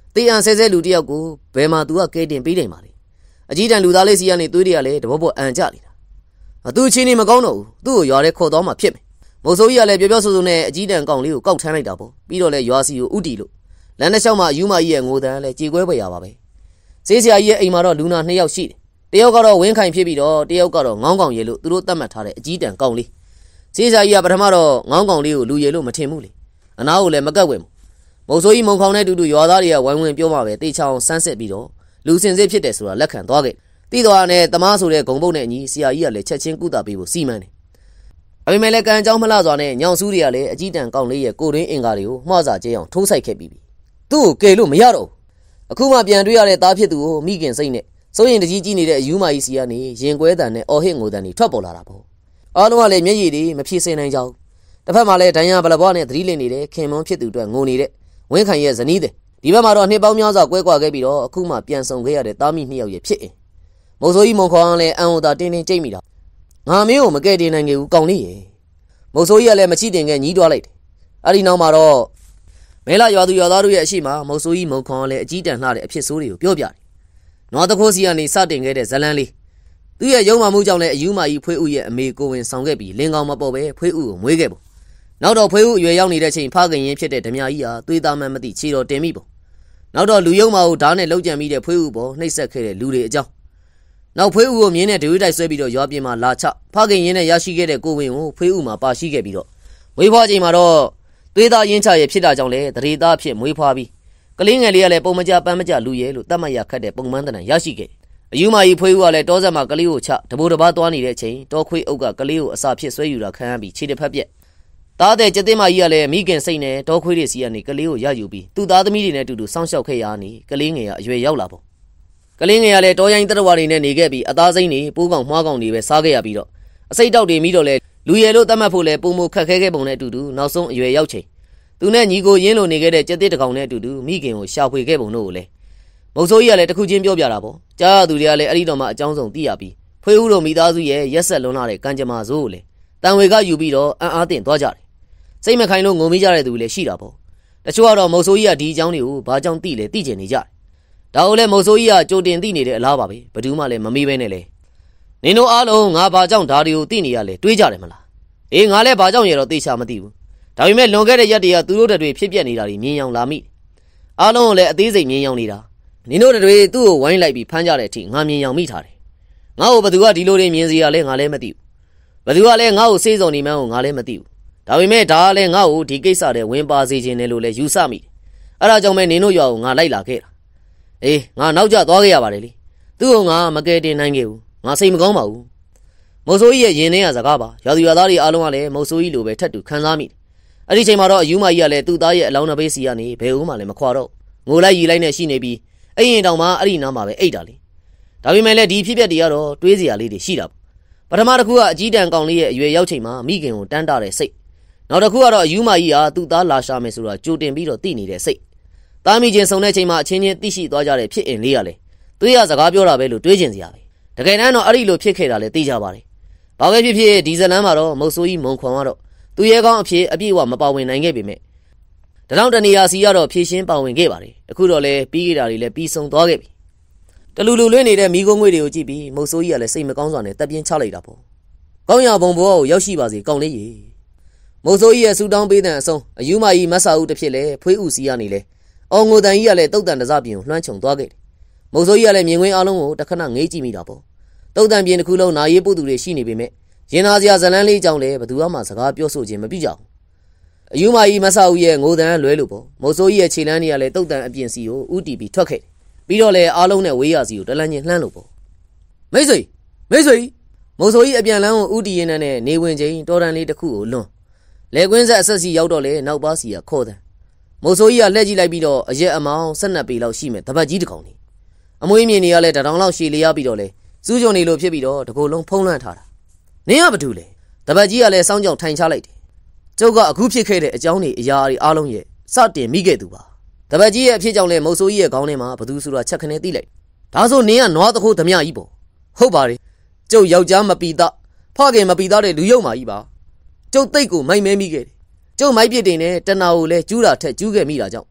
တေးအံဆဲဆဲလူတယောက်ကိုဘယ်မှာသူကကဲတင်ပေးနိုင်ပါလဲအကြီးတန်းလူသားလေးစီကနေသွေးတွေကလည်းတဘောပေါ်အံကြနေတာအသူချင်းနေမကောင်းတော့ဘူးသူ့ကိုရွာထဲခေါ်သွားမှဖြစ်မယ်မုတ်ဆိုးကြီးကလည်းပြောပြောဆိုဆိုနဲ့အကြီးတန်းကောင်လေးကိုကောက်ထမ်းလိုက်တာပေါ့ပြီးတော့လဲရွာစီကိုဥတီလို့လမ်းတစ်လျှောက်မှာအယူမကြီးရဲ့ငိုတန်းလဲကြေကွဲပွေရပါပဲဈေးဆရာကြီးရဲ့အိမ်မှာတော့လူနာနှစ်ယောက်ရှိတယ်တယောက်ကတော့ဝင်းခိုင်ဖြစ်ပြီးတော့တယောက်ကတော့ငေါင်းကောင်ရဲလို့သူတို့သတ်မှတ်ထားတဲ့အကြီးတန်းကောင်လေးဈေးဆရာကြီးကပထမတော့ငေါင်းကောင်လေးကိုလူရဲလို့မထင်ဘူးလေအနာကိုလည်းမကတ်ဝင်ဘူးမုတ်ဆိုးကြီးမုံခေါင်နဲ့တူတူရွာသားတွေကဝိုင်းဝန်းပြောမှပဲတေချောင်းဆန်းဆက်ပြီးတော့လူစင်စစ်ဖြစ်တယ်ဆိုတာလက်ခံသွားခဲ့တိတော်နဲ့တမားဆိုတဲ့ဂုံပုတ်နဲ့အညီဆရာကြီးကလည်းချက်ချင်းကုသပေးဖို့စီမံတယ်အမေမဲလည်းကံကြောင်းမလှစွာနဲ့ညောင်စုတွေကလည်းအကြီးတန်းကောင်လေးရဲ့ကိုရင်းအင်္ကာတွေကိုမှားစာကျဲအောင်ထိုးဆိုင်ခဲ့ပြီးပြီသူ့ကိုကယ်လို့မရတော့ဘူးအခုမှပြန်တွေ့ရတဲ့သားဖြစ်သူကိုမိခင်စိတ်နဲ့စိုးရင်တကြီးကြီးနေတဲ့အယူမကြီးစီကနေရင်ကွဲတန်နဲ့အော်ဟစ်ငိုတန်တွေထွက်ပေါ်လာတာပေါ့အားလုံးကလည်းမျက်ရည်တွေမဖြည့်စင်နိုင်ကြဘူးတစ်ဖက်မှာလည်းဒိုင်ယာဘလဘွားနဲ့သတိလင့်နေတဲ့ခင်မွန်းဖြစ်သူအတွက်ငိုနေတဲ့ဝင်းခိုင်ရဲ့ဇနီးတဲ့ဒီဘက်မှာတော့နှစ်ပေါင်းများစွာကွဲကွာခဲ့ပြီးတော့အခုမှပြန်ဆောင်ခဲ့ရတဲ့သားမိနှစ်ယောက်ရဲ့ဖြစ်အင်မုတ်ဆိုးကြီးမုံခေါအောင်လည်းအံဟိုတာတင်းတင်းကြိတ်မိတာငါမင်းကိုမကဲတင်နိုင်ခဲ့ဘူးကောင်းလေးရေမုတ်ဆိုးကြီးကလည်းမချိတင်ခဲ့ညီးတွားလိုက်တယ်အဲ့ဒီနောက်မှာတော့မဲလာရွာသူရွာသားတို့ရဲ့အရှိမမုတ်ဆိုးကြီးမုံခေါအောင်လည်းအကြီးတန်းလှတဲ့အဖြစ်ဆိုးတွေကိုပြောပြတယ်နွားတခိုးစီကနေစတင်ခဲ့တဲ့ဇလန်းလေးသူ့ရဲ့ရုံမှမှုကြောင့်လည်းအယူမကြီးဖွေးဥရဲ့အမေကိုဝင်ဆောင်ခဲ့ပြီးလင်းကောင်းမပေါ်ပဲဖွေးဥကိုမွေးခဲ့ပေါ့နောက်တော့ဖွေးဥအရွယ်ရောက်နေတဲ့ချိန်ဖခင်ရင်းဖြစ်တဲ့ဓမြကြီးဟာသွေးသားမှန်းမသိခြေတော်တင်မိပေါ့နောက်တော့လူယုံမာကိုဓာတ်နဲ့လှုပ်ကြံပြီးတဲ့ဖွေးဥပေါ်နှိပ်စက်ခဲ့တဲ့လူတွေအကြောင်းနောက်ဖွေးဥကိုမြင်းနဲ့ဒွေးတိုက်ဆွဲပြီးတော့ရွာပြင်မှာလာချဖခင်ရင်းနဲ့ရရှိခဲ့တဲ့ကိုဝင်ကိုဖွေးဥမှာပါရှိခဲ့ပြီးတော့မွေးဖွားချိန်မှာတော့သွေးသားရင်းချရဲ့ဖြစ်တာကြောင့်လည်းတရေသားဖြစ်မွေးဖွားပြီးကလေးငယ်လေးကလည်းပုံမကြပန်းမကြလူရဲလို့တတ်မှတ်ရခတ်တဲ့ပုံမှန်တန်ရရှိခဲ့အယူမကြီးဖွေးဥကလည်းတောဆက်မှာကလေးကိုချတဘိုးတဘာသွားနေတဲ့အချိန်တောခွေးအုပ်ကကလေးကိုအစာဖြစ်ဆွဲယူတာခံရပြီးခြေတစ်ဖက်ပြက်သားတဲ့ကျတဲ့မကြီးကလည်းမိခင်စိတ်နဲ့တောခွေးတွေစီကနေကလေးကိုရယူပြီးသူ့သားသမီးတွေနဲ့အတူတူစောင့်ရှောက်ခဲ့ရနေကလေးငယ်ကအရွယ်ရောက်လာပေါ့ကလေးငယ်ကလည်းတောရိုင်းတရဝါတွေနဲ့နေခဲ့ပြီးအသားစိမ့်တွေပိုးကောင်မှားကောင်တွေပဲစားခဲ့ရပြီးတော့အစိတ်တောက်တွေမိတော့လဲလူရဲလို့တတ်မှတ်ဖို့လဲပုံမခက်ခဲခဲ့ပုံနဲ့အတူတူနောက်ဆုံးအရွယ်ရောက်ချိန်သူနဲ့ညီကိုရင်းလို့နေခဲ့တဲ့ကျတဲ့တကောင်နဲ့အတူတူမိခင်ကိုရှာဖွေခဲ့ပုံတို့ကိုလဲမုတ်ဆိုးကြီးကလည်းတခုချင်းပြောပြတာပေါ့ကြားရသူတွေကလည်းအဲ့ဒီတော့မှအကြောင်းဆုံးသိရပြီးဖွေးဦးတို့မိသားစုရဲ့ရက်ဆက်လွန်လာတဲ့ကံကြမ္မာဆိုးကိုလေတန်ဝေကယူပြီးတော့အံ့အားသင့်သွားကြတယ်စိတ်မခိုင်လို့ငုံမိကြတဲ့သူတွေလည်းရှိတာပေါ့တချို့ကတော့မုတ်ဆိုးကြီးကဒီအကြောင်းတွေကိုဘာကြောင့်သိလဲသိကျင်နေကြတယ်ဒါကိုလည်းမုတ်ဆိုးကြီးကကြိုတင်သိနေတဲ့အလားပါပဲဘယ်သူမှလည်းမမေးဘဲနဲ့လေနင်တို့အားလုံးငါဘာကြောင့်ဒါတွေကိုသိနေရလဲတွေးကြတယ်မလားအေးငါလည်းဘာကြောင့်ရတော့သိချာမသိဘူးဒါပေမဲ့လွန်ခဲ့တဲ့ရက်တွေကသူတို့တွေဖြစ်ပြနေတာတွေမြင်အောင်လာမိအားလုံးကလည်းအသေးစိတ်မြင်အောင်နေတာနင်တို့တွေသူ့ကိုဝိုင်းလိုက်ပြီးဖမ်းကြတဲ့အထိငါမြင်အောင်မိထားတယ်ငါ့ကိုဘယ်သူကဒီလိုတွေမြင်စီရလဲငါလည်းမသိဘူးဘယ်သူကလည်းငါ့ကိုစေးစုံနေမှန်းကိုငါလည်းမသိဘူးဒါပေမဲ့ဒါကလည်းငါ့ကိုဒီကိစ္စတွေဝင်ပါစေခြင်းနဲ့လို့လည်းယူဆမိတယ်အဲ့ဒါကြောင့်ပဲနင်တို့ရွာကိုငါလိုက်လာခဲ့တာအေးငါနောက်ကျသွားခဲ့ရပါတယ်လေသူ့ကိုငါမကယ်တင်နိုင်ခဲ့ဘူးငါစိတ်မကောင်းပါဘူးမုတ်ဆိုးကြီးရဲ့ရင်ထဲကစကားပါရွာသူရွာသားတွေအားလုံးကလည်းမုတ်ဆိုးကြီးလိုပဲထပ်တူခံစားမိတယ်အဲ့ဒီချိန်မှာတော့အယူမကြီးကလည်းသူ့သားရဲ့အလောင်းတစ်ပေးစီကနေဘယ်ဦးမှလည်းမခွာတော့ငိုလိုက်ရီလိုက်နဲ့ရှိနေပြီးအဲ့ရင်တောင်မှအဲ့ဒီနားမှာပဲအိတ်တာလေဒါပေမဲ့လည်းဒီဖြစ်ပျက်တွေကတော့တွေးစရာလေးတွေရှိတာပထမတစ်ခုကအကြီးတန်းကောင်လေးရဲ့အရွယ်ရောက်ချိန်မှာမိခင်ကိုတန်းတာတဲ့စိတ်နောက်တစ်ခုကတော့အယူမကြီးဟာသူ့သားလာရှာမယ်ဆိုတာကြိုတင်ပြီးတော့သိနေတဲ့စိတ်သားမိချင်းစုံတဲ့ချိန်မှာအချင်းချင်းသိရှိသွားကြတဲ့ဖြစ်အင်လေးရလေသွေးရစကားပြောတာပဲလို့တွေးကျင်စရာပဲတကယ်တမ်းတော့အဲ့ဒီလိုဖြစ်ခဲ့တာလေသိကြပါတယ်ဘာပဲဖြစ်ဖြစ်ဒီဇလန်းမှာတော့မုတ်ဆိုးကြီးမုံခွန်ကတော့သူရဲကောင်းအဖြစ်အပြည့်အဝမပါဝင်နိုင်ခဲ့ပေမဲ့တထောင်တနေရာစီကတော့ဖြည့်ရှင်းပါဝင်ခဲ့ပါတယ်အခုတော့လေပြီးခဲ့တာတွေလည်းပြီးဆုံးသွားခဲ့ပြီတလူလူလွင့်နေတဲ့မိကုံးငွေတွေကိုကြည့်ပြီးမုတ်ဆိုးကြီးကလည်းစိတ်မကောင်းစွာနဲ့တပ်ပြင်းချလိုက်တာပေါ့ကောင်းရဘုံဘောကိုရောက်ရှိပါစေကောင်းလေးရေမုတ်ဆိုးကြီးရဲ့ဆူတောင်းပေးတဲ့အဆုံးအယူမကြီးမဆာဦးတစ်ဖြစ်လေဖွေးဦးစီကနေလေအော်ငိုတန်ကြီးကလည်းတုတ်တန်တစပြင်ကိုလွှမ်းခြုံသွားခဲ့တယ်မုတ်ဆိုးကြီးကလည်းမြင်ကွင်းအလုံးကိုတခဏငေးကြည့်မိတာပေါ့တုတ်တန်ပြင်တစ်ခုလုံးနာရေးပုတ်သူတွေရှိနေပေမဲ့ရင်နာစရာဇလန်းလေးကြောင့်လည်းဘသူမှစကားပြောဆိုခြင်းမပြုကြဘူးအယူမကြီးမဆာဦးရဲ့ငိုတန်လွဲလို့ပေါ့မုတ်ဆိုးကြီးရဲ့ခြေလန်းတွေကလည်းတုတ်တန်အပြင်စီကိုဥတီပြီးထွက်ခဲ့တယ်ပြီးတော့လည်းအားလုံးနဲ့ဝေးရစီကိုတလန်းချင်းလှမ်းလို့ပေါ့မိတ်ဆွေမိတ်ဆွေမုတ်ဆိုးကြီးအပြန်လန်းကိုဥတီရင်နဲ့နေဝင်ချင်းတော်တန်လေးတစ်ခုကိုလွန်လေကွင်းဆက်အဆက်စီရောက်တော့လေနောက်ပါစီကခေါ်တယ်မုတ်ဆိုးကြီးကလှည့်ကြည့်လိုက်ပြီးတော့အရက်အမောင်းဆက်နှစ်ပေလောက်ရှိမဲ့တပတ်ကြီးတစ်ကောင်နေအမွေးမြင်နေရလဲတထောင်လောက်ရှည်လျားပြီးတော့လေစူးကြုံနေလို့ဖြစ်ပြီးတော့တကိုယ်လုံးဖုံးလွှမ်းထားတာနင်းကဘာတူလဲတပတ်ကြီးကလည်းစောင်းကြောင်ထိုင်ချလိုက်တယ်ကျုပ်ကအခုဖြစ်ခဲ့တဲ့အကြောင်းတွေအရာတွေအားလုံးရဲ့စတင်မိခဲ့သူပါတပတ်ကြီးရဲ့အဖြစ်ကြောင့်လဲမုတ်ဆိုးကြီးရဲ့ခေါင်းထဲမှာဘသူဆိုတာချက်ခနဲ့သိလိုက်ဒါဆိုနင်းကနွားတခိုးဓမြကြီးပေါ့ဟုတ်ပါတယ်ကျုပ်ယောက်ျားမပီသားဖခင်မပီသားတဲ့လူယုံမာကြီးပါကျုပ်တိတ်ကိုမိုက်မဲမိခဲ့တယ်ကျုပ်မိုက်ပြစ်တင်နဲ့တနာကိုလဲကျူးတာထက်ကျူးခဲ့မိတာကြောင့်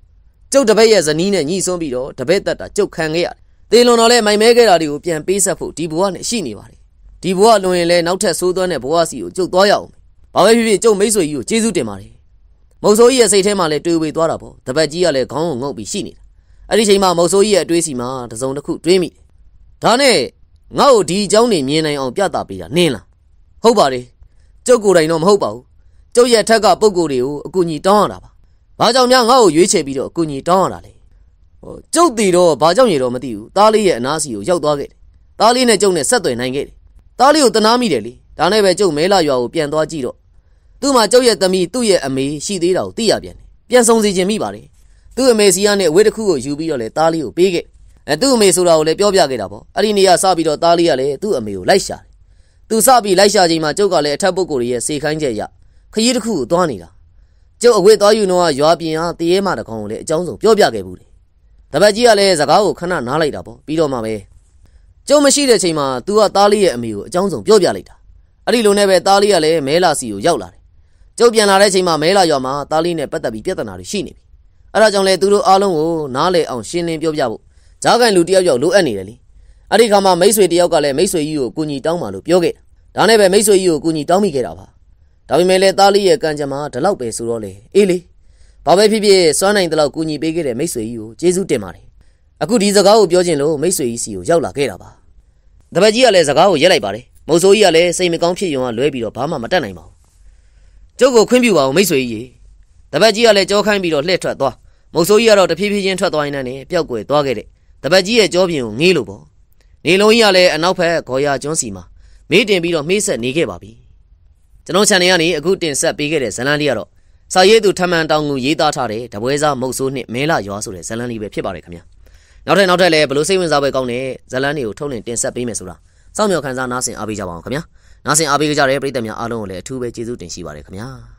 ကျုပ်တပည့်ရဲ့ဇနီးနဲ့ညီဆွန်းပြီးတော့တပည့်သက်တာကျုပ်ခံခဲ့ရတယ်တေလွန်တော်လဲမိုင်မဲခဲ့တာတွေကိုပြန်ပေးဆက်ဖို့ဒီဘဝနဲ့ရှိနေပါတယ်ဒီဘဝလွန်ရင်လဲနောက်ထပ်ဆိုးသွမ်းတဲ့ဘဝစီကိုကျုပ်သွားရအောင်ဘာပဲဖြစ်ဖြစ်ကျုပ်မိတ်ဆွေကြီးကိုကျေးဇူးတင်ပါတယ်မုတ်ဆိုးကြီးရဲ့စိတ်ထဲမှာလဲတွေးဝေသွားတာပေါ့တပတ်ကြီးကလည်းခေါင်းကိုငုံပြီးရှိနေတာအဲ့ဒီချိန်မှာမုတ်ဆိုးကြီးရဲ့အတွေးစီမှာတစုံတစ်ခုတွေးမိတယ်ဒါနဲ့ငါ့ကိုဒီအကြောင်းနေမြင်နိုင်အောင်ပြသပေးတာနင်းလားဟုတ်ပါတယ်ကျုပ်ကိုယ်တိုင်တော့မဟုတ်ပါဘူးကျုပ်ရဲ့ထက်ကပုံကိုယ်တွေကိုအကူအညီတောင်းရတာပါဘာကြောင့်များငါ့ကိုရွေးချယ်ပြီးတော့အကူအညီတောင်းရတာလဲဟိုကျုပ်တည်တော့ဘာကြောင့်ရတော့မသိဘူးသားလေးရဲ့အနားစီကိုရောက်သွားခဲ့တယ်သားလေးနဲ့ကျုပ်နဲ့ဆက်သွယ်နိုင်ခဲ့တယ်သားလေးကိုတနာမိတယ်လေဒါနဲ့ပဲကျုပ်မဲလာရွာကိုပြန်သွားကြည့်တော့သူ့မှာကျုပ်ရဲ့သမီးသူ့ရဲ့အမေရှိသေးတာကိုသိရပြန်တယ်ပြန်ဆောင်စီခြင်းမိပါတယ်သူ့အမေစီကနေအဝေးတစ်ခုကိုယူပြီးတော့လေသားလေးကိုပေးခဲ့အဲသူ့အမေဆိုတာကိုလည်းပြောပြခဲ့တာပေါ့အဲ့ဒီနေရာစပြီးတော့သားလေးကလည်းသူ့အမေကိုလိုက်ရှာတယ်သူစပြီးလိုက်ရှာချိန်မှာကျုပ်ကလည်းအထက်ပုဂ္ဂိုလ်ရဲ့စေခိုင်းချက်ရခရီးတစ်ခုကိုသွားနေတာကျုပ်အဝေးသွားယူတော့ရွာပြင်ဟာတရေမတကောင်ကိုလည်းအကြောင်းစုံပြောပြခဲ့ဘူးတယ်တပတ်ကြီးကလည်းစကားကိုခဏနားလိုက်တာပေါ့ပြီးတော့မှပဲကျုပ်မရှိတဲ့ချိန်မှာသူကသားလေးရဲ့အမေကိုအကြောင်းစုံပြောပြလိုက်တာအဲ့ဒီလိုနဲ့ပဲသားလေးကလည်းမဲလာစီကိုရောက်လာတယ်ကျုပ်ပြန်လာတဲ့ချိန်မှာမဲလာရွာမှာသားလေးနဲ့ပတ်သက်ပြီးပြဿနာတွေရှိနေပြီအဲ့ဒါကြောင့်လေသူတို့အားလုံးကိုနားလေအောင်ရှင်းလင်းပြောပြဖို့ဂျားကန်လူတယောက်ယောက်လိုအပ်နေတယ်လေအဲ့ဒီခါမှာမိတ်ဆွေတယောက်ကလည်းမိတ်ဆွေကြီးကိုအကူအညီတောင်းပါလို့ပြောခဲ့ဒါနဲ့ပဲမိတ်ဆွေကြီးကိုအကူအညီတောင်းမိခဲ့တာပါဒါပေမဲ့လည်းသားလေးရဲ့ကံကြမ္မာဒီလောက်ပဲဆိုတော့လေအေးလေဘာပဲဖြစ်ဖြစ်စွမ်းနိုင်တဲ့လောက်ကူညီပေးခဲ့တဲ့မိတ်ဆွေကြီးကိုကျေးဇူးတင်ပါတယ်အခုဒီစကားကိုပြောခြင်းလို့မိတ်ဆွေကြီးစီကိုရောက်လာခဲ့တာပါတပည့်ကြီးကလည်းစကားကိုရက်လိုက်ပါတယ်မုတ်ဆိုးကြီးကလည်းစိတ်မကောင်းဖြစ်ရုံကလွဲပြီးတော့ဘာမှမတတ်နိုင်ပါဘူးကျုပ်ကိုခွင့်ပြုပါဦးမိတ်ဆွေကြီးတပည့်ကြီးကလည်းကြောခိုင်းပြီးတော့လှည့်ထွက်သွားမုတ်ဆိုးကြီးကတော့တဖြည်းဖြည်းချင်းထွက်သွားရင်းနဲ့ပျောက်ကွယ်သွားခဲ့တဲ့တပည့်ကြီးရဲ့ကြောပြင်ကိုငေးလို့ပေါ့နေလုံးကြီးကလည်းအနောက်ဘက်ဂေါ်ရကျွန်းစီမှာမေးတင်ပြီးတော့မေးဆက်နေခဲ့ပါပြီကျွန်တော် channel ကနေအခုတင်ဆက်ပေးခဲ့တဲ့ဇလန်းလေးကတော့စာရေးသူထမှန်တောင်ကိုရေးသားထားတဲ့တပွဲစားမုတ်ဆိုးနှစ်မဲလာရွာဆိုတဲ့ဇလန်းလေးပဲဖြစ်ပါတယ်ခင်ဗျာနောက်ထပ်နောက်ထပ်လည်းဘလို့စိတ်ဝင်စားပွဲကောင်းတဲ့ဇလန်းတွေကိုထုတ်လင်းတင်ဆက်ပေးမယ်ဆိုတာစောင့်မျှော်ခန်းစားနားဆင်အားပေးကြပါအောင်ခင်ဗျာနားဆင်အားပေးကြတဲ့ပရိသတ်များအားလုံးကိုလည်းအထူးပဲကျေးဇူးတင်ရှိပါတယ်ခင်ဗျာ